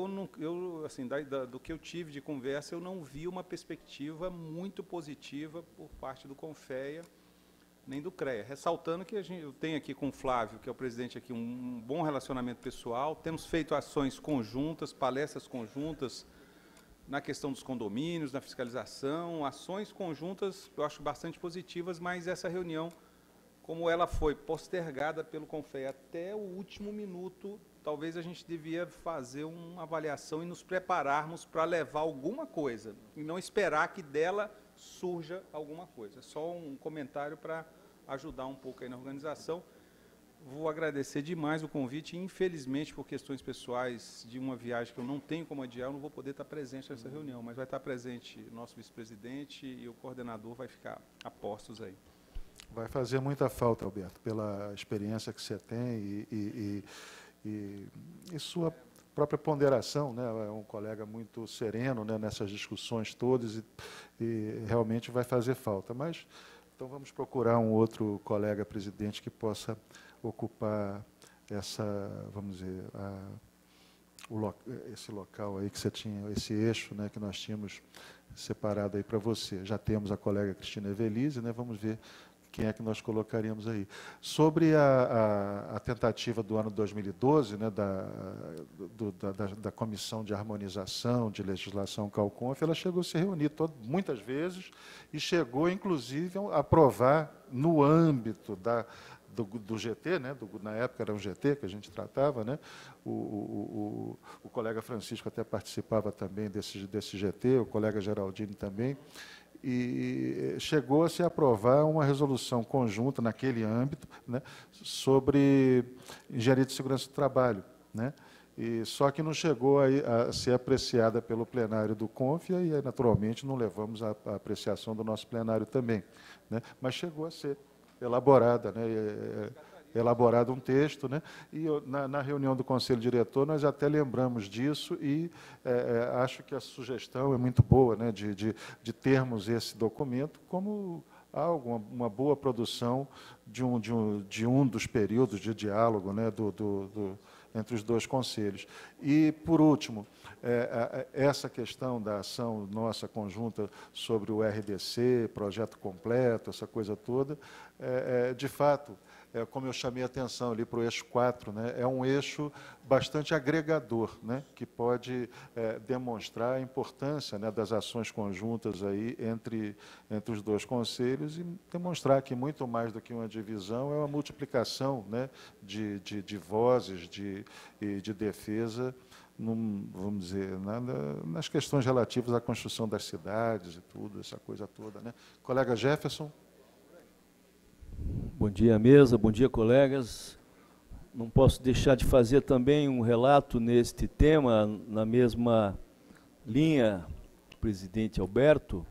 assim, do que eu tive de conversa, eu não vi uma perspectiva muito positiva por parte do CONFEA, nem do CREA. Ressaltando que eu tenho aqui com o Flávio, que é o presidente aqui, um bom relacionamento pessoal, temos feito ações conjuntas, palestras conjuntas, na questão dos condomínios, na fiscalização, ações conjuntas, eu acho bastante positivas, mas essa reunião, como ela foi postergada pelo CONFEA até o último minuto, talvez a gente devia fazer uma avaliação e nos prepararmos para levar alguma coisa, e não esperar que dela surja alguma coisa. É só um comentário para ajudar um pouco aí na organização. Vou agradecer demais o convite. Infelizmente, por questões pessoais de uma viagem que eu não tenho como adiar, eu não vou poder estar presente nessa reunião, mas vai estar presente o nosso vice-presidente e o coordenador vai ficar a postos aí. Vai fazer muita falta, Alberto, pela experiência que você tem e sua própria ponderação, né? É um colega muito sereno, né, nessas discussões todas e realmente vai fazer falta. Mas, então, vamos procurar um outro colega presidente que possa ocupar essa, vamos dizer, esse local aí que você tinha, esse eixo, né, que nós tínhamos separado aí para você. Já temos a colega Cristina Evelise, né, vamos ver quem é que nós colocaríamos aí. Sobre a tentativa do ano 2012, né, da Comissão de Harmonização de Legislação CalConf, ela chegou a se reunir muitas vezes e chegou, inclusive, a aprovar no âmbito do GT, né, na época era um GT que a gente tratava, né, o colega Francisco até participava também desse GT, o colega Geraldine também, e chegou a se aprovar uma resolução conjunta naquele âmbito, né, sobre engenharia de segurança do trabalho, né, e só que não chegou a ser apreciada pelo plenário do CONF e aí, naturalmente, não levamos a apreciação do nosso plenário também, né, mas chegou a ser elaborada, né, elaborado um texto, né, e na reunião do Conselho Diretor nós até lembramos disso e acho que a sugestão é muito boa, né, de termos esse documento como uma boa produção de um dos períodos de diálogo, né, entre os dois conselhos. E, por último, essa questão da ação nossa conjunta sobre o RDC, projeto completo, essa coisa toda, de fato, como eu chamei a atenção ali para o eixo 4, né, é um eixo bastante agregador, né, que pode demonstrar a importância, né, das ações conjuntas aí entre os dois conselhos e demonstrar que muito mais do que uma divisão é uma multiplicação, né, de vozes e de defesa, vamos dizer, nas questões relativas à construção das cidades e tudo, essa coisa toda, né. Colega Jefferson. Bom dia, mesa, bom dia, colegas. Não posso deixar de fazer também um relato neste tema, na mesma linha do presidente Alberto,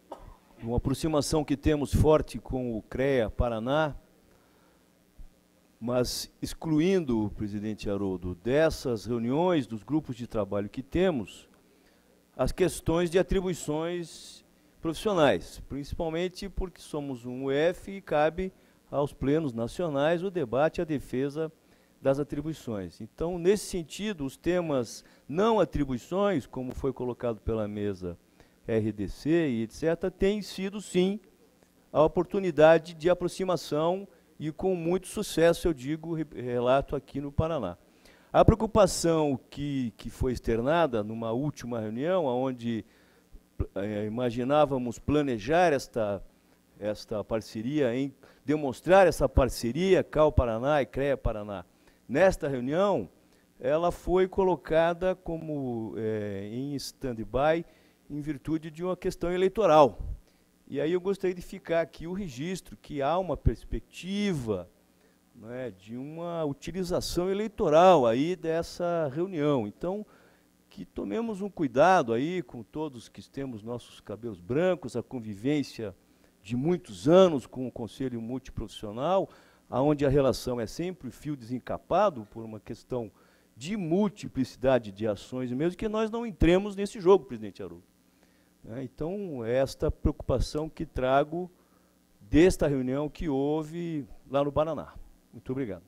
uma aproximação que temos forte com o CREA Paraná, Mas, excluindo, presidente Haroldo, dessas reuniões, dos grupos de trabalho que temos, as questões de atribuições profissionais, principalmente porque somos um UF e cabe aos plenos nacionais o debate e a defesa das atribuições. Então, nesse sentido, os temas não atribuições, como foi colocado pela mesa RDC e etc., têm sido, sim, a oportunidade de aproximação e com muito sucesso, eu digo, relato aqui no Paraná. A preocupação que foi externada numa última reunião, onde imaginávamos planejar esta parceria, demonstrar essa parceria, CAL Paraná e CREA Paraná, nesta reunião, ela foi colocada como em stand-by em virtude de uma questão eleitoral. E aí eu gostaria de ficar aqui o registro que há uma perspectiva, né, de uma utilização eleitoral aí dessa reunião. Então, que tomemos um cuidado aí com todos que temos nossos cabelos brancos, a convivência de muitos anos com o Conselho Multiprofissional, onde a relação é sempre fio desencapado por uma questão de multiplicidade de ações, mesmo que nós não entremos nesse jogo, presidente Haroldo. Então, esta preocupação que trago desta reunião que houve lá no Paraná. Muito obrigado.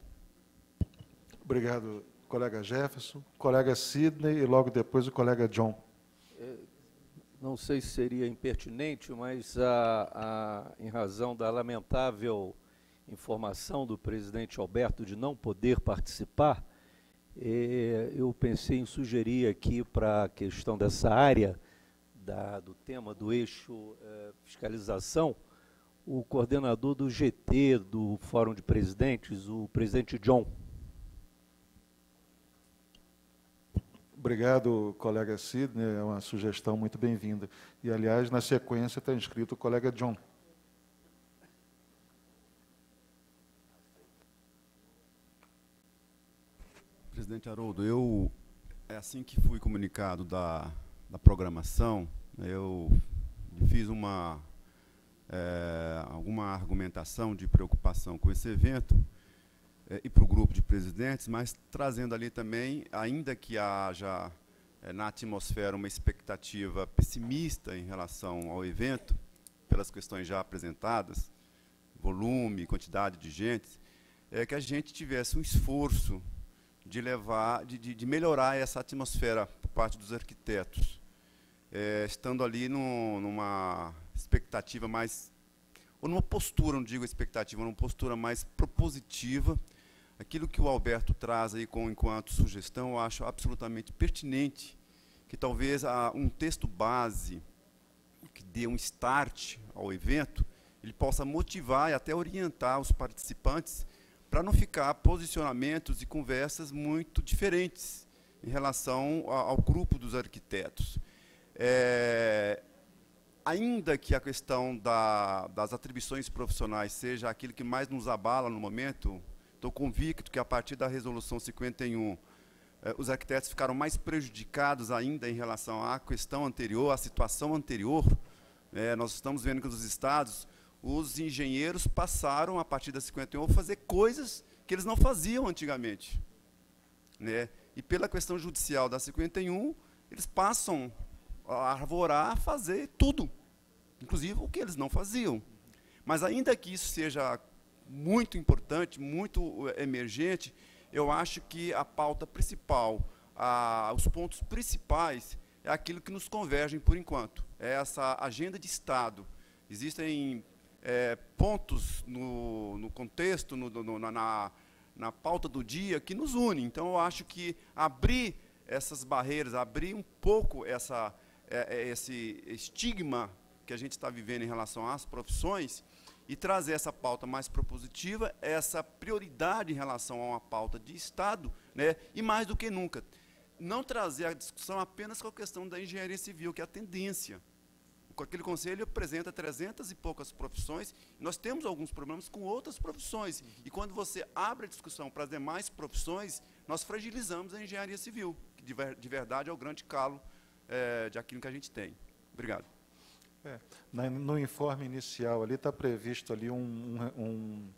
Obrigado, colega Jefferson. Colega Sidney e logo depois o colega John. Não sei se seria impertinente, mas em razão da lamentável informação do presidente Alberto de não poder participar, eu pensei em sugerir aqui para a questão dessa área, do tema do eixo fiscalização, o coordenador do GT, do Fórum de Presidentes, o presidente John. Obrigado, colega Sidney, é uma sugestão muito bem-vinda. E, aliás, na sequência está inscrito o colega John. Presidente Haroldo, assim que fui comunicado da programação, eu fiz alguma argumentação de preocupação com esse evento e para o grupo de presidentes, mas trazendo ali também, ainda que haja na atmosfera uma expectativa pessimista em relação ao evento, pelas questões já apresentadas, volume, quantidade de gente, que a gente tivesse um esforço de melhorar essa atmosfera por parte dos arquitetos, estando ali numa expectativa mais, ou numa postura, não digo expectativa, numa postura mais propositiva. Aquilo que o Alberto traz aí enquanto sugestão, eu acho absolutamente pertinente, que talvez um texto base que dê um start ao evento, ele possa motivar e até orientar os participantes para não ficar posicionamentos e conversas muito diferentes em relação ao grupo dos arquitetos. Ainda que a questão das atribuições profissionais seja aquilo que mais nos abala no momento, estou convicto que a partir da Resolução 51, os arquitetos ficaram mais prejudicados ainda em relação à questão anterior, à situação anterior. Nós estamos vendo que nos estados, os engenheiros passaram, a partir da 51, a fazer coisas que eles não faziam antigamente. E pela questão judicial da 51, eles passam a arvorar, a fazer tudo, inclusive o que eles não faziam. Mas ainda que isso seja muito importante, muito emergente, eu acho que a pauta principal, os pontos principais, é aquilo que nos convergem por enquanto. É essa agenda de Estado. Existem pontos no contexto, na pauta do dia, que nos unem. Então, eu acho que abrir essas barreiras, abrir um pouco esse estigma que a gente está vivendo em relação às profissões e trazer essa pauta mais propositiva, essa prioridade em relação a uma pauta de Estado, e mais do que nunca, não trazer a discussão apenas com a questão da engenharia civil, que é a tendência. Aquele conselho apresenta 300 e poucas profissões, e nós temos alguns problemas com outras profissões. E quando você abre a discussão para as demais profissões, nós fragilizamos a engenharia civil, que de verdade é o grande calo de aquilo que a gente tem. Obrigado. No informe inicial ali está previsto ali um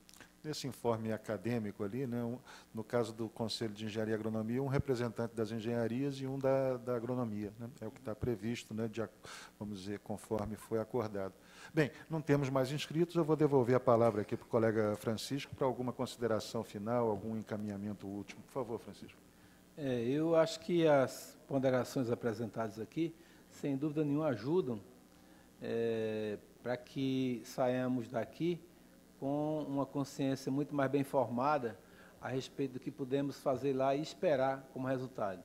nesse informe acadêmico ali, né, no caso do Conselho de Engenharia e Agronomia, um representante das engenharias e um da agronomia. Né, é o que está previsto, né, vamos dizer, conforme foi acordado. Bem, não temos mais inscritos, eu vou devolver a palavra aqui para o colega Francisco para alguma consideração final, algum encaminhamento último. Por favor, Francisco. Eu acho que as ponderações apresentadas aqui, sem dúvida nenhuma, ajudam para que saiamos daqui com uma consciência muito mais bem formada a respeito do que podemos fazer lá e esperar como resultado.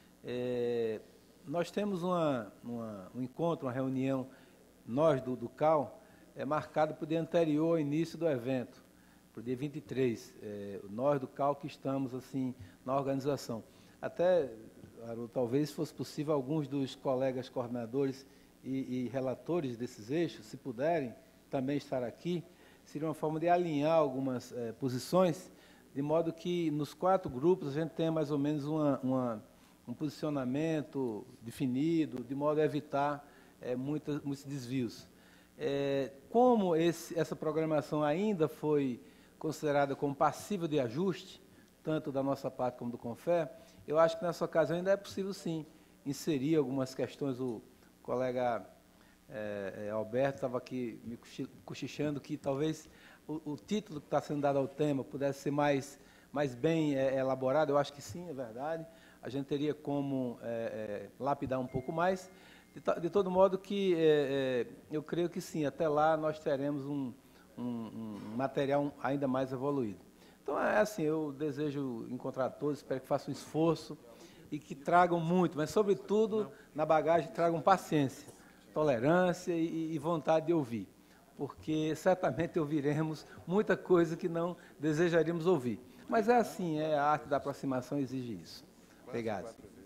Nós temos um encontro, uma reunião, nós do CAL, marcado para o dia anterior ao início do evento, para o dia 23. Nós do CAL que estamos assim na organização. Até, talvez fosse possível alguns dos colegas coordenadores e relatores desses eixos, se puderem também estar aqui, seria uma forma de alinhar algumas posições, de modo que nos 4 grupos a gente tenha mais ou menos um posicionamento definido, de modo a evitar muitos desvios. Como essa programação ainda foi considerada como passível de ajuste, tanto da nossa parte como do CONFER, eu acho que nessa ocasião ainda é possível, sim, inserir algumas questões. O colega Alberto estava aqui me cochichando que talvez o título que está sendo dado ao tema pudesse ser mais bem elaborado. Eu acho que sim, é verdade. A gente teria como lapidar um pouco mais. De todo modo que eu creio que sim, até lá nós teremos um material ainda mais evoluído. Então, assim, eu desejo encontrar todos, espero que façam um esforço e que tragam muito, mas, sobretudo, na bagagem, tragam paciência, tolerância e vontade de ouvir, porque certamente ouviremos muita coisa que não desejaríamos ouvir. Mas é assim, a arte da aproximação exige isso. Obrigado.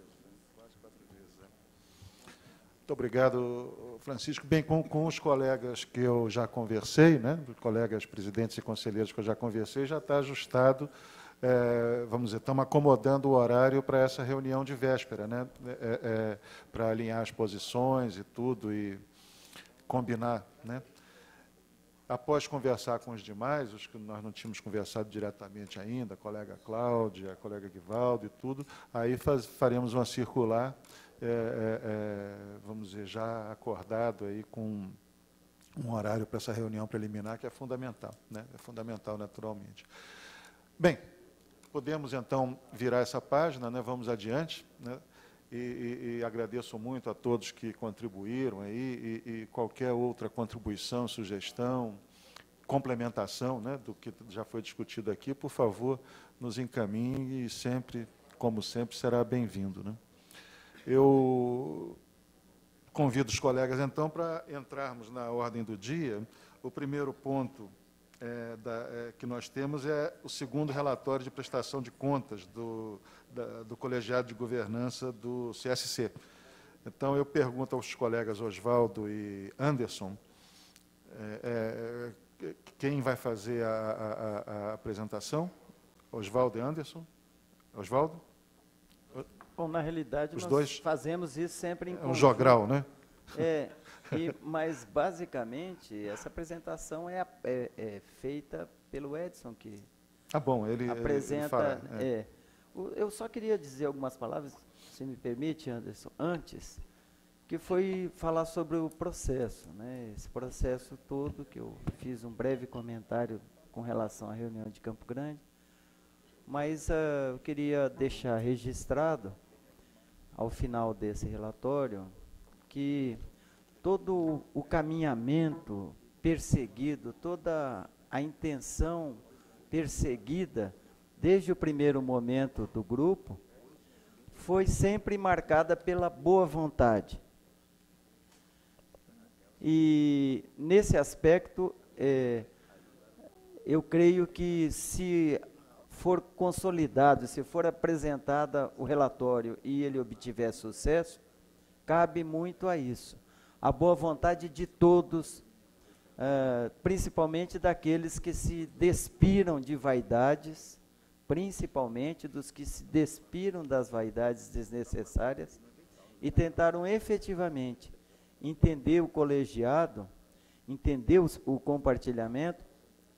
Muito obrigado, Francisco. Bem, com os colegas que eu já conversei, né, os colegas presidentes e conselheiros que eu já conversei, já está ajustado, vamos dizer, estamos acomodando o horário para essa reunião de véspera, né, para alinhar as posições e tudo, e combinar, né. Após conversar com os demais, os que nós não tínhamos conversado diretamente ainda, a colega Cláudia, a colega Guivaldo e tudo, aí faremos uma circular, vamos dizer, já acordado aí com um horário para essa reunião preliminar, que é fundamental, né? É fundamental, naturalmente. Bem, podemos, então, virar essa página, né? Vamos adiante, né? E agradeço muito a todos que contribuíram aí, e qualquer outra contribuição, sugestão, complementação, né, do que já foi discutido aqui, por favor, nos encaminhe e sempre, como sempre, será bem-vindo, né? Eu convido os colegas, então, para entrarmos na ordem do dia. O primeiro ponto que nós temos é o segundo relatório de prestação de contas do Colegiado de Governança do CSC. Então, eu pergunto aos colegas Osvaldo e Anderson, quem vai fazer a apresentação? Osvaldo e Anderson? Osvaldo? Bom, na realidade, nós fazemos isso sempre em conjunto. É um jogral, né? Mas, basicamente, essa apresentação é feita pelo Edson, que ele apresenta... Eu só queria dizer algumas palavras, se me permite, Anderson, antes, que foi falar sobre o processo, né? Esse processo todo, que eu fiz um breve comentário com relação à reunião de Campo Grande, mas eu queria deixar registrado, ao final desse relatório, que todo o caminhamento perseguido, toda a intenção perseguida, desde o primeiro momento do grupo, foi sempre marcada pela boa vontade. E, nesse aspecto, eu creio que, se for consolidado, se for apresentada o relatório e ele obtiver sucesso, cabe muito a isso. A boa vontade de todos, principalmente daqueles que se despiram de vaidades, principalmente dos que se despiram das vaidades desnecessárias e tentaram efetivamente entender o colegiado, entender o compartilhamento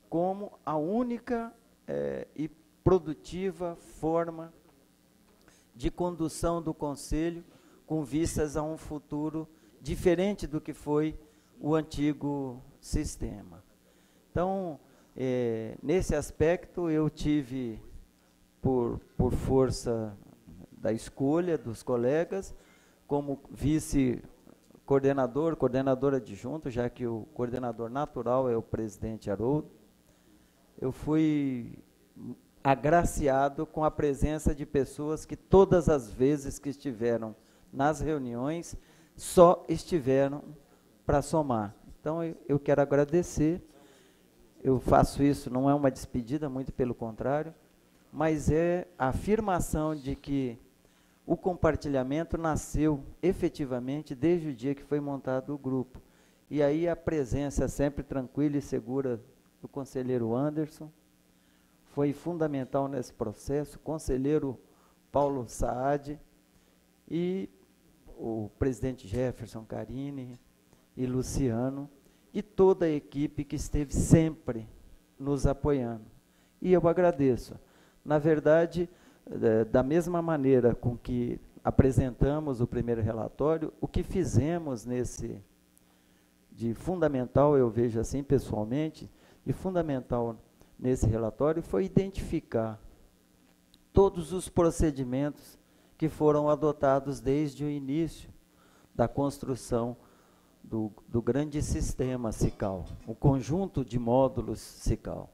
como a única e produtiva forma de condução do Conselho com vistas a um futuro diferente do que foi o antigo sistema. Então, nesse aspecto, eu tive, por força da escolha dos colegas, como vice-coordenador, coordenador adjunto, já que o coordenador natural é o presidente Haroldo, eu fui agraciado com a presença de pessoas que todas as vezes que estiveram nas reuniões, só estiveram para somar. Então, eu quero agradecer. Eu faço isso, não é uma despedida, muito pelo contrário, mas é a afirmação de que o compartilhamento nasceu efetivamente desde o dia que foi montado o grupo. E aí a presença sempre tranquila e segura do conselheiro Anderson foi fundamental nesse processo, conselheiro Paulo Saad e o presidente Jefferson Carini e Luciano e toda a equipe que esteve sempre nos apoiando. E eu agradeço. Na verdade, da mesma maneira com que apresentamos o primeiro relatório, o que fizemos de fundamental, eu vejo assim pessoalmente, de fundamental nesse relatório foi identificar todos os procedimentos que foram adotados desde o início da construção do grande sistema SICAL, o conjunto de módulos SICAL.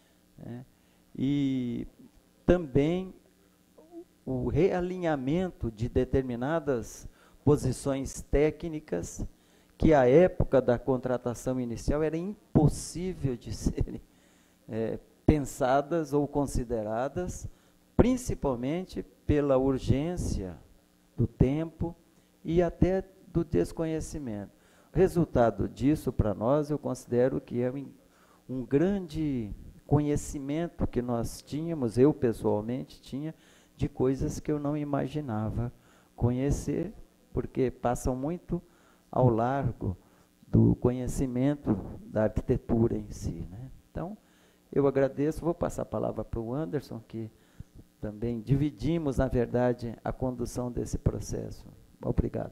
E também o realinhamento de determinadas posições técnicas que, à época da contratação inicial, era impossível de serem pensadas ou consideradas, principalmente pela urgência do tempo e até do desconhecimento. O resultado disso, para nós, eu considero que é um grande conhecimento que nós tínhamos, eu pessoalmente tinha, de coisas que eu não imaginava conhecer, porque passam muito ao largo do conhecimento da arquitetura em si, né? Então, eu agradeço, vou passar a palavra para o Anderson, que também dividimos, na verdade, a condução desse processo. Obrigado.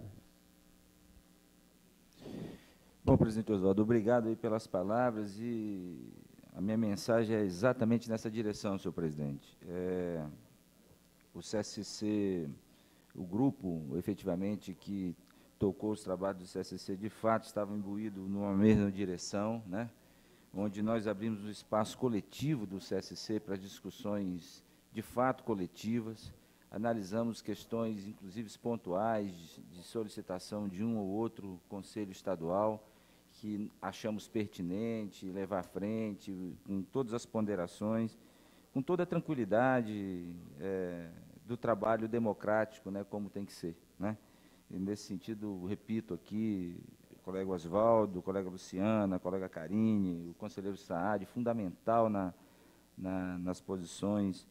Bom, presidente Oswaldo, obrigado aí pelas palavras e a minha mensagem é exatamente nessa direção, senhor presidente. O CSC, o grupo, efetivamente, que tocou os trabalhos do CSC, de fato, estava imbuído numa mesma direção, né? Onde nós abrimos o espaço coletivo do CSC para discussões, de fato, coletivas, analisamos questões, inclusive pontuais, de solicitação de um ou outro conselho estadual, que achamos pertinente levar à frente, com todas as ponderações, com toda a tranquilidade do trabalho democrático, né, como tem que ser, né? E nesse sentido, repito aqui, o colega Oswaldo, o colega Luciana, a colega Carine, o conselheiro Saad, fundamental nas posições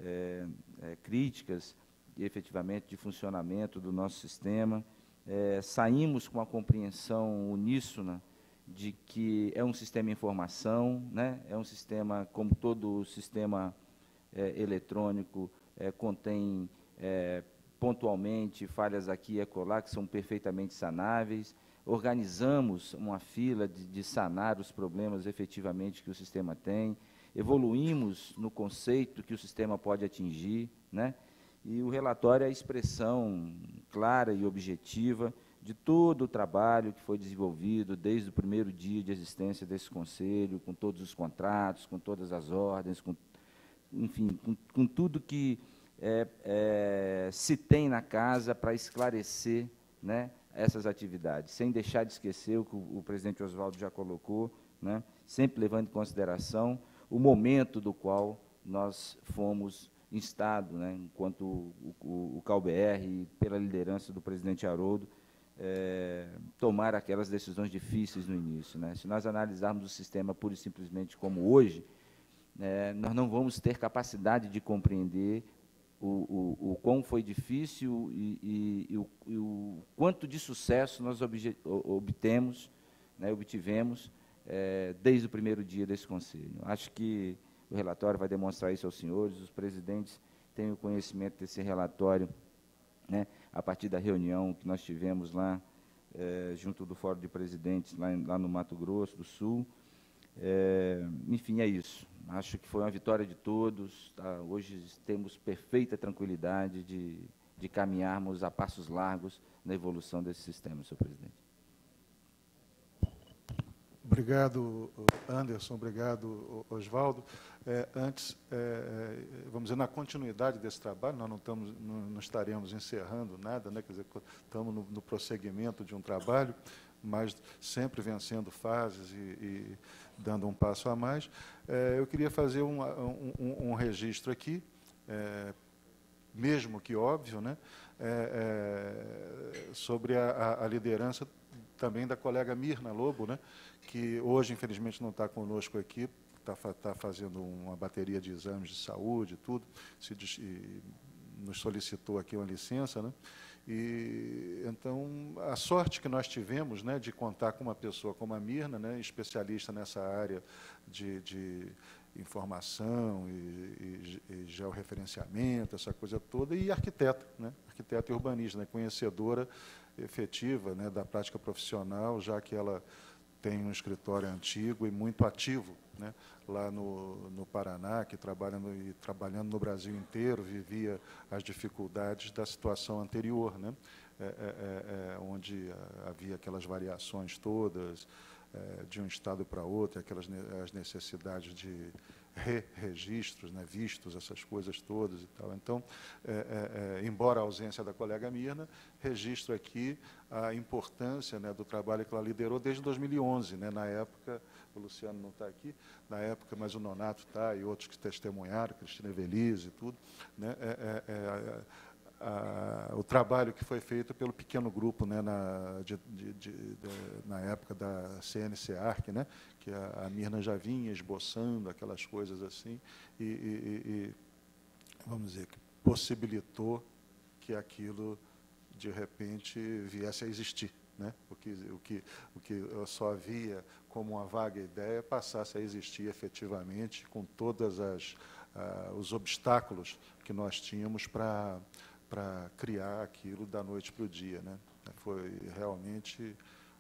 críticas e, efetivamente, de funcionamento do nosso sistema. Saímos com a compreensão uníssona de que é um sistema em formação, né? É um sistema, como todo sistema eletrônico, contém pontualmente falhas aqui e acolá, que são perfeitamente sanáveis. Organizamos uma fila de sanar os problemas efetivamente que o sistema tem, evoluímos no conceito que o sistema pode atingir, né? E o relatório é a expressão clara e objetiva de todo o trabalho que foi desenvolvido desde o primeiro dia de existência desse conselho, com todos os contratos, com todas as ordens, enfim, com tudo que se tem na casa para esclarecer, né, essas atividades, sem deixar de esquecer o que o presidente Oswaldo já colocou, né, sempre levando em consideração o momento do qual nós fomos instado, né, enquanto o CAU-BR, pela liderança do presidente Haroldo, tomar aquelas decisões difíceis no início, né? Se nós analisarmos o sistema pura e simplesmente como hoje, nós não vamos ter capacidade de compreender o quão foi difícil e o quanto de sucesso nós obtivemos desde o primeiro dia desse Conselho. Acho que o relatório vai demonstrar isso aos senhores, os presidentes têm o conhecimento desse relatório, né, a partir da reunião que nós tivemos lá, junto do Fórum de Presidentes, lá no Mato Grosso do Sul. Enfim, é isso. Acho que foi uma vitória de todos. Tá? Hoje temos perfeita tranquilidade de caminharmos a passos largos na evolução desse sistema, senhor presidente. Obrigado, Anderson. Obrigado, Oswaldo. Antes, vamos dizer, na continuidade desse trabalho, nós não estaremos encerrando nada, né? Quer dizer, estamos no prosseguimento de um trabalho, mas sempre vencendo fases e dando um passo a mais. Eu queria fazer um registro aqui, mesmo que óbvio, né? Sobre a liderança também da colega Mirna Lobo, né? Que hoje, infelizmente, não está conosco aqui, está fazendo uma bateria de exames de saúde e tudo, nos solicitou aqui uma licença, né? E, então, a sorte que nós tivemos, né, de contar com uma pessoa como a Mirna, né, especialista nessa área de informação e georreferenciamento, essa coisa toda, e arquiteta, né, arquiteta e urbanista, né, conhecedora efetiva, né, da prática profissional, já que ela tem um escritório antigo e muito ativo, né, lá no Paraná, que trabalhando no Brasil inteiro, vivia as dificuldades da situação anterior, né, onde havia aquelas variações todas de um estado para outro, as necessidades de registros, né, vistos, essas coisas todas e tal. Então, embora a ausência da colega Mirna, registro aqui a importância, né, do trabalho que ela liderou desde 2011, né, na época, o Luciano não está aqui, na época, mas o Nonato está, e outros que testemunharam, Cristina Evelise e tudo, né, o trabalho que foi feito pelo pequeno grupo, né, na época da CNC-ARC, né, que a Mirna já vinha esboçando aquelas coisas assim, e vamos dizer, que possibilitou que aquilo, de repente, viesse a existir, né? O que eu só via como uma vaga ideia passasse a existir efetivamente, com todos os obstáculos que nós tínhamos para criar aquilo da noite para o dia, né? Foi realmente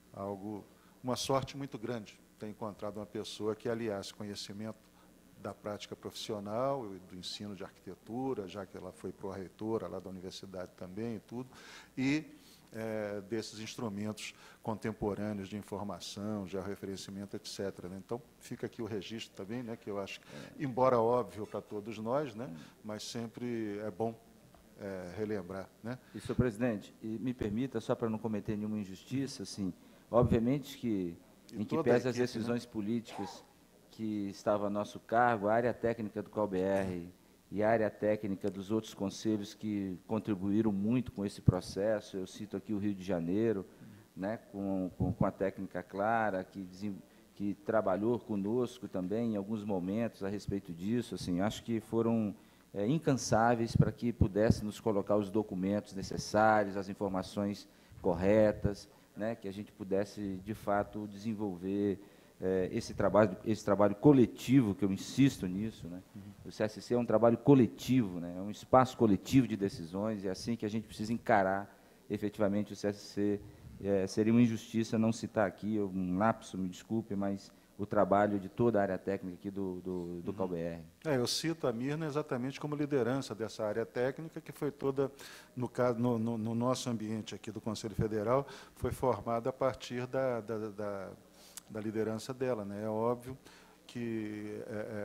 uma sorte muito grande ter encontrado uma pessoa que aliasse conhecimento da prática profissional, do ensino de arquitetura, já que ela foi pró-reitora lá da universidade também e tudo, e desses instrumentos contemporâneos de informação, georreferenciamento, etc. Né? Então, fica aqui o registro também, né, que eu acho, embora óbvio para todos nós, né, mas sempre é bom relembrar, né? E, senhor presidente, me permita, só para não cometer nenhuma injustiça, assim, obviamente que, em que pese as decisões, né, políticas que estavam a nosso cargo, a área técnica do CalBR e a área técnica dos outros conselhos que contribuíram muito com esse processo, eu cito aqui o Rio de Janeiro, né, com a técnica Clara, que trabalhou conosco também em alguns momentos a respeito disso, assim, acho que foram incansáveis para que pudéssemos colocar os documentos necessários, as informações corretas, né, que a gente pudesse, de fato, desenvolver esse trabalho coletivo, que eu insisto nisso, né? O CSC é um trabalho coletivo, né? É um espaço coletivo de decisões, e é assim que a gente precisa encarar efetivamente o CSC. Seria uma injustiça não citar aqui, um lapso, me desculpe, mas o trabalho de toda a área técnica aqui do CalBR. Eu cito a Mirna exatamente como liderança dessa área técnica, que foi toda, no caso, no nosso ambiente aqui do Conselho Federal, foi formada a partir da liderança dela, né? É óbvio que,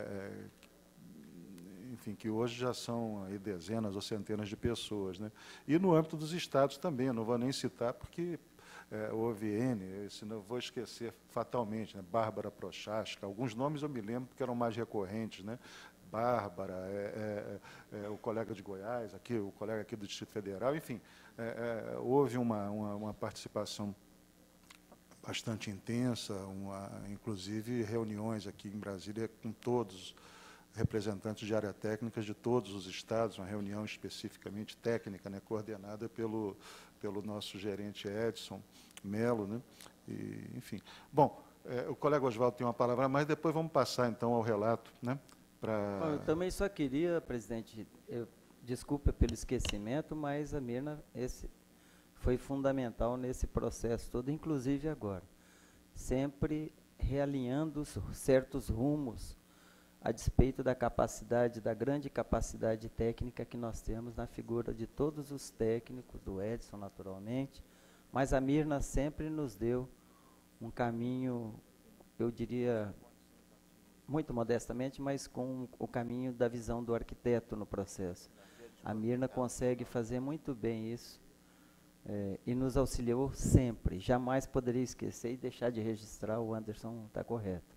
enfim, que hoje já são aí dezenas ou centenas de pessoas, né? E no âmbito dos estados também, eu não vou nem citar, porque houve N, senão eu vou esquecer fatalmente, né? Bárbara Prochaska, alguns nomes eu me lembro porque eram mais recorrentes, né? Bárbara, o colega de Goiás, aqui, o colega aqui do Distrito Federal, enfim, houve uma participação bastante intensa, inclusive reuniões aqui em Brasília com todos representantes de área técnica de todos os estados, uma reunião especificamente técnica, né, coordenada pelo nosso gerente Edson Melo, né, e, enfim. Bom, O colega Oswaldo tem uma palavra, mas depois vamos passar, então, ao relato, né? Bom, eu também só queria, presidente, desculpa pelo esquecimento, mas a Mirna foi fundamental nesse processo todo, inclusive agora. Sempre realinhando certos rumos a despeito da capacidade, da grande capacidade técnica que nós temos na figura de todos os técnicos, do Edson, naturalmente, mas a Mirna sempre nos deu um caminho, eu diria, muito modestamente, mas com o caminho da visão do arquiteto no processo. A Mirna consegue fazer muito bem isso e nos auxiliou sempre. Jamais poderia esquecer e deixar de registrar, o Anderson está correto.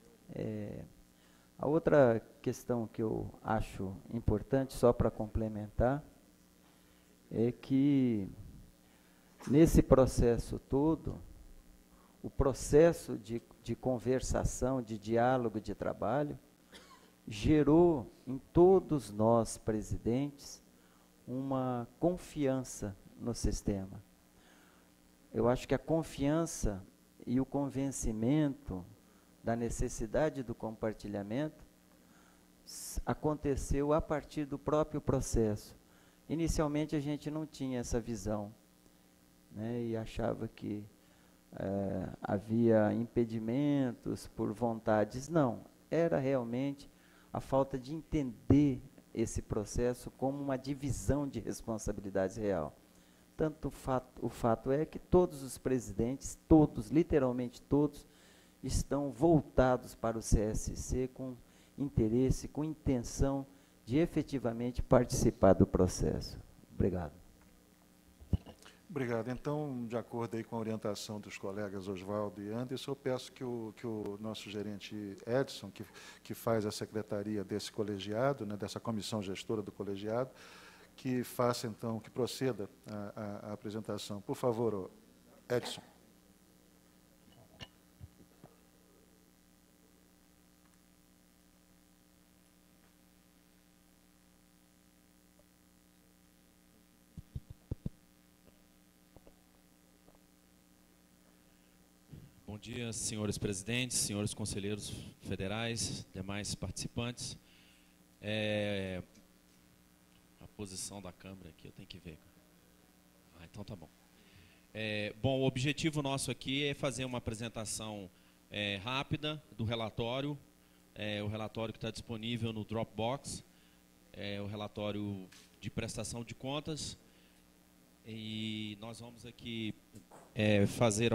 A outra questão que eu acho importante, só para complementar, é que nesse processo todo, o processo de conversação, de diálogo, de trabalho, gerou em todos nós, presidentes, uma confiança no sistema. Eu acho que a confiança e o convencimento da necessidade do compartilhamento aconteceu a partir do próprio processo. Inicialmente a gente não tinha essa visão, né, e achava que havia impedimentos por vontades. Não, era realmente a falta de entender esse processo como uma divisão de responsabilidades real. Tanto o fato é que todos os presidentes, todos, literalmente todos, estão voltados para o CSC com interesse, com intenção de efetivamente participar do processo. Obrigado. Obrigado. Então, de acordo aí com a orientação dos colegas Oswaldo e Anderson, eu peço que o nosso gerente Edson, que faz a secretaria desse colegiado, né, dessa comissão gestora do colegiado, que faça, então, que proceda a apresentação. Por favor, Edson. Bom dia, senhores presidentes, senhores conselheiros federais, demais participantes. A posição da câmera aqui eu tenho que ver. Então tá bom. Bom, o objetivo nosso aqui é fazer uma apresentação rápida do relatório. O relatório que está disponível no Dropbox. O relatório de prestação de contas. E nós vamos aqui fazer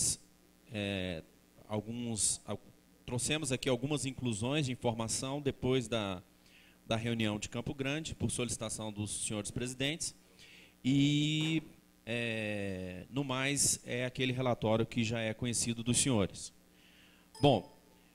trouxemos aqui algumas inclusões de informação depois da reunião de Campo Grande, por solicitação dos senhores presidentes, e, no mais, é aquele relatório que já é conhecido dos senhores. Bom,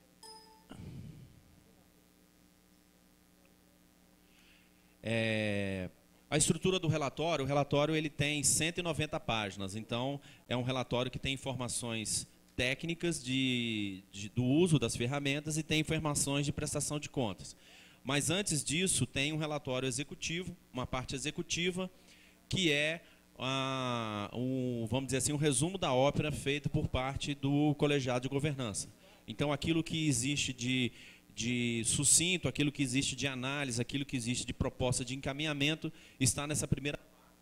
a estrutura do relatório, o relatório ele tem 190 páginas, então é um relatório que tem informações técnicas do uso das ferramentas e tem informações de prestação de contas. Mas antes disso, tem um relatório executivo, uma parte executiva, que é, vamos dizer assim, um resumo da ópera feita por parte do colegiado de governança. Então, aquilo que existe de sucinto, aquilo que existe de análise, aquilo que existe de proposta de encaminhamento, está nessa primeira.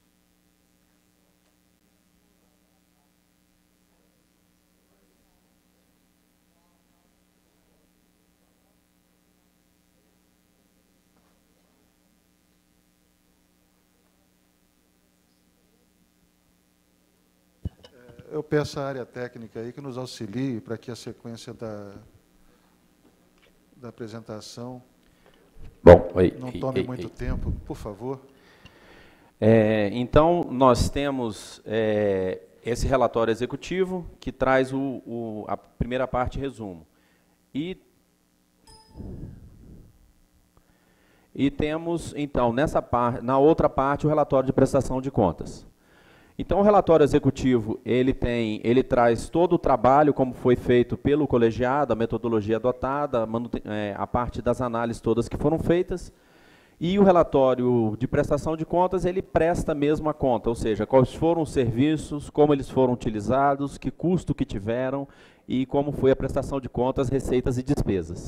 Eu peço à área técnica aí que nos auxilie para que a sequência da apresentação não tome muito tempo, por favor. Então, nós temos esse relatório executivo que traz a primeira parte, resumo. E temos, então, na outra parte, o relatório de prestação de contas. Então, o relatório executivo, ele traz todo o trabalho, como foi feito pelo colegiado, a metodologia adotada, a parte das análises todas que foram feitas. E o relatório de prestação de contas, ele presta mesmo a conta, ou seja, quais foram os serviços, como eles foram utilizados, que custo que tiveram e como foi a prestação de contas, receitas e despesas.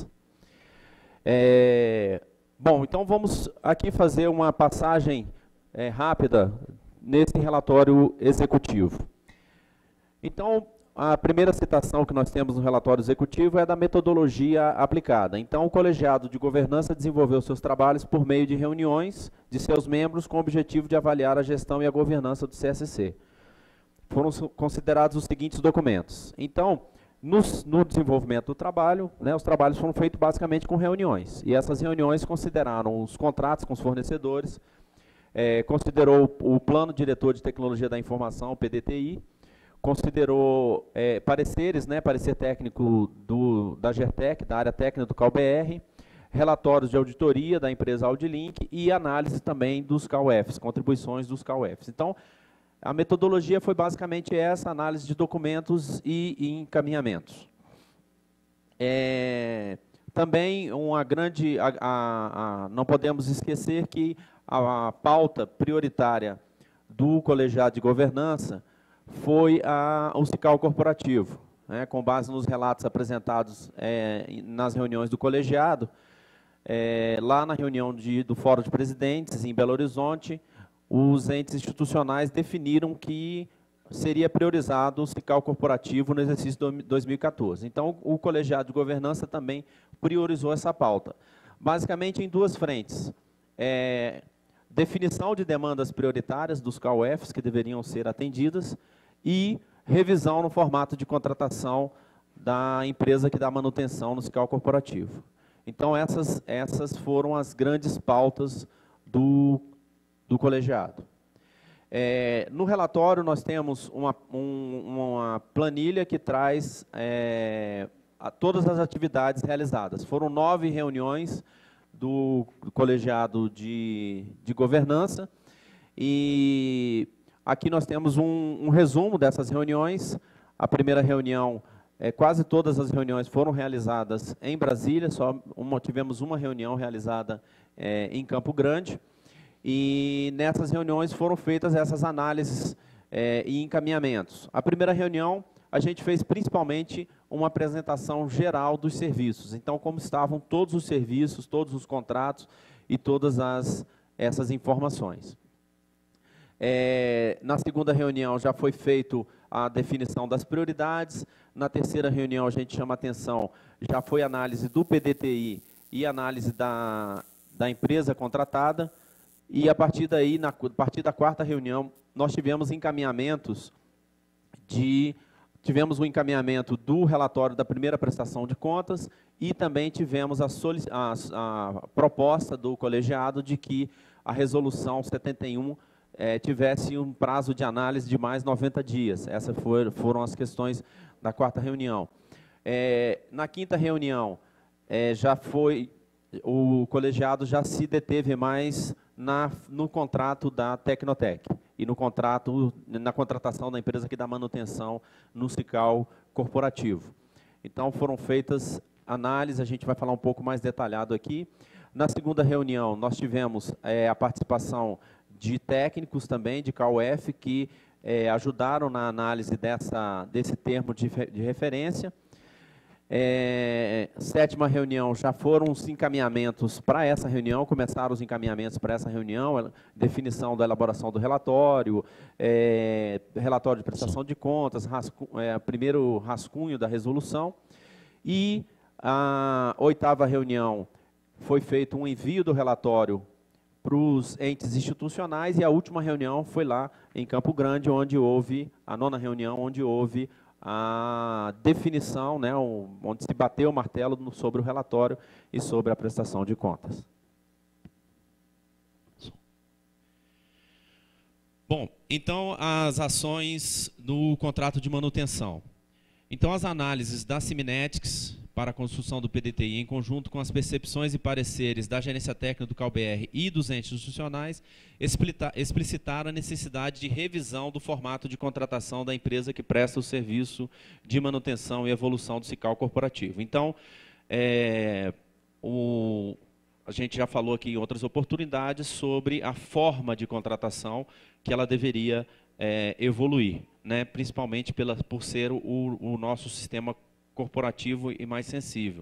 Bom, então vamos aqui fazer uma passagem rápida nesse relatório executivo. Então, a primeira citação que nós temos no relatório executivo é da metodologia aplicada. Então, o colegiado de governança desenvolveu seus trabalhos por meio de reuniões de seus membros com o objetivo de avaliar a gestão e a governança do CSC. Foram considerados os seguintes documentos. Então, no desenvolvimento do trabalho, né, os trabalhos foram feitos basicamente com reuniões. E essas reuniões consideraram os contratos com os fornecedores, considerou o Plano Diretor de Tecnologia da Informação, o PDTI, considerou pareceres, né, parecer técnico da GERTEC, da área técnica do CalBR, relatórios de auditoria da empresa Audilink e análise também dos CalFs, contribuições dos CalFs. Então, a metodologia foi basicamente essa, análise de documentos e encaminhamentos. Também uma grande, não podemos esquecer que a pauta prioritária do colegiado de governança foi o SICAL corporativo, né, com base nos relatos apresentados nas reuniões do colegiado. Lá na reunião do Fórum de Presidentes, em Belo Horizonte, os entes institucionais definiram que seria priorizado o SICAL corporativo no exercício de 2014. Então, o colegiado de governança também priorizou essa pauta, basicamente em duas frentes. Definição de demandas prioritárias dos CalFs que deveriam ser atendidas e revisão no formato de contratação da empresa que dá manutenção no SICAL corporativo. Então, essas foram as grandes pautas do colegiado. No relatório, nós temos uma planilha que traz todas as atividades realizadas. Foram 9 reuniões do colegiado de governança e aqui nós temos um resumo dessas reuniões. A primeira reunião, quase todas as reuniões foram realizadas em Brasília, tivemos uma reunião realizada em Campo Grande. E nessas reuniões foram feitas essas análises e encaminhamentos. A primeira reunião, a gente fez principalmente uma apresentação geral dos serviços. Então, como estavam todos os serviços, todos os contratos e todas essas informações. Na segunda reunião já foi feito a definição das prioridades. Na terceira reunião a gente chama atenção, já foi análise do PDTI e análise da empresa contratada. E a partir daí, a partir da quarta reunião, nós tivemos encaminhamentos tivemos o encaminhamento do relatório da primeira prestação de contas e também tivemos a proposta do colegiado de que a resolução 71 tivesse um prazo de análise de mais 90 dias. Essas foram as questões da quarta reunião. Na quinta reunião, o colegiado já se deteve mais no contrato da Tecnotec e na contratação da empresa que dá manutenção no SICAL corporativo. Então, foram feitas análises, a gente vai falar um pouco mais detalhado aqui. Na segunda reunião, nós tivemos a participação de técnicos também, de CalF, que ajudaram na análise desse termo de referência. Sétima reunião, já foram os encaminhamentos para essa reunião, começaram os encaminhamentos para essa reunião, definição da elaboração do relatório, relatório de prestação de contas, primeiro rascunho da resolução. E a oitava reunião foi feito um envio do relatório para os entes institucionais e a última reunião foi lá em Campo Grande, onde houve, a nona reunião, onde houve a definição, né, onde se bateu o martelo sobre o relatório e sobre a prestação de contas. Bom, então as ações no contrato de manutenção. Então as análises da Siminetics para a construção do PDTI, em conjunto com as percepções e pareceres da gerência técnica do CalBR e dos entes institucionais, explicitaram a necessidade de revisão do formato de contratação da empresa que presta o serviço de manutenção e evolução do SICAL corporativo. Então, a gente já falou aqui em outras oportunidades sobre a forma de contratação que ela deveria evoluir, né? Principalmente por ser o nosso sistema corporativo e mais sensível.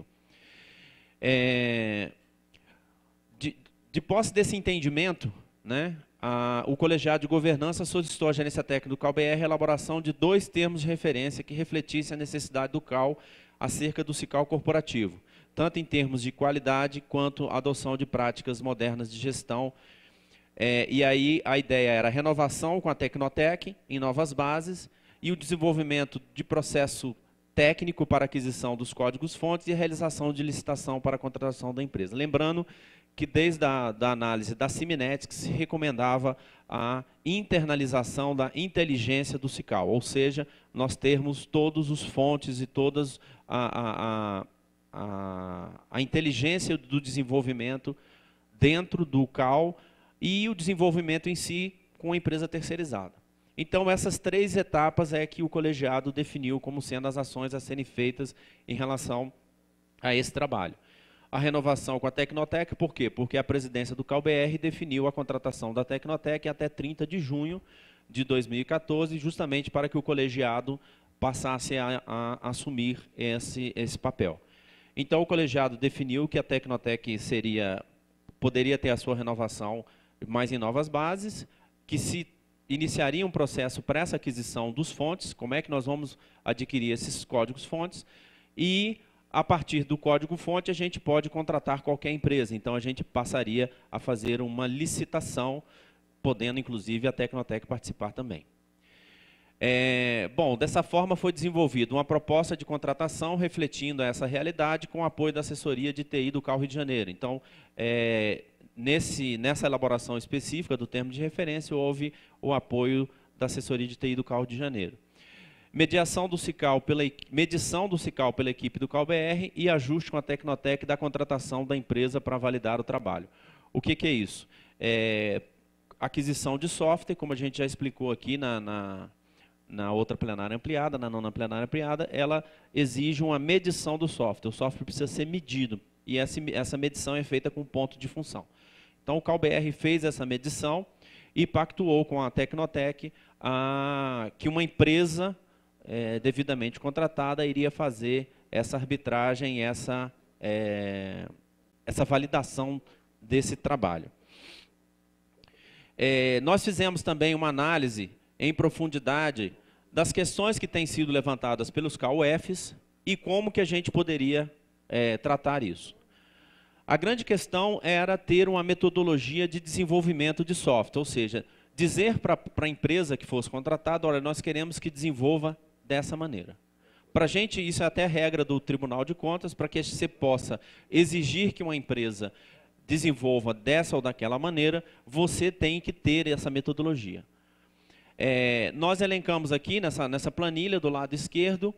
De posse desse entendimento, né, o colegiado de governança solicitou à gerência técnica do CAL-BR a elaboração de 2 termos de referência que refletissem a necessidade do CAL acerca do SICAL corporativo, tanto em termos de qualidade quanto a adoção de práticas modernas de gestão. E aí a ideia era a renovação com a Tecnotec em novas bases e o desenvolvimento de processo técnico para aquisição dos códigos-fontes e a realização de licitação para a contratação da empresa. Lembrando que desde da análise da Siminetics se recomendava a internalização da inteligência do SICAL, ou seja, nós termos todos os fontes e todas a inteligência do desenvolvimento dentro do CAL e o desenvolvimento em si com a empresa terceirizada. Então, essas 3 etapas é que o colegiado definiu como sendo as ações a serem feitas em relação a esse trabalho. A renovação com a Tecnotec, por quê? Porque a presidência do CAL-BR definiu a contratação da Tecnotec até 30 de junho de 2014, justamente para que o colegiado passasse a assumir esse papel. Então, o colegiado definiu que a Tecnotec poderia ter a sua renovação mais em novas bases, que se iniciaria um processo para essa aquisição dos fontes, como é que nós vamos adquirir esses códigos-fontes, e a partir do código-fonte a gente pode contratar qualquer empresa, então a gente passaria a fazer uma licitação, podendo inclusive a Tecnotec participar também. Bom, dessa forma foi desenvolvida uma proposta de contratação refletindo essa realidade com o apoio da assessoria de TI do CAL Rio de Janeiro. Então, nessa elaboração específica do termo de referência, houve o apoio da assessoria de TI do CAL Rio de Janeiro. Medição do SICAL medição do SICAL pela equipe do CAL-BR e ajuste com a Tecnotec da contratação da empresa para validar o trabalho. O que é isso? Aquisição de software, como a gente já explicou aqui na outra plenária ampliada, na 9ª plenária ampliada, ela exige uma medição do software. O software precisa ser medido e essa medição é feita com ponto de função. Então, o CAL-BR fez essa medição e pactuou com a Tecnotec que uma empresa devidamente contratada iria fazer essa arbitragem, essa validação desse trabalho. Nós fizemos também uma análise em profundidade das questões que têm sido levantadas pelos CAUFs e como que a gente poderia tratar isso. A grande questão era ter uma metodologia de desenvolvimento de software, ou seja, dizer para a empresa que fosse contratada, olha, nós queremos que desenvolva dessa maneira. Para a gente, isso é até regra do Tribunal de Contas, para que você possa exigir que uma empresa desenvolva dessa ou daquela maneira, você tem que ter essa metodologia. Nós elencamos aqui nessa planilha do lado esquerdo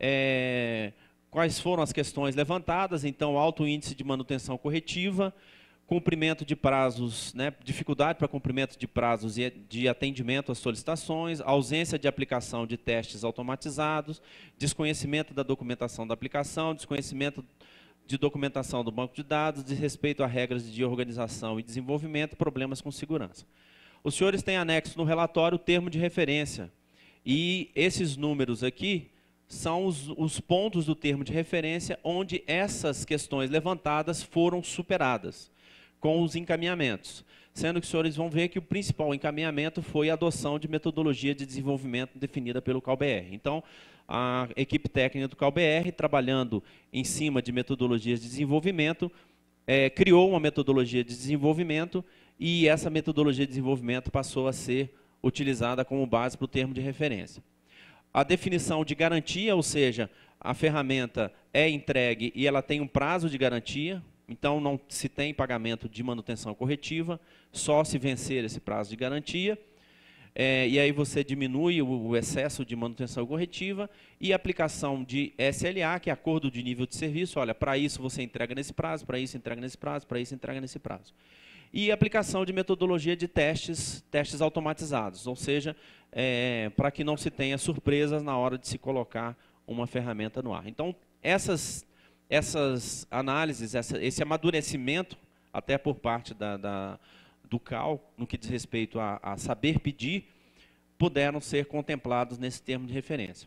quais foram as questões levantadas. Então, alto índice de manutenção corretiva, cumprimento de prazos, dificuldade para cumprimento de prazos e de atendimento às solicitações, ausência de aplicação de testes automatizados, desconhecimento da documentação da aplicação, desconhecimento de documentação do banco de dados, desrespeito a regras de organização e desenvolvimento, problemas com segurança. Os senhores têm anexo no relatório o termo de referência, e esses números aqui são os pontos do termo de referência onde essas questões levantadas foram superadas com os encaminhamentos, sendo que os senhores vão ver que o principal encaminhamento foi a adoção de metodologia de desenvolvimento definida pelo CAL-BR. Então, a equipe técnica do CAL-BR, trabalhando em cima de metodologias de desenvolvimento, criou uma metodologia de desenvolvimento e essa metodologia de desenvolvimento passou a ser utilizada como base para o termo de referência. A definição de garantia, ou seja, a ferramenta é entregue e ela tem um prazo de garantia, então não se tem pagamento de manutenção corretiva, só se vencer esse prazo de garantia, e aí você diminui o excesso de manutenção corretiva, e aplicação de SLA, que é acordo de nível de serviço, olha, para isso você entrega nesse prazo, para isso entrega nesse prazo, para isso entrega nesse prazo. E aplicação de metodologia de testes automatizados, ou seja, para que não se tenha surpresas na hora de se colocar uma ferramenta no ar. Então, essas análises, esse amadurecimento até por parte do CAL, no que diz respeito a saber pedir, puderam ser contemplados nesse termo de referência.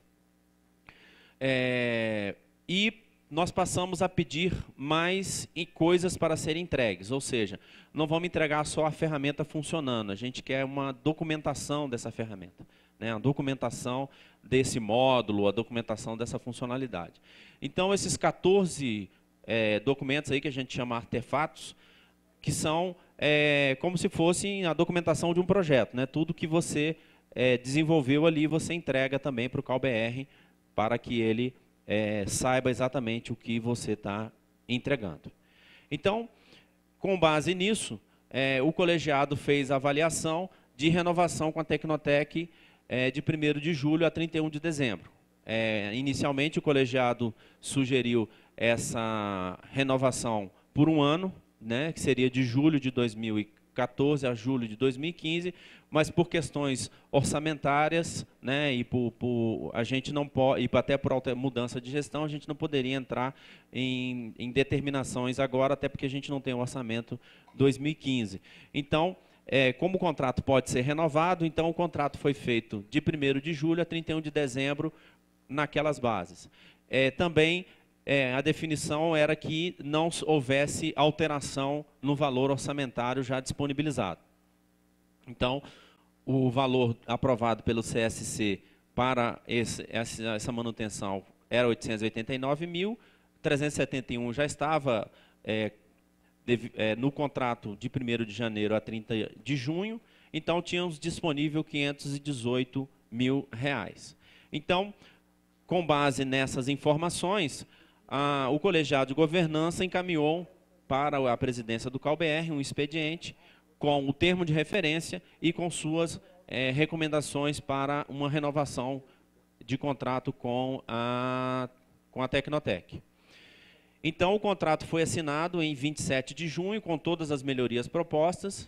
E nós passamos a pedir mais coisas para serem entregues, ou seja, não vamos entregar só a ferramenta funcionando, a gente quer uma documentação dessa ferramenta, né, a documentação desse módulo, a documentação dessa funcionalidade. Então, esses 14 documentos aí que a gente chama artefatos, que são como se fossem a documentação de um projeto, né, tudo que você desenvolveu ali, você entrega também para o CalBR, para que ele saiba exatamente o que você está entregando. Então, com base nisso, o colegiado fez a avaliação de renovação com a Tecnotec de 1º de julho a 31 de dezembro. Inicialmente, o colegiado sugeriu essa renovação por um ano, né, que seria de julho de 2014 a julho de 2015, mas por questões orçamentárias, né, e a gente não pode, e até por mudança de gestão, a gente não poderia entrar em determinações agora, até porque a gente não tem o orçamento 2015. Então, como o contrato pode ser renovado, então o contrato foi feito de 1º de julho a 31 de dezembro naquelas bases. Também a definição era que não houvesse alteração no valor orçamentário já disponibilizado. Então, o valor aprovado pelo CSC para essa manutenção era 889.371, já estava no contrato de 1º de janeiro a 30 de junho, então tínhamos disponível R$ 518 mil. Então, com base nessas informações, o colegiado de governança encaminhou para a presidência do CalBR um expediente com o termo de referência e com suas recomendações para uma renovação de contrato com a Tecnotec. Então, o contrato foi assinado em 27 de junho, com todas as melhorias propostas.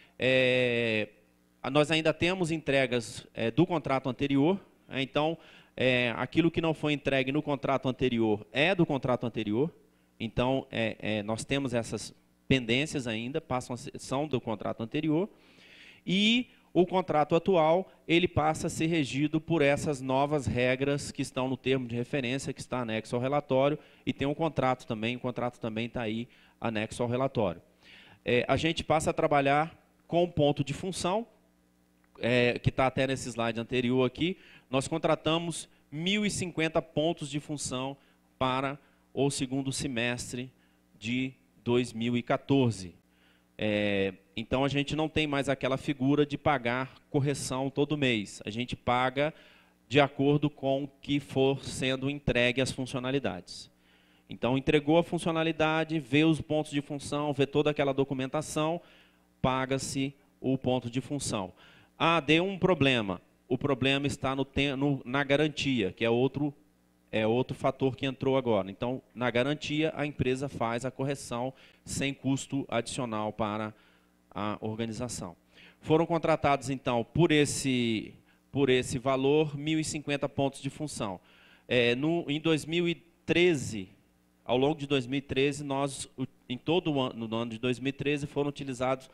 Nós ainda temos entregas do contrato anterior, então, aquilo que não foi entregue no contrato anterior é do contrato anterior, então, nós temos essas pendências ainda, são do contrato anterior, e o contrato atual, ele passa a ser regido por essas novas regras que estão no termo de referência, que está anexo ao relatório, e tem um contrato também, o contrato também está aí anexo ao relatório. A gente passa a trabalhar com ponto de função, que está até nesse slide anterior aqui, nós contratamos 1.050 pontos de função para o segundo semestre de 2014. Então, a gente não tem mais aquela figura de pagar correção todo mês. A gente paga de acordo com o que for sendo entregue as funcionalidades. Então, entregou a funcionalidade, vê os pontos de função, vê toda aquela documentação, paga-se o ponto de função. Deu um problema. O problema está na garantia, que é outro fator que entrou agora. Então, na garantia, a empresa faz a correção sem custo adicional para a organização. Foram contratados, então, por esse valor, 1.050 pontos de função. Em 2013, ao longo de 2013, em todo o ano, no ano de 2013, foram utilizados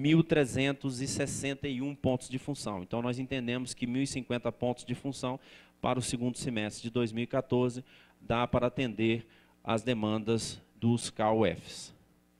1.361 pontos de função. Então, nós entendemos que 1.050 pontos de função para o segundo semestre de 2014 dá para atender as demandas dos CAUFs.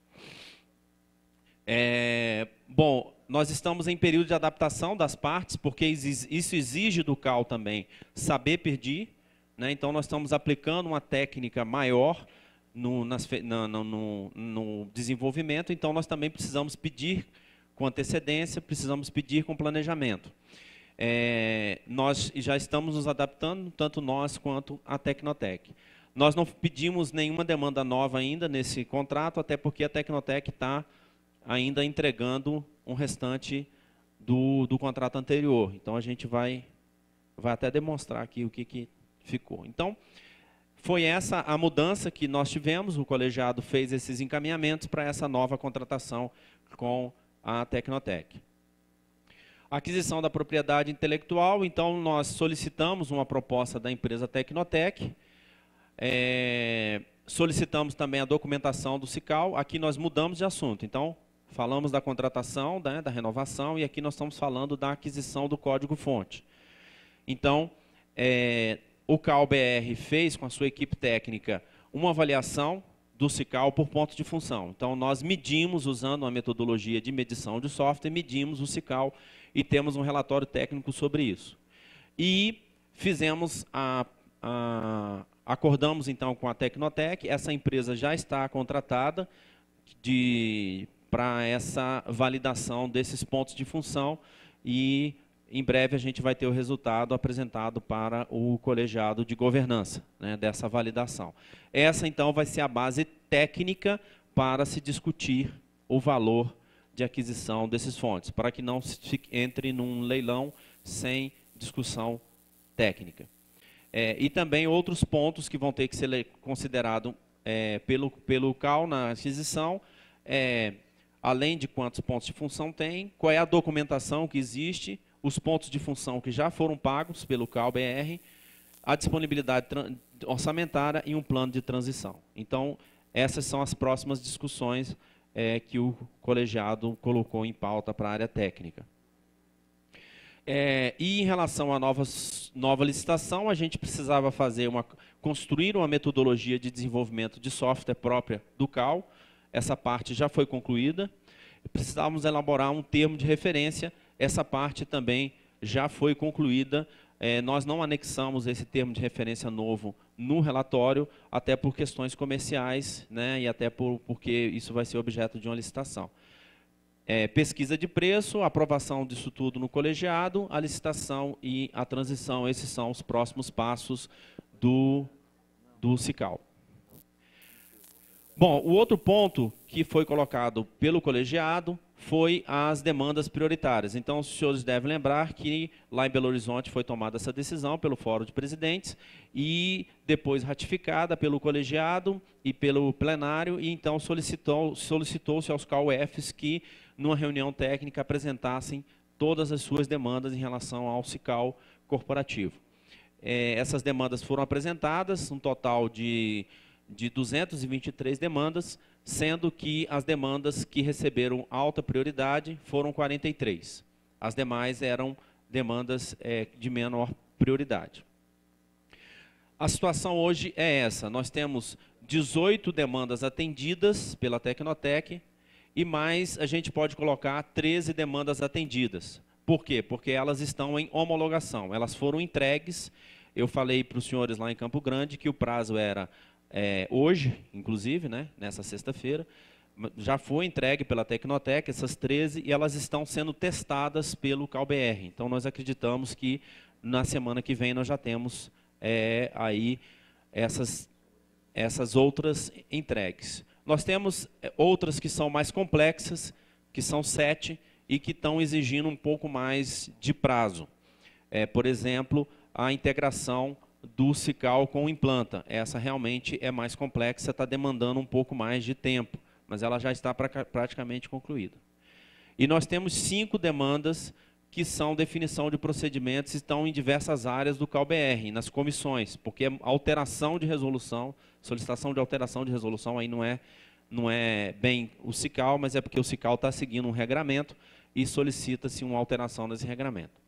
Bom, nós estamos em período de adaptação das partes, porque isso exige do CAU também saber pedir, né? Então, nós estamos aplicando uma técnica maior no desenvolvimento, então nós também precisamos pedir com antecedência, precisamos pedir com planejamento. Nós já estamos nos adaptando, tanto nós quanto a Tecnotec. Nós não pedimos nenhuma demanda nova ainda nesse contrato, até porque a Tecnotec está ainda entregando um restante do contrato anterior. Então, a gente vai até demonstrar aqui o que ficou. Então, foi essa a mudança que nós tivemos, o colegiado fez esses encaminhamentos para essa nova contratação com a Tecnotec. Aquisição da propriedade intelectual, então nós solicitamos uma proposta da empresa Tecnotec, solicitamos também a documentação do SICAL. Aqui nós mudamos de assunto. Então, falamos da contratação, né, da renovação, e aqui nós estamos falando da aquisição do código-fonte. Então, o CAL-BR fez com a sua equipe técnica uma avaliação do SICAL por pontos de função. Então, nós medimos, usando uma metodologia de medição de software, medimos o SICAL e temos um relatório técnico sobre isso. E fizemos acordamos, então, com a Tecnotec. Essa empresa já está contratada para essa validação desses pontos de função e, em breve, a gente vai ter o resultado apresentado para o colegiado de governança, né, dessa validação. Essa, então, vai ser a base técnica para se discutir o valor de aquisição desses fontes, para que não se entre num leilão sem discussão técnica. E também outros pontos que vão ter que ser considerados pelo CAL na aquisição, além de quantos pontos de função tem, qual é a documentação que existe, os pontos de função que já foram pagos pelo CAL-BR, a disponibilidade orçamentária e um plano de transição. Então, essas são as próximas discussões que o colegiado colocou em pauta para a área técnica. E em relação à nova licitação, a gente precisava construir uma metodologia de desenvolvimento de software própria do CAL. Essa parte já foi concluída. Precisávamos elaborar um termo de referência. Essa parte também já foi concluída. Nós não anexamos esse termo de referência novo no relatório, até por questões comerciais, né, e até porque isso vai ser objeto de uma licitação. Pesquisa de preço, aprovação disso tudo no colegiado, a licitação e a transição, esses são os próximos passos do SICAL. Bom, o outro ponto que foi colocado pelo colegiado foi as demandas prioritárias. Então, os senhores devem lembrar que lá em Belo Horizonte foi tomada essa decisão pelo Fórum de Presidentes e depois ratificada pelo colegiado e pelo plenário, e então solicitou-se aos CAUFs que, numa reunião técnica, apresentassem todas as suas demandas em relação ao SICAL corporativo. Essas demandas foram apresentadas, um total de 223 demandas, sendo que as demandas que receberam alta prioridade foram 43. As demais eram demandas de menor prioridade. A situação hoje é essa. Nós temos 18 demandas atendidas pela Tecnotec e mais a gente pode colocar 13 demandas atendidas. Por quê? Porque elas estão em homologação. Elas foram entregues. Eu falei para os senhores lá em Campo Grande que o prazo era hoje, inclusive, né, nessa sexta-feira, já foi entregue pela Tecnotec essas 13 e elas estão sendo testadas pelo CAL-BR. Então, nós acreditamos que na semana que vem nós já temos aí essas outras entregues. Nós temos outras que são mais complexas, que são 7 e que estão exigindo um pouco mais de prazo. Por exemplo, a integração do SICAL com o Implanta. Essa realmente é mais complexa, está demandando um pouco mais de tempo, mas ela já está praticamente concluída. E nós temos 5 demandas que são definição de procedimentos, estão em diversas áreas do CAL-BR, nas comissões, porque alteração de resolução, solicitação de alteração de resolução aí não é bem o SICAL, mas é porque o SICAL está seguindo um regramento e solicita-se uma alteração nesse regramento.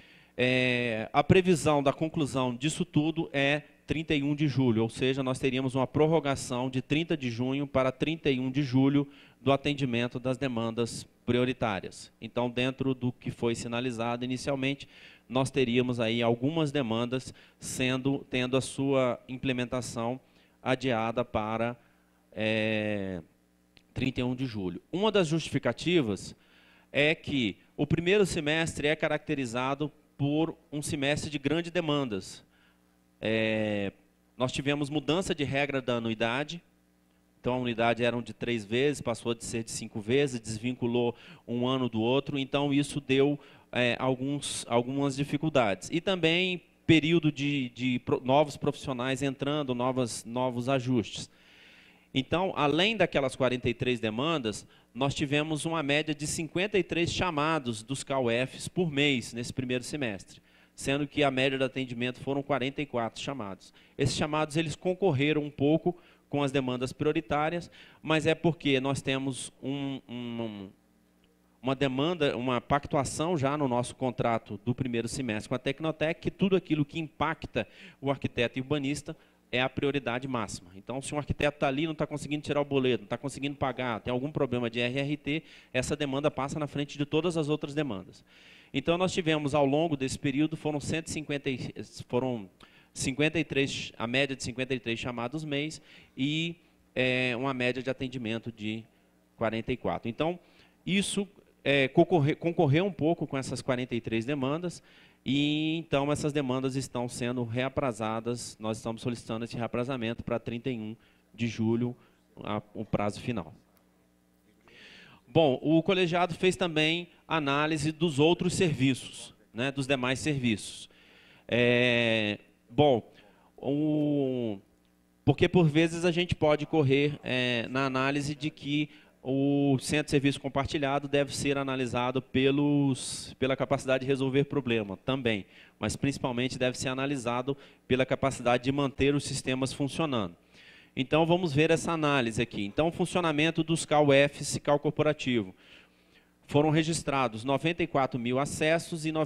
A previsão da conclusão disso tudo é 31 de julho, ou seja, nós teríamos uma prorrogação de 30 de junho para 31 de julho do atendimento das demandas prioritárias. Então, dentro do que foi sinalizado inicialmente, nós teríamos aí algumas demandas tendo a sua implementação adiada para 31 de julho. Uma das justificativas é que o primeiro semestre é caracterizado por um semestre de grandes demandas. Nós tivemos mudança de regra da anuidade, então a anuidade era de 3 vezes, passou a ser de 5 vezes, desvinculou um ano do outro, então isso deu algumas dificuldades. E também período de novos profissionais entrando, novos ajustes. Então, além daquelas 43 demandas, nós tivemos uma média de 53 chamados dos CAUFs por mês nesse primeiro semestre, sendo que a média de atendimento foram 44 chamados. Esses chamados eles concorreram um pouco com as demandas prioritárias, mas é porque nós temos uma demanda, uma pactuação já no nosso contrato do primeiro semestre com a Tecnotec, que tudo aquilo que impacta o arquiteto e urbanista é a prioridade máxima. Então, se um arquiteto está ali, não está conseguindo tirar o boleto, não está conseguindo pagar, tem algum problema de RRT, essa demanda passa na frente de todas as outras demandas. Então, nós tivemos, ao longo desse período, foram 53, a média de 53 chamados mês e uma média de atendimento de 44. Então, isso concorreu um pouco com essas 43 demandas, e então essas demandas estão sendo reaprazadas, nós estamos solicitando esse reaprazamento para 31 de julho, o prazo final. Bom, o colegiado fez também análise dos outros serviços, né, dos demais serviços. Porque por vezes a gente pode correr na análise de que o centro de serviço compartilhado deve ser analisado pela capacidade de resolver problema também, mas principalmente deve ser analisado pela capacidade de manter os sistemas funcionando. Então, vamos ver essa análise aqui. Então, o funcionamento dos CAU-Fs e CAU corporativo. Foram registrados 94 mil acessos e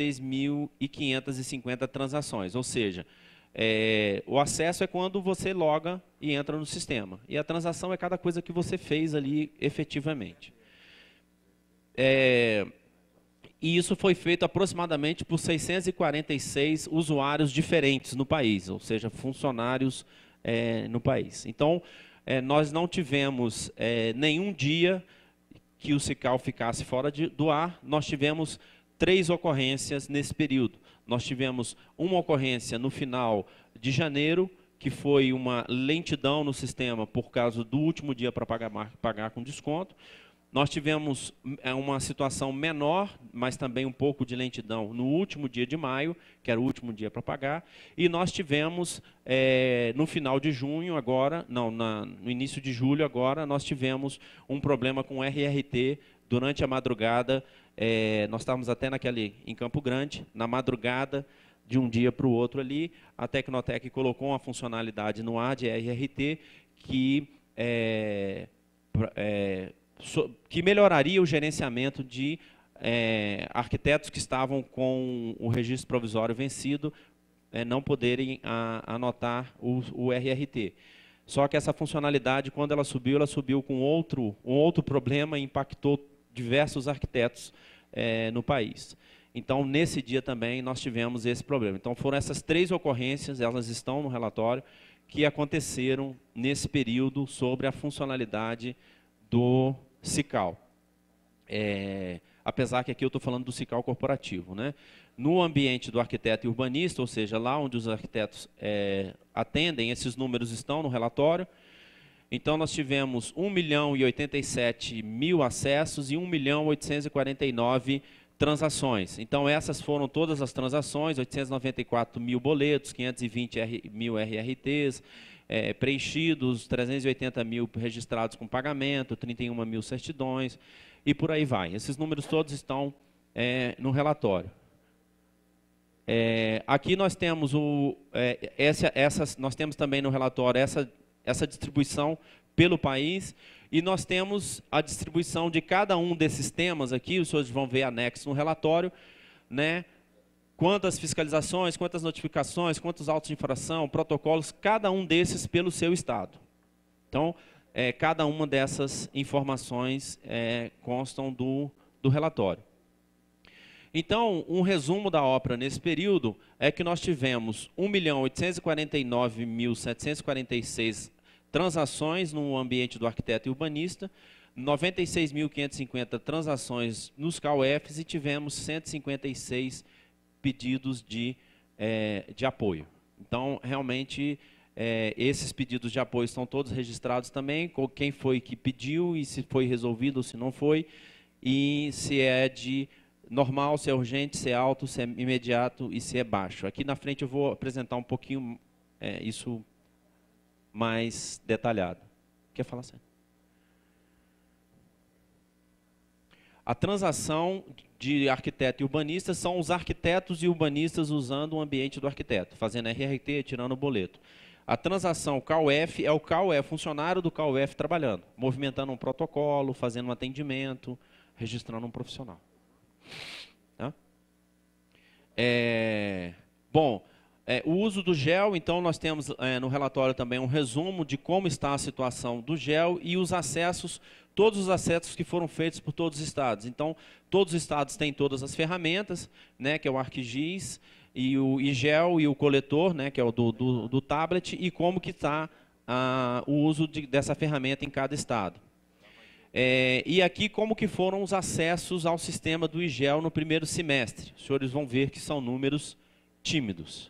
96.550 transações, ou seja, o acesso é quando você loga e entra no sistema. E a transação é cada coisa que você fez ali efetivamente. E isso foi feito aproximadamente por 646 usuários diferentes no país, ou seja, funcionários no país. Então, nós não tivemos nenhum dia que o SICAL ficasse fora do ar. Nós tivemos 3 ocorrências nesse período. Nós tivemos uma ocorrência no final de janeiro, que foi uma lentidão no sistema por causa do último dia para pagar com desconto. Nós tivemos uma situação menor, mas também um pouco de lentidão no último dia de maio, que era o último dia para pagar. E nós tivemos, no final de junho, agora, no início de julho, agora, nós tivemos um problema com RRT durante a madrugada. Nós estávamos até em Campo Grande, na madrugada, de um dia para o outro ali, a Tecnotec colocou uma funcionalidade no ar de RRT que melhoraria o gerenciamento de arquitetos que estavam com o registro provisório vencido, não poderem anotar o RRT. Só que essa funcionalidade, quando ela subiu com um outro problema e impactou diversos arquitetos no país. Então, nesse dia também, nós tivemos esse problema. Então, foram essas 3 ocorrências, elas estão no relatório, que aconteceram nesse período sobre a funcionalidade do SICAL. Apesar que aqui eu estou falando do SICAL corporativo, né? No ambiente do arquiteto e urbanista, ou seja, lá onde os arquitetos atendem, esses números estão no relatório. Então, nós tivemos 1.087.000 acessos e 1.849.000 transações. Então, essas foram todas as transações, 894 mil boletos, 520 mil RRTs preenchidos, 380 mil registrados com pagamento, 31 mil certidões, e por aí vai. Esses números todos estão no relatório. Aqui nós temos nós temos também no relatório essa distribuição pelo país, e nós temos a distribuição de cada um desses temas aqui, os senhores vão ver anexo no relatório, né? Quantas fiscalizações, quantas notificações, quantos autos de infração, protocolos, cada um desses pelo seu estado. Então, cada uma dessas informações constam do relatório. Então, um resumo da ópera nesse período é que nós tivemos 1.849.746 transações no ambiente do arquiteto e urbanista, 96.550 transações nos CAU-Fs e tivemos 156 pedidos de apoio. Então, realmente, esses pedidos de apoio estão todos registrados também, com quem foi que pediu e se foi resolvido ou se não foi, e se é de normal, se é urgente, se é alto, se é imediato e se é baixo. Aqui na frente eu vou apresentar um pouquinho isso mais detalhado. Quer falar, Sérgio? A transação de arquiteto e urbanista são os arquitetos e urbanistas usando o ambiente do arquiteto, fazendo RRT, tirando o boleto. A transação CAUF o CAU é funcionário do CAUF trabalhando, movimentando um protocolo, fazendo um atendimento, registrando um profissional. Tá? O uso do GEL, então nós temos no relatório também um resumo de como está a situação do GEL e os acessos, todos os acessos que foram feitos por todos os estados. Então, todos os estados têm todas as ferramentas, né, que é o ArcGIS, e o IGEL e o coletor, né, que é o do tablet, e como que está o uso dessa ferramenta em cada estado. E aqui como que foram os acessos ao sistema do IGEL no primeiro semestre. Os senhores vão ver que são números tímidos.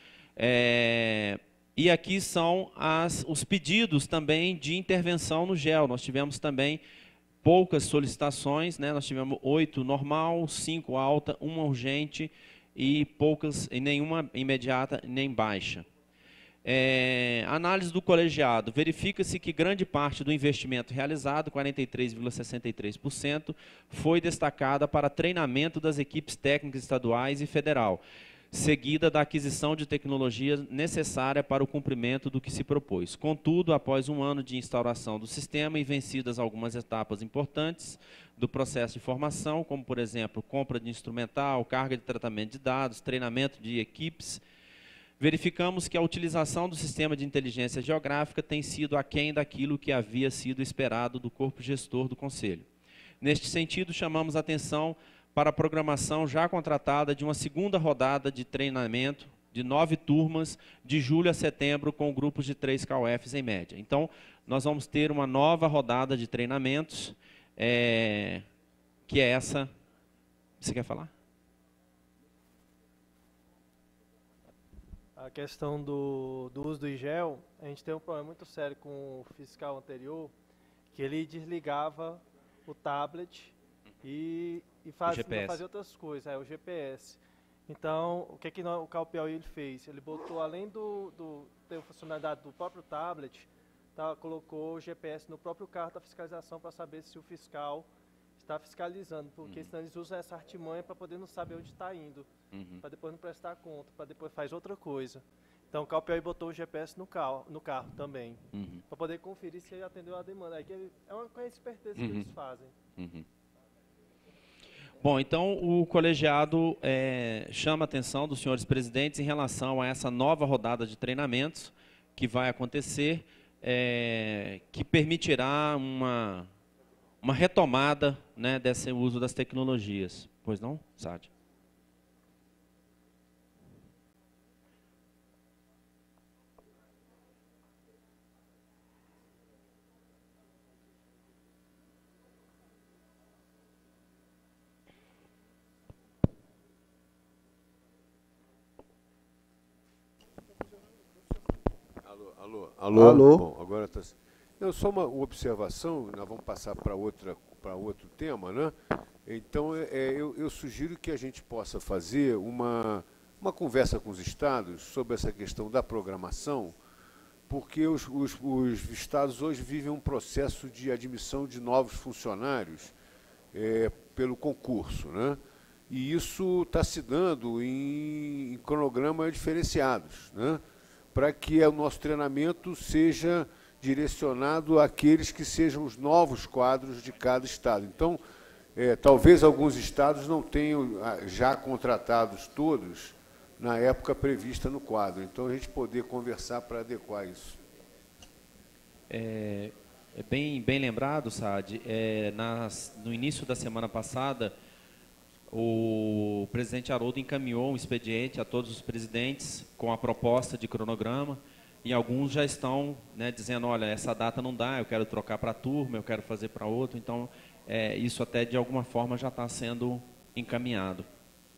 E aqui são os pedidos também de intervenção no GEL. Nós tivemos também poucas solicitações, né? Nós tivemos 8 normal, 5 alta, 1 urgente e nenhuma imediata nem baixa. Análise do colegiado. Verifica-se que grande parte do investimento realizado, 43,63%, foi destacada para treinamento das equipes técnicas estaduais e federal, seguida da aquisição de tecnologia necessária para o cumprimento do que se propôs. Contudo, após um ano de instauração do sistema e vencidas algumas etapas importantes do processo de formação, como, por exemplo, compra de instrumental, carga de tratamento de dados, treinamento de equipes, verificamos que a utilização do sistema de inteligência geográfica tem sido aquém daquilo que havia sido esperado do corpo gestor do Conselho. Neste sentido, chamamos a atenção para a programação já contratada de uma segunda rodada de treinamento de 9 turmas, de julho a setembro, com grupos de 3 CAUFs em média. Então, nós vamos ter uma nova rodada de treinamentos, que é essa. Você quer falar? A questão do uso do IGEL, a gente tem um problema muito sério com o fiscal anterior, que ele desligava o tablet e fazia outras coisas, o GPS. Então, o que o CAU-PAU ele fez? Ele botou, além ter a funcionalidade do próprio tablet, colocou o GPS no próprio carro da fiscalização para saber se o fiscal está fiscalizando, porque senão eles usam essa artimanha para poder não saber onde está indo, para depois não prestar conta, para depois faz outra coisa. Então o CAU-PAU botou o GPS no carro também, para poder conferir se ele atendeu a demanda. Aí é uma esperteza que eles fazem. Bom, então o colegiado chama a atenção dos senhores presidentes em relação a essa nova rodada de treinamentos que vai acontecer, que permitirá uma retomada, né, desse uso das tecnologias. Pois não, Sádio? Alô. Bom, agora está. Só uma observação, nós vamos passar para outro tema, né? Então, eu sugiro que a gente possa fazer uma conversa com os estados sobre essa questão da programação, porque os estados hoje vivem um processo de admissão de novos funcionários pelo concurso, né? E isso está se dando em cronogramas diferenciados, né? Para que o nosso treinamento seja direcionado àqueles que sejam os novos quadros de cada estado. Então, talvez alguns estados não tenham já contratados todos na época prevista no quadro. Então, a gente poder conversar para adequar isso. Bem lembrado, Saad. No início da semana passada, o presidente Haroldo encaminhou um expediente a todos os presidentes com a proposta de cronograma, e alguns já estão, né, dizendo, olha, essa data não dá, eu quero trocar para a turma, eu quero fazer para outro. Então, isso até de alguma forma já está sendo encaminhado.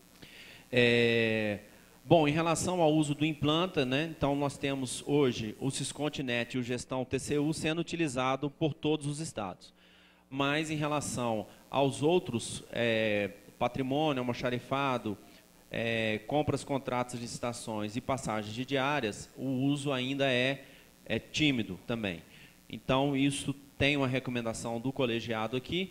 Bom, em relação ao uso do Implanta, né, então nós temos hoje o Siscontinet e o Gestão TCU sendo utilizado por todos os estados. Mas em relação aos outros, patrimônio, almoxarifado, compras, contratos de licitações e passagens de diárias, o uso ainda é tímido também. Então, isso tem uma recomendação do colegiado aqui.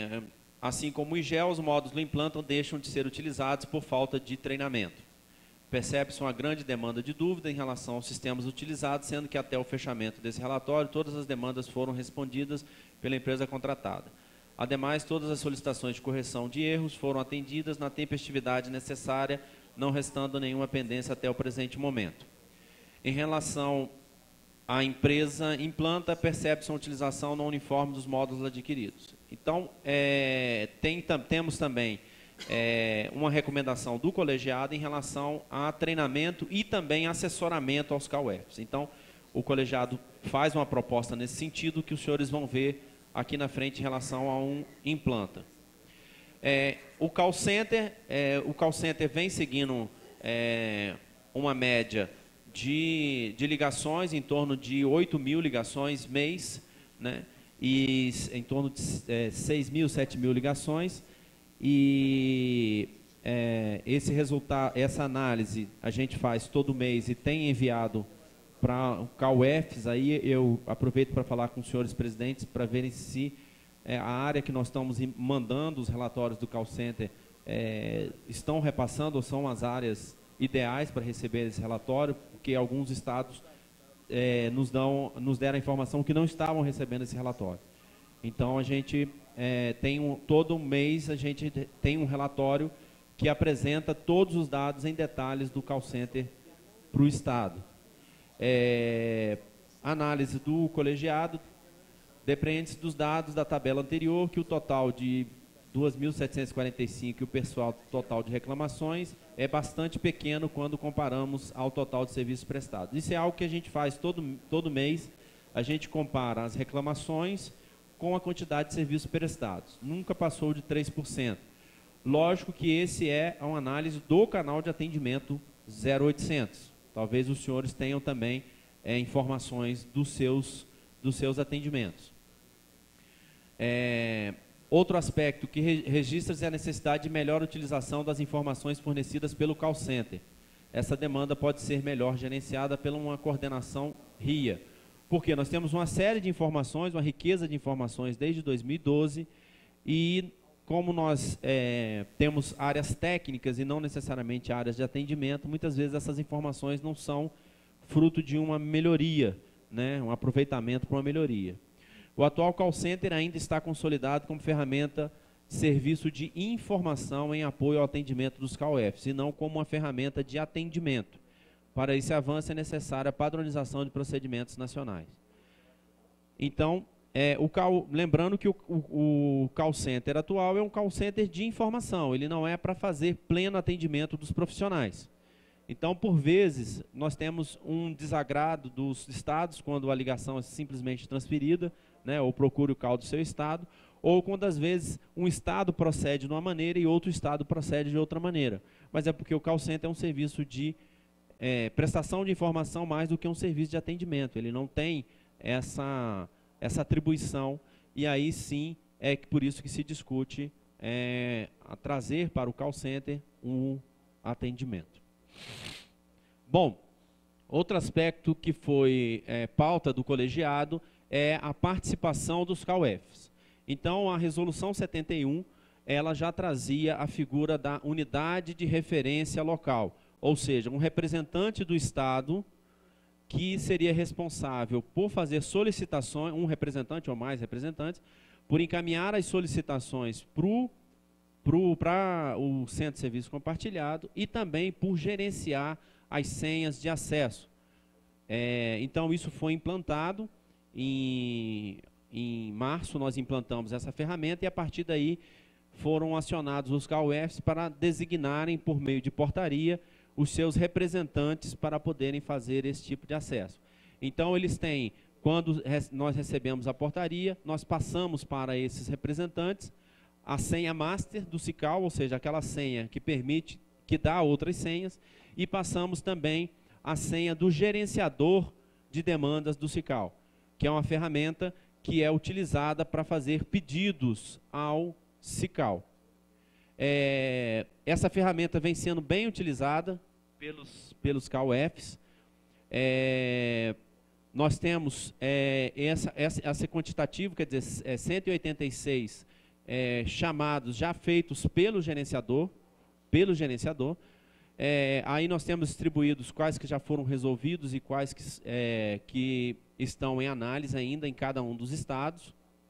Assim como o IGEL, os módulos do Implantam deixam de ser utilizados por falta de treinamento. percebe-se uma grande demanda de dúvida em relação aos sistemas utilizados, sendo que até o fechamento desse relatório, todas as demandas foram respondidas pela empresa contratada. Ademais, todas as solicitações de correção de erros foram atendidas na tempestividade necessária, não restando nenhuma pendência até o presente momento. Em relação à empresa implanta, percebe-se uma utilização não uniforme dos módulos adquiridos. Então, temos também uma recomendação do colegiado em relação a treinamento e também assessoramento aos CAUEFs. Então, o colegiado faz uma proposta nesse sentido que os senhores vão ver aqui na frente em relação a um implanta. O call center vem seguindo uma média de ligações em torno de 8.000 ligações mês, né? E em torno de 6.000, 7.000 ligações. E esse resultado, essa análise a gente faz todo mês e tem enviado para o CAUEFs. Aí eu aproveito para falar com os senhores presidentes para verem se a área que nós estamos mandando os relatórios do call center estão repassando ou são as áreas ideais para receber esse relatório, porque alguns estados nos deram a informação que não estavam recebendo esse relatório. Então, a gente todo mês a gente tem um relatório que apresenta todos os dados em detalhes do call center para o estado. Análise do colegiado depreende-se dos dados da tabela anterior, que o total de 2.745 e o percentual total de reclamações é bastante pequeno quando comparamos ao total de serviços prestados. Isso é algo que a gente faz todo mês, a gente compara as reclamações com a quantidade de serviços prestados. Nunca passou de 3%. Lógico que esse é uma análise do canal de atendimento 0800. Talvez os senhores tenham também informações dos seus atendimentos. Outro aspecto que registra-se é a necessidade de melhor utilização das informações fornecidas pelo call center. Essa demanda pode ser melhor gerenciada por uma coordenação RIA. Porque nós temos uma série de informações, uma riqueza de informações desde 2012, e como nós temos áreas técnicas e não necessariamente áreas de atendimento, muitas vezes essas informações não são fruto de uma melhoria, né, um aproveitamento para uma melhoria. O atual call center ainda está consolidado como ferramenta de serviço de informação em apoio ao atendimento dos CAUEFs, e não como uma ferramenta de atendimento. Para esse avanço é necessária a padronização de procedimentos nacionais. Então, lembrando que o call center atual é um call center de informação, ele não é para fazer pleno atendimento dos profissionais. Então, por vezes, nós temos um desagrado dos estados quando a ligação é simplesmente transferida, né, ou procure o call do seu estado, ou quando, às vezes, um estado procede de uma maneira e outro estado procede de outra maneira. Mas é porque o call center é um serviço de prestação de informação mais do que um serviço de atendimento. Ele não tem essa atribuição, e aí sim é por isso que se discute a trazer para o call center um atendimento. Bom, outro aspecto que foi pauta do colegiado é a participação dos CAUEFs. Então, a resolução 71, ela já trazia a figura da unidade de referência local, ou seja, um representante do estado que seria responsável por fazer solicitações, um representante ou mais representantes, por encaminhar as solicitações para o Centro de Serviço Compartilhado e também por gerenciar as senhas de acesso. Então, isso foi implantado. Em março, nós implantamos essa ferramenta e, a partir daí, foram acionados os CAUEFs para designarem, por meio de portaria, os seus representantes para poderem fazer esse tipo de acesso. Então, eles têm, quando nós recebemos a portaria, nós passamos para esses representantes a senha master do SICAL, ou seja, aquela senha que dá outras senhas, e passamos também a senha do gerenciador de demandas do SICAL, que é uma ferramenta que é utilizada para fazer pedidos ao SICAL. Essa ferramenta vem sendo bem utilizada pelos CAUEFs. Nós temos esse quantitativo, quer dizer, 186 chamados já feitos pelo gerenciador, Aí nós temos distribuídos quais que já foram resolvidos e quais que estão em análise ainda em cada um dos estados.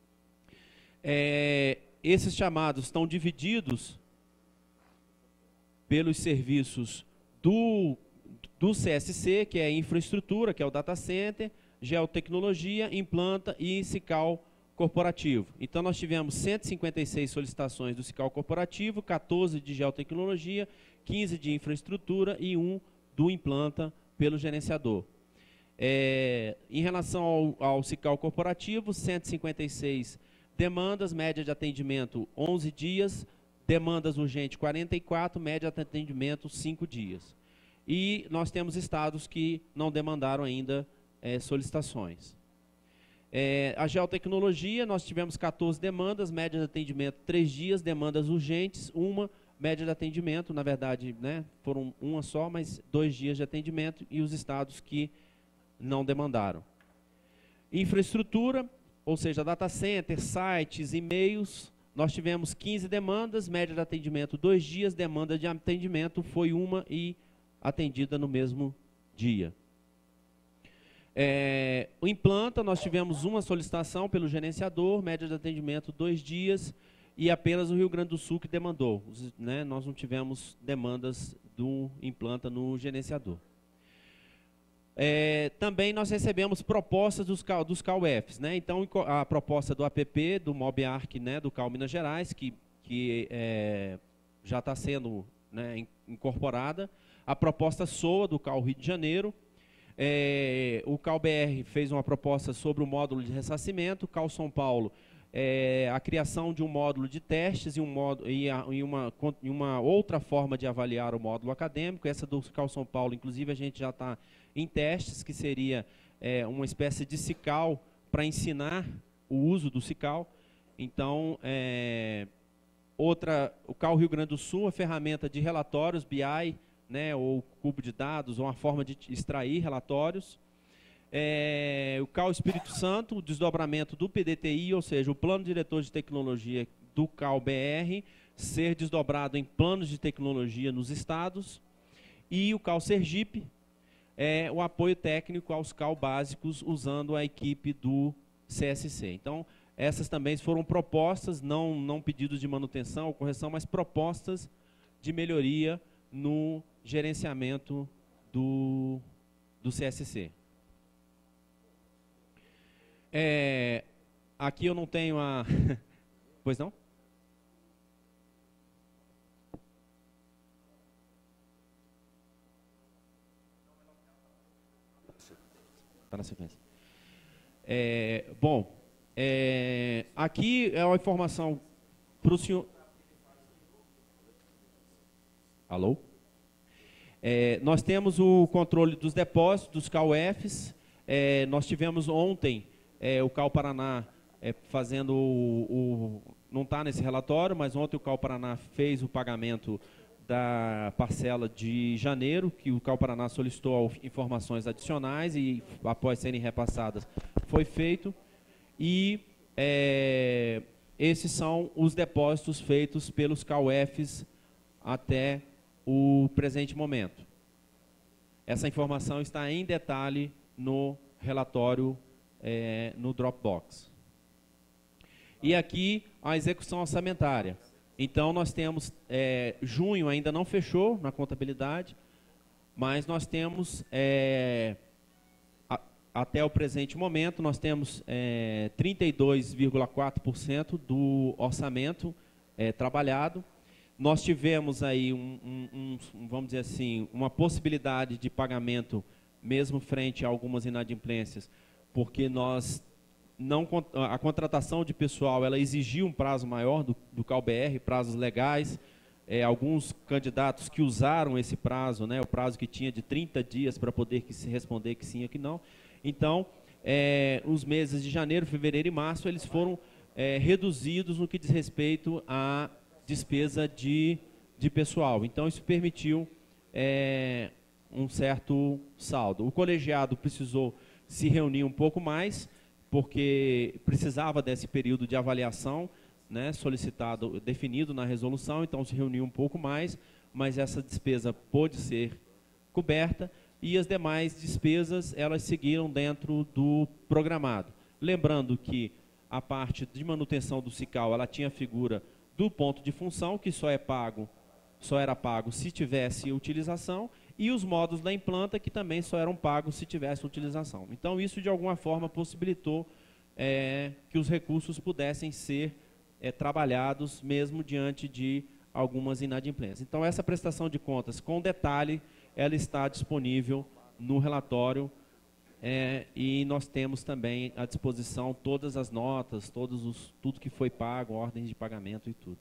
Esses chamados estão divididos pelos serviços do CSC, que é infraestrutura, que é o data center, geotecnologia, implanta e SICAL corporativo. Então nós tivemos 156 solicitações do SICAL corporativo, 14 de geotecnologia, 15 de infraestrutura e 1 do implanta pelo gerenciador. Em relação ao SICAL corporativo, 156 demandas, média de atendimento 11 dias, demandas urgentes 44, média de atendimento 5 dias. E nós temos estados que não demandaram ainda solicitações. A geotecnologia, nós tivemos 14 demandas, média de atendimento 3 dias, demandas urgentes, 1, média de atendimento, na verdade, né, foram 1 só, mas 2 dias de atendimento, e os estados que não demandaram. Infraestrutura, ou seja, data center, sites, e-mails, nós tivemos 15 demandas, média de atendimento 2 dias, demanda de atendimento foi 1 e atendida no mesmo dia. O implanta, nós tivemos 1 solicitação pelo gerenciador, média de atendimento 2 dias, e apenas o Rio Grande do Sul que demandou. Né, nós não tivemos demandas do implanta no gerenciador. Também nós recebemos propostas dos CAUFs. Né, então, a proposta do APP, do MobArc, né, do CAU Minas Gerais, que já está sendo, né, incorporada. A proposta SOA, do CAU Rio de Janeiro. O CAU-BR fez uma proposta sobre o módulo de ressarcimento. O CAU São Paulo, a criação de um módulo de testes e uma outra forma de avaliar o módulo acadêmico. Essa do CAU São Paulo, inclusive, a gente já está em testes, que seria uma espécie de SICAL para ensinar o uso do SICAL. Então, o CAU Rio Grande do Sul, a ferramenta de relatórios, BI, né, ou cubo de dados, ou uma forma de extrair relatórios. O CAU Espírito Santo, o desdobramento do PDTI, ou seja, o Plano Diretor de Tecnologia do CAU-BR, ser desdobrado em planos de tecnologia nos estados. E o CAU Sergipe, o apoio técnico aos CAU básicos, usando a equipe do CSC. Então, essas também foram propostas, não pedidos de manutenção ou correção, mas propostas de melhoria no gerenciamento do CSC. Aqui eu não tenho a... Pois não? Está na sequência. Bom, aqui é uma informação para o senhor... Alô? Nós temos o controle dos depósitos, dos CAUFs. Nós tivemos ontem o CAU Paraná fazendo não está nesse relatório, mas ontem o CAU Paraná fez o pagamento da parcela de janeiro, que o CAU Paraná solicitou informações adicionais e, após serem repassadas, foi feito. E esses são os depósitos feitos pelos CAUFs até o presente momento. Essa informação está em detalhe no relatório no Dropbox. E aqui a execução orçamentária. Então nós temos, junho ainda não fechou na contabilidade, mas nós temos, até o presente momento, nós temos 32,4% do orçamento trabalhado. Nós tivemos aí, vamos dizer assim, uma possibilidade de pagamento, mesmo frente a algumas inadimplências, porque a contratação de pessoal ela exigiu um prazo maior do CAU-BR, prazos legais. Alguns candidatos que usaram esse prazo, né, o prazo que tinha de 30 dias para poder se responder que sim ou que não. Então, os meses de janeiro, fevereiro e março, eles foram reduzidos no que diz respeito à despesa de pessoal. Então, isso permitiu um certo saldo. O colegiado precisou se reunir um pouco mais, porque precisava desse período de avaliação, né, solicitado, definido na resolução, então se reuniu um pouco mais. mas essa despesa pôde ser coberta, e as demais despesas elas seguiram dentro do programado. Lembrando que a parte de manutenção do SICAL, ela tinha a figura do ponto de função, que só era pago se tivesse utilização, e os módulos da implanta, que também só eram pagos se tivesse utilização. Então, isso, de alguma forma, possibilitou que os recursos pudessem ser trabalhados, mesmo diante de algumas inadimplências. Então, essa prestação de contas, com detalhe, ela está disponível no relatório, e nós temos também à disposição todas as notas, tudo que foi pago, ordens de pagamento e tudo.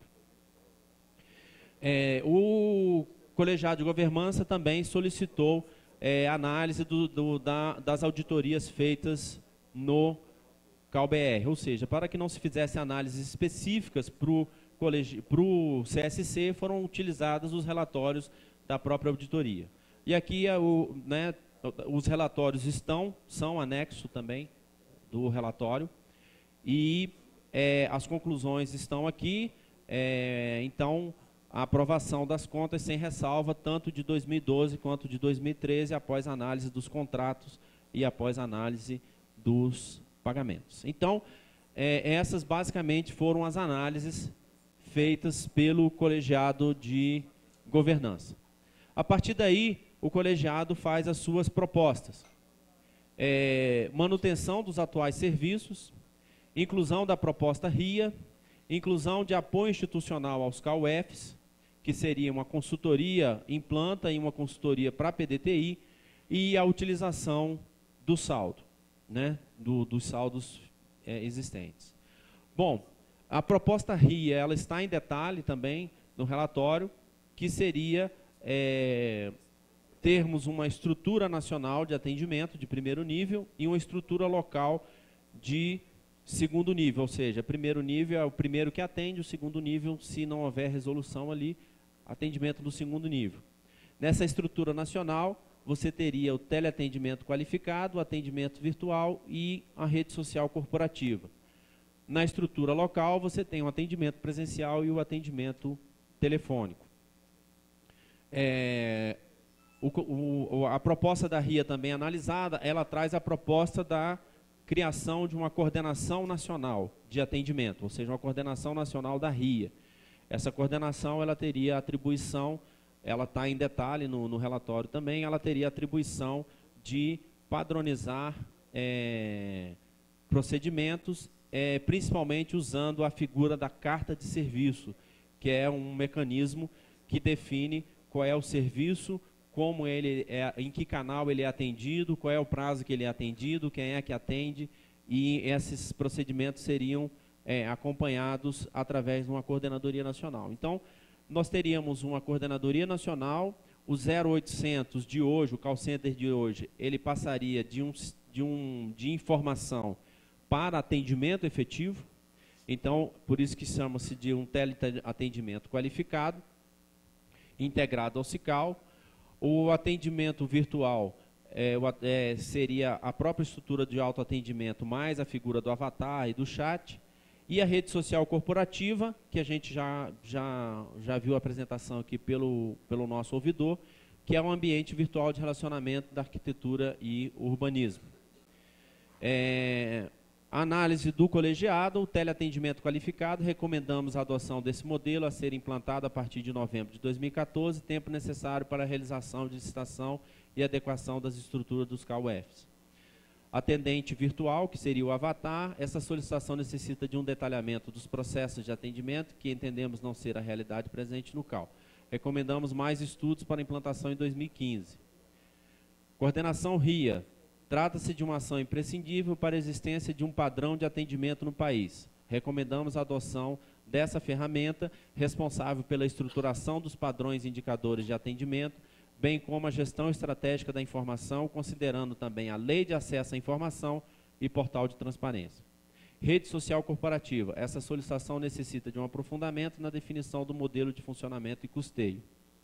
O colegiado de governança também solicitou análise das auditorias feitas no CAL-BR, ou seja, para que não se fizesse análises específicas para o CSC, foram utilizados os relatórios da própria auditoria. E aqui os relatórios são anexo também do relatório, e as conclusões estão aqui. Então, a aprovação das contas sem ressalva, tanto de 2012 quanto de 2013, após análise dos contratos e após análise dos pagamentos. Então, essas basicamente foram as análises feitas pelo colegiado de governança. A partir daí, o colegiado faz as suas propostas. Manutenção dos atuais serviços, inclusão da proposta RIA, inclusão de apoio institucional aos CAUFs, que seria uma consultoria implanta e uma consultoria para a PDTI, e a utilização do saldo, dos saldos existentes. Bom, a proposta RIA, ela está em detalhe também no relatório, que seria termos uma estrutura nacional de atendimento de primeiro nível e uma estrutura local de segundo nível, ou seja, primeiro nível é o primeiro que atende, o segundo nível, se não houver resolução ali, atendimento do segundo nível. Nessa estrutura nacional, você teria o teleatendimento qualificado, o atendimento virtual e a rede social corporativa. Na estrutura local, você tem o atendimento presencial e o atendimento telefônico. A proposta da RIA também analisada, ela traz a proposta da criação de uma coordenação nacional de atendimento, ou seja, uma coordenação nacional da RIA. Essa coordenação, ela teria atribuição, ela está em detalhe no relatório também, ela teria atribuição de padronizar procedimentos, principalmente usando a figura da carta de serviço, que é um mecanismo que define qual é o serviço, como em que canal ele é atendido, qual é o prazo que ele é atendido, quem é que atende, e esses procedimentos seriam acompanhados através de uma coordenadoria nacional. Então, nós teríamos uma coordenadoria nacional, o 0800 de hoje, o call center de hoje, ele passaria de informação para atendimento efetivo. Então, por isso que chama-se de um teleatendimento qualificado, integrado ao SICAL. O atendimento virtual seria a própria estrutura de autoatendimento, mais a figura do avatar e do chat. E a rede social corporativa, que a gente já viu a apresentação aqui pelo nosso ouvidor, que é um ambiente virtual de relacionamento da arquitetura e urbanismo. A análise do colegiado, o teleatendimento qualificado, recomendamos a adoção desse modelo a ser implantado a partir de novembro de 2014, tempo necessário para a realização de licitação e adequação das estruturas dos CAUFs. Atendente virtual, que seria o avatar, essa solicitação necessita de um detalhamento dos processos de atendimento, que entendemos não ser a realidade presente no CAU. Recomendamos mais estudos para implantação em 2015. Coordenação RIA. Trata-se de uma ação imprescindível para a existência de um padrão de atendimento no país. Recomendamos a adoção dessa ferramenta, responsável pela estruturação dos padrões e indicadores de atendimento, bem como a gestão estratégica da informação, considerando também a Lei de Acesso à Informação e Portal de Transparência. Rede social corporativa. Essa solicitação necessita de um aprofundamento na definição do modelo de funcionamento e custeio.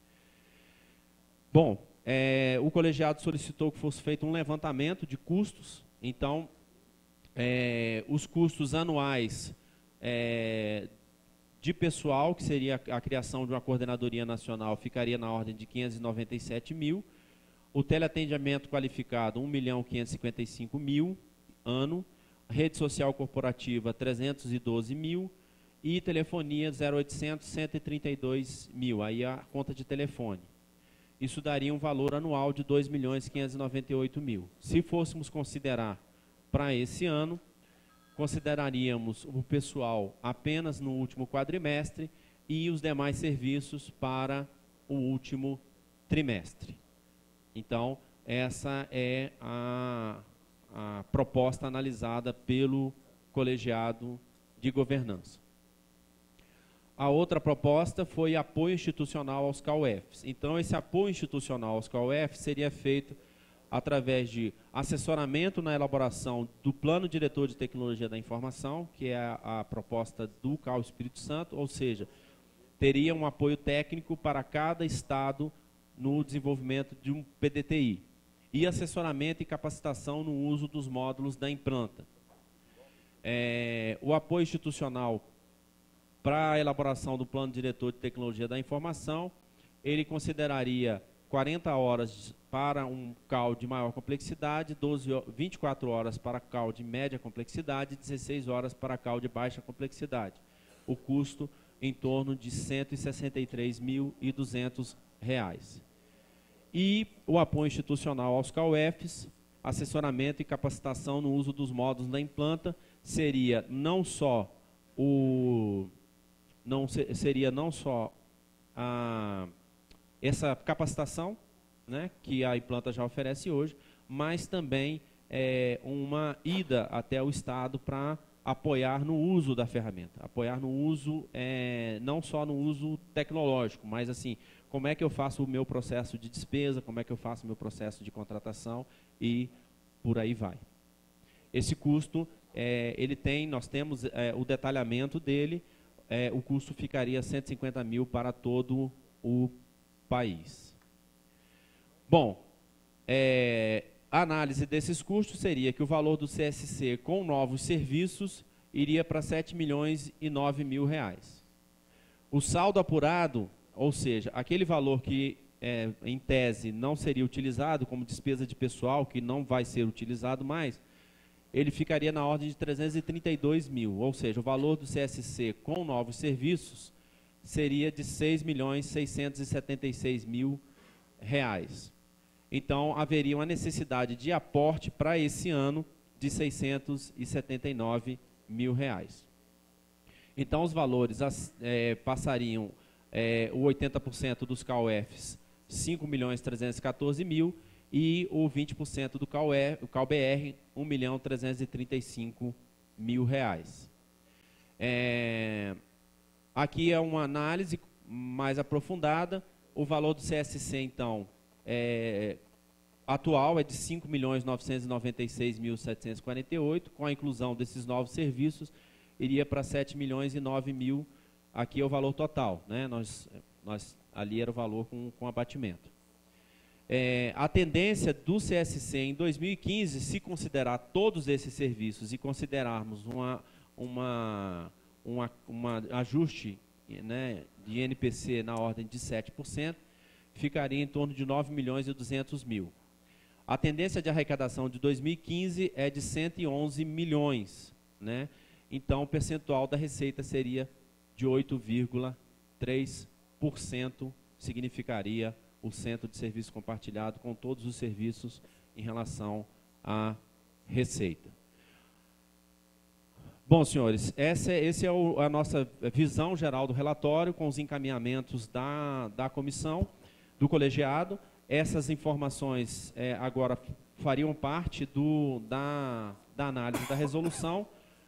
Bom, o colegiado solicitou que fosse feito um levantamento de custos. Então, os custos anuais De pessoal, que seria a criação de uma coordenadoria nacional, ficaria na ordem de 597 mil. O teleatendimento qualificado, 1.555.000 ano. Rede social corporativa, 312 mil. E telefonia, 0800, 132 mil. Aí a conta de telefone. Isso daria um valor anual de 2.598.000. Se fôssemos considerar para esse ano, consideraríamos o pessoal apenas no último quadrimestre e os demais serviços para o último trimestre. Então, essa é a proposta analisada pelo colegiado de governança. A outra proposta foi apoio institucional aos CAUEFs. Então, esse apoio institucional aos CAUEFs seria feito através de assessoramento na elaboração do Plano Diretor de Tecnologia da Informação, que é a proposta do CAU Espírito Santo, ou seja, teria um apoio técnico para cada estado no desenvolvimento de um PDTI, e assessoramento e capacitação no uso dos módulos da Implanta. O apoio institucional para a elaboração do Plano Diretor de Tecnologia da Informação, ele consideraria 40 horas para um CAU de maior complexidade, 24 horas para CAU de média complexidade e 16 horas para CAU de baixa complexidade. O custo em torno de R$ 163.200. E o apoio institucional aos CAUEFs, assessoramento e capacitação no uso dos módulos da Implanta, seria não só essa capacitação, né, que a Implanta já oferece hoje, mas também uma ida até o Estado para apoiar no uso da ferramenta, apoiar no uso, não só no uso tecnológico, mas assim, como é que eu faço o meu processo de despesa, como é que eu faço o meu processo de contratação e por aí vai. Esse custo, nós temos o detalhamento dele, o custo ficaria 150 mil para todo o país. Bom, a análise desses custos seria que o valor do CSC com novos serviços iria para R$ 7.009.000. O saldo apurado, ou seja, aquele valor que em tese não seria utilizado como despesa de pessoal, que não vai ser utilizado mais, ele ficaria na ordem de 332 mil, ou seja, o valor do CSC com novos serviços seria de R$ 6.676.000. Então, haveria uma necessidade de aporte para esse ano de R$ 679 mil. Então, os valores passariam, o 80% dos CAUEFs, R$ 5.314.000, e o 20% do CAU-BR, R$ 1.335.000. Aqui é uma análise mais aprofundada. O valor do CSC, então, atual é de R$ 5.996.748, com a inclusão desses novos serviços, iria para R$ 7.009.000. Aqui é o valor total, né? Ali era o valor com abatimento. A tendência do CSC em 2015, se considerar todos esses serviços e considerarmos um ajuste, né, de NPC na ordem de 7%, ficaria em torno de R$ 9.200.000. A tendência de arrecadação de 2015 é de 111 milhões, né? Então, o percentual da receita seria de 8,3%, significaria o centro de serviço compartilhado com todos os serviços em relação à receita. Bom, senhores, essa é a nossa visão geral do relatório, com os encaminhamentos da comissão, do colegiado. Essas informações agora fariam parte da análise da resolução.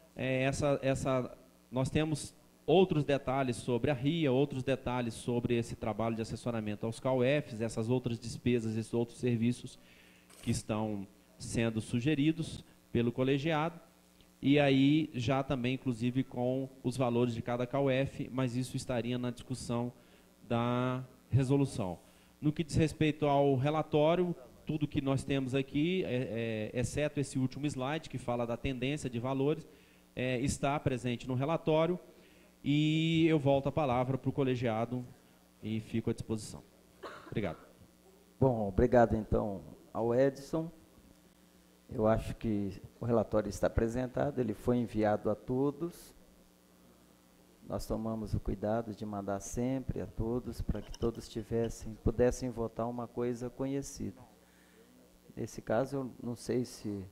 Nós temos outros detalhes sobre a RIA, outros detalhes sobre esse trabalho de assessoramento aos CAUEFs, essas outras despesas, esses outros serviços que estão sendo sugeridos pelo colegiado, e aí já também, inclusive, com os valores de cada CAUEF, mas isso estaria na discussão da resolução. No que diz respeito ao relatório, tudo que nós temos aqui, exceto esse último slide, que fala da tendência de valores, está presente no relatório. E eu volto a palavra para o colegiado e fico à disposição. Obrigado. Bom, obrigado então ao Edson. Eu acho que o relatório está apresentado, ele foi enviado a todos. Nós tomamos o cuidado de mandar sempre a todos, para que todos pudessem votar uma coisa conhecida. Nesse caso, eu não sei se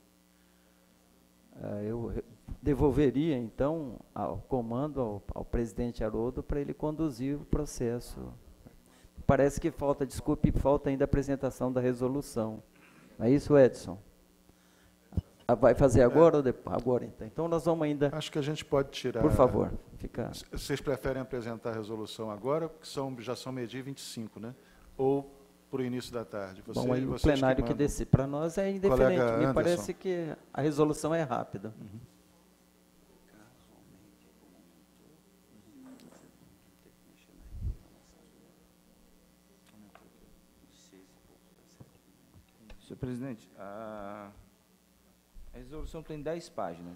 eu devolveria, então, ao comando ao presidente Haroldo para ele conduzir o processo. Parece que falta, desculpe, falta ainda a apresentação da resolução. Não é isso, Edson? Vai fazer agora ou depois? Agora, então. Então, nós vamos ainda... Acho que a gente pode tirar... Por favor. Vocês preferem apresentar a resolução agora, porque já são meio-dia 25, né? Ou para o início da tarde? Bom, aí o plenário que decide. Para nós é indiferente. Me parece que a resolução é rápida. Uhum. Senhor presidente, a resolução tem 10 páginas.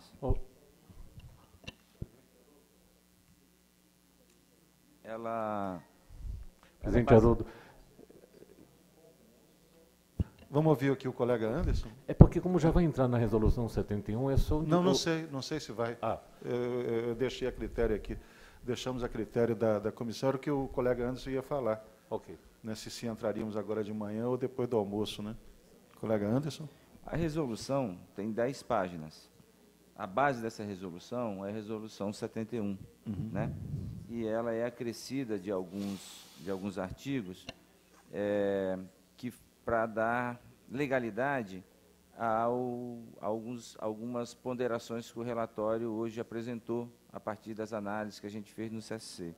Presidente Haroldo. Vamos ouvir aqui o colega Anderson? É porque, como já vai entrar na resolução 71, é só... Não sei se vai. Eu deixei a critério aqui. Deixamos a critério da comissão, era o que o colega Anderson ia falar. Ok. Né, se entraríamos agora de manhã ou depois do almoço, né? Colega Anderson? A resolução tem 10 páginas. A base dessa resolução é a resolução 71, né? E ela é acrescida de alguns artigos que para dar legalidade a algumas ponderações que o relatório hoje apresentou a partir das análises que a gente fez no CSC.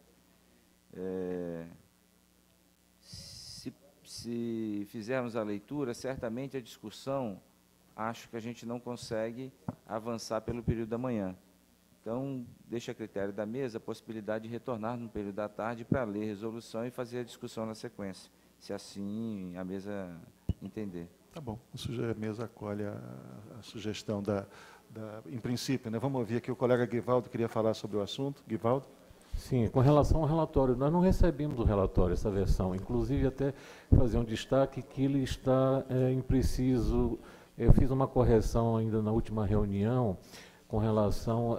Se fizermos a leitura, certamente a discussão, acho que a gente não consegue avançar pelo período da manhã. Então, deixa a critério da mesa a possibilidade de retornar no período da tarde para ler a resolução e fazer a discussão na sequência, se assim a mesa entender. Tá bom, a mesa acolhe a sugestão em princípio, né? Vamos ouvir aqui o colega Guivaldo, queria falar sobre o assunto. Guivaldo? Sim, com relação ao relatório, nós não recebemos o relatório, essa versão, inclusive até fazer um destaque que ele está impreciso. Eu fiz uma correção ainda na última reunião com relação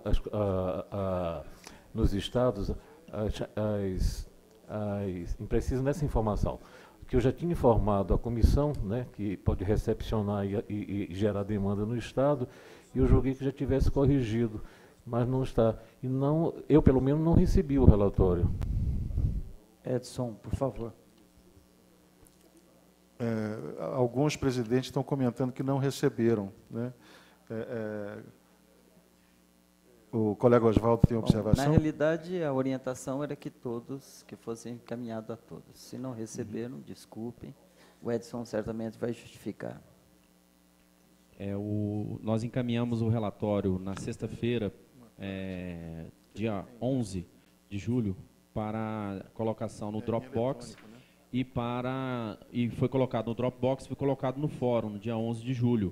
nos estados, impreciso nessa informação, que eu já tinha informado a comissão, né, que pode recepcionar e gerar demanda no estado, e eu julguei que já tivesse corrigido, mas não está. E não, eu, pelo menos, não recebi o relatório. Edson, por favor. Alguns presidentes estão comentando que não receberam, né? O colega Oswaldo tem observação? Na realidade, a orientação era que fossem encaminhados a todos. Se não receberam, desculpem. O Edson certamente vai justificar. Nós encaminhamos o relatório na sexta-feira, dia 11 de julho, para colocação no Dropbox, e foi colocado no Dropbox, foi colocado no fórum, no dia 11 de julho.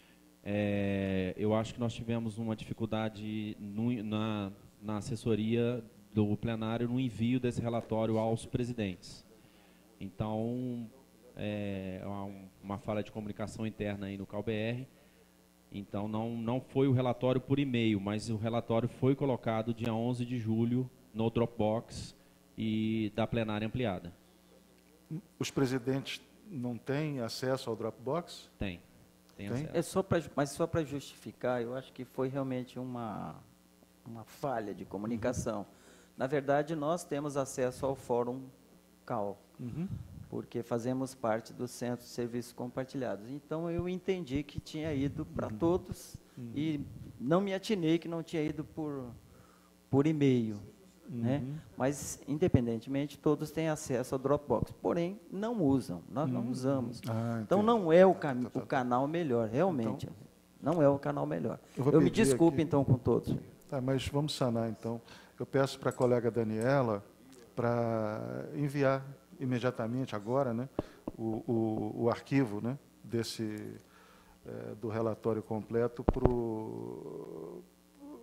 Eu acho que nós tivemos uma dificuldade na assessoria do plenário no envio desse relatório aos presidentes. Então, há uma falha de comunicação interna aí no CalBR. Então, não foi o relatório por e-mail, mas o relatório foi colocado dia 11 de julho no Dropbox e da plenária ampliada. Os presidentes não têm acesso ao Dropbox? Tem. Mas só para justificar, eu acho que foi realmente uma falha de comunicação. Na verdade, nós temos acesso ao Fórum CAL, porque fazemos parte do Centro de Serviços Compartilhados. Então, eu entendi que tinha ido para todos e não me atinei que não tinha ido por e-mail. Né? Mas, independentemente, todos têm acesso ao Dropbox, porém, não usam, nós não usamos. Então, não é o canal melhor, realmente, então, não é o canal melhor. Eu me desculpe, aqui, então, com todos. Tá, mas vamos sanar, então. Eu peço para a colega Daniela para enviar imediatamente, agora, né, o arquivo, né, do relatório completo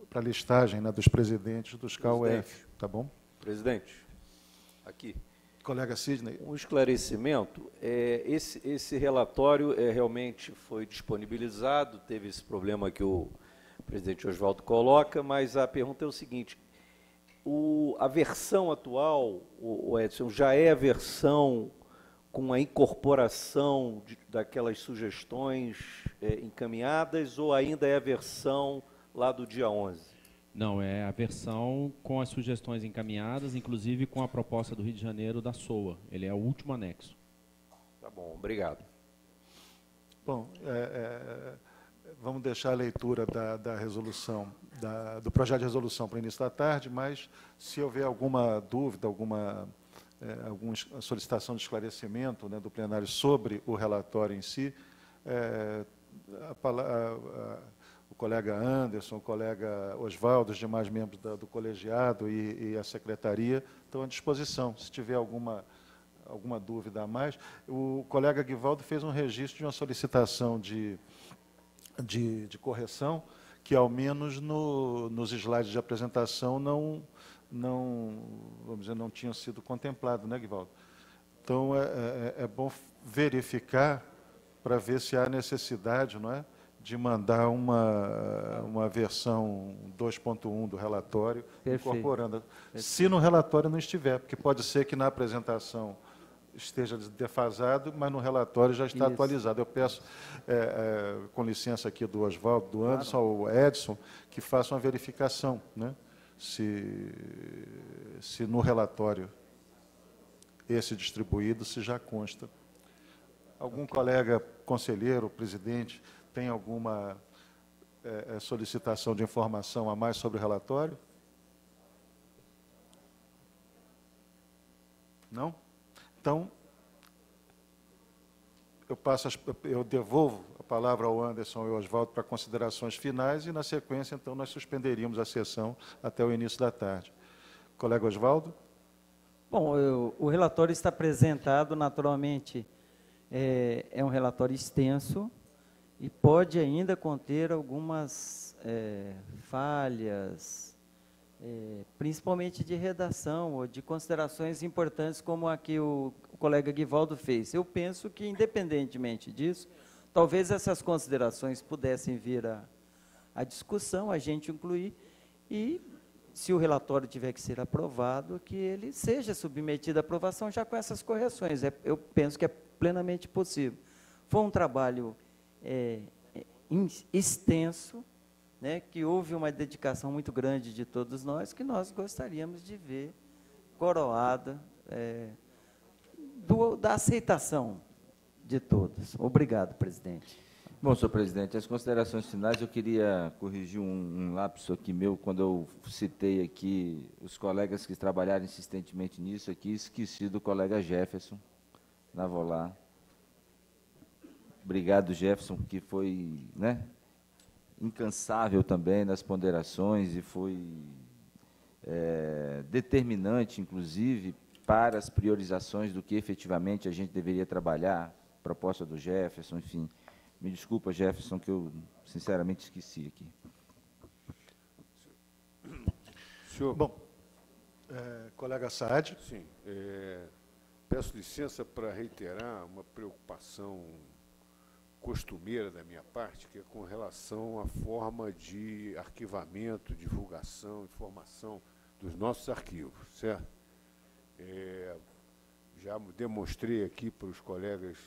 a listagem, né, dos presidentes dos CAUF, tá bom? Presidente, aqui. Colega Sidney. Um esclarecimento. Esse relatório realmente foi disponibilizado, teve esse problema que o presidente Oswaldo coloca, mas a pergunta é o seguinte, a versão atual, o Edson, já é a versão com a incorporação daquelas sugestões encaminhadas ou ainda é a versão lá do dia 11? Não, é a versão com as sugestões encaminhadas, inclusive com a proposta do Rio de Janeiro da SOA. Ele é o último anexo. Tá bom, obrigado. Bom, vamos deixar a leitura da resolução, do projeto de resolução para o início da tarde, mas se houver alguma dúvida, alguma solicitação de esclarecimento, né, do plenário sobre o relatório em si, o colega Anderson, o colega Oswaldo, os demais membros do colegiado e a secretaria estão à disposição. Se tiver alguma dúvida a mais, o colega Guivaldo fez um registro de uma solicitação de correção, que ao menos nos slides de apresentação vamos dizer, não tinham sido contemplados, né, Guivaldo? Então, é bom verificar para ver se há necessidade, não é, de mandar uma versão 2.1 do relatório, incorporando. Se no relatório não estiver, porque pode ser que na apresentação esteja defasado, mas no relatório já está atualizado. Eu peço, com licença aqui do Oswaldo, do Anderson, ao Edson, que faça uma verificação, né? Se no relatório esse distribuído, se já consta. Algum colega conselheiro, presidente, tem alguma solicitação de informação a mais sobre o relatório? Não? Então, eu devolvo a palavra ao Anderson e ao Oswaldo para considerações finais e, na sequência, então, nós suspenderíamos a sessão até o início da tarde. Colega Oswaldo? Bom, o relatório está apresentado, naturalmente, é um relatório extenso e pode ainda conter algumas falhas, principalmente de redação ou de considerações importantes, como a que o colega Guivaldo fez. Eu penso que, independentemente disso, talvez essas considerações pudessem vir à discussão, a gente incluir, e, se o relatório tiver que ser aprovado, que ele seja submetido à aprovação já com essas correções. Eu penso que é plenamente possível. Foi um trabalho extenso, né, que houve uma dedicação muito grande de todos nós, que nós gostaríamos de ver coroada da aceitação de todos. Obrigado, presidente. Bom, senhor presidente, as considerações finais, eu queria corrigir um lapso aqui meu, quando eu citei aqui os colegas que trabalharam insistentemente nisso aqui, esqueci do colega Jefferson Navolá. Obrigado, Jefferson, que foi, né, incansável também nas ponderações e foi determinante, inclusive, para as priorizações do que efetivamente a gente deveria trabalhar, proposta do Jefferson, enfim. Me desculpa, Jefferson, que eu sinceramente esqueci aqui. Senhor, bom, colega Saad. Sim, peço licença para reiterar uma preocupação costumeira da minha parte, que é com relação à forma de arquivamento, divulgação, informação dos nossos arquivos, certo? Já demonstrei aqui para os colegas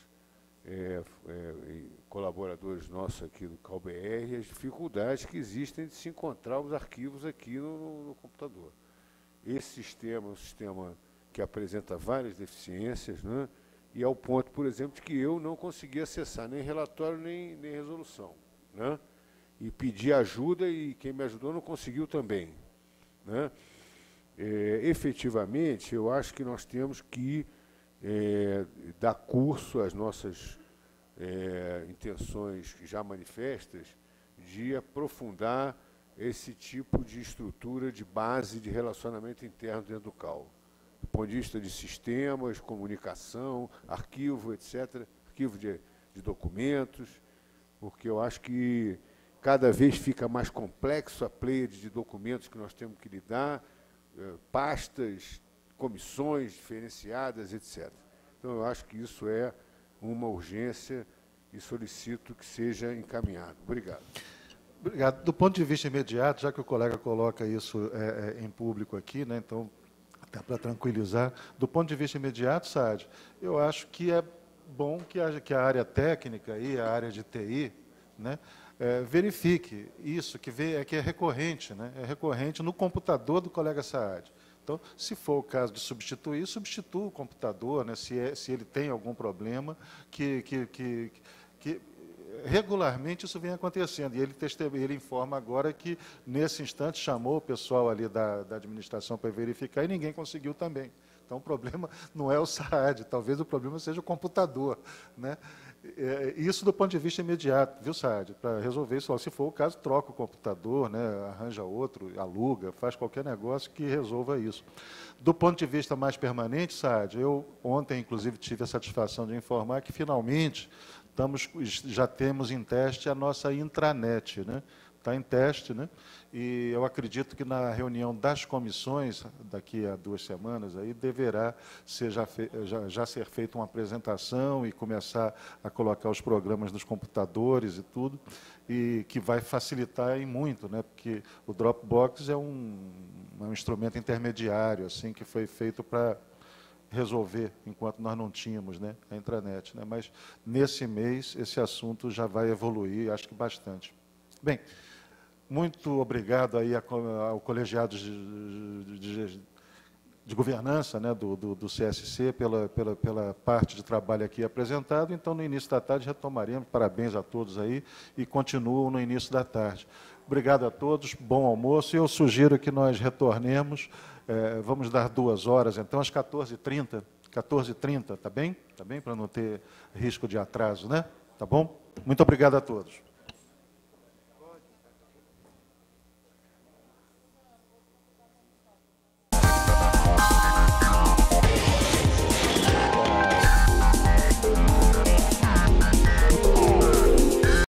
colaboradores nossos aqui do CAU-BR as dificuldades que existem de se encontrar os arquivos aqui no computador. Esse sistema é um sistema que apresenta várias deficiências, né? E ao ponto, por exemplo, de que eu não consegui acessar nem relatório nem resolução, né? E pedi ajuda e quem me ajudou não conseguiu também, né? Efetivamente, eu acho que nós temos que dar curso às nossas intenções já manifestas de aprofundar esse tipo de estrutura de base de relacionamento interno dentro do CAU. Do ponto de vista de sistemas, comunicação, arquivo, etc., arquivo de documentos, porque eu acho que cada vez fica mais complexo a pleiade de documentos que nós temos que lidar, pastas, comissões diferenciadas, etc. Então, eu acho que isso é uma urgência e solicito que seja encaminhado. Obrigado. Obrigado. Do ponto de vista imediato, já que o colega coloca isso em público aqui, né, então, até para tranquilizar, do ponto de vista imediato, Saad, eu acho que é bom que a área técnica e a área de TI, né, verifique isso, que é recorrente, né, é recorrente no computador do colega Saad. Então, se for o caso de substituir, substitua o computador, né, se ele tem algum problema, que regularmente isso vem acontecendo. E ele informa agora que, nesse instante, chamou o pessoal ali da administração para verificar e ninguém conseguiu também. Então, o problema não é o Saad, talvez o problema seja o computador, né? Isso do ponto de vista imediato, viu, Saad? Para resolver isso, se for o caso, troca o computador, né, arranja outro, aluga, faz qualquer negócio que resolva isso. Do ponto de vista mais permanente, Saad, eu ontem, inclusive, tive a satisfação de informar que, finalmente, já temos em teste a nossa intranet, né? Está em teste, né? E eu acredito que na reunião das comissões, daqui a 2 semanas, aí deverá já ser feita uma apresentação e começar a colocar os programas nos computadores e tudo, e que vai facilitar em muito, né? Porque o Dropbox é um instrumento intermediário, assim, que foi feito para resolver, enquanto nós não tínhamos, né, a intranet, né? Mas, nesse mês, esse assunto já vai evoluir, acho que bastante. Bem, muito obrigado aí ao colegiado de governança, né, do CSC pela parte de trabalho aqui apresentado. Então, no início da tarde, retomaremos. Parabéns a todos aí e continuo no início da tarde. Obrigado a todos, bom almoço. Eu sugiro que nós retornemos, vamos dar 2 horas, então, às 14h30. 14h30, tá bem? Tá bem? Para não ter risco de atraso, né? Tá bom? Muito obrigado a todos.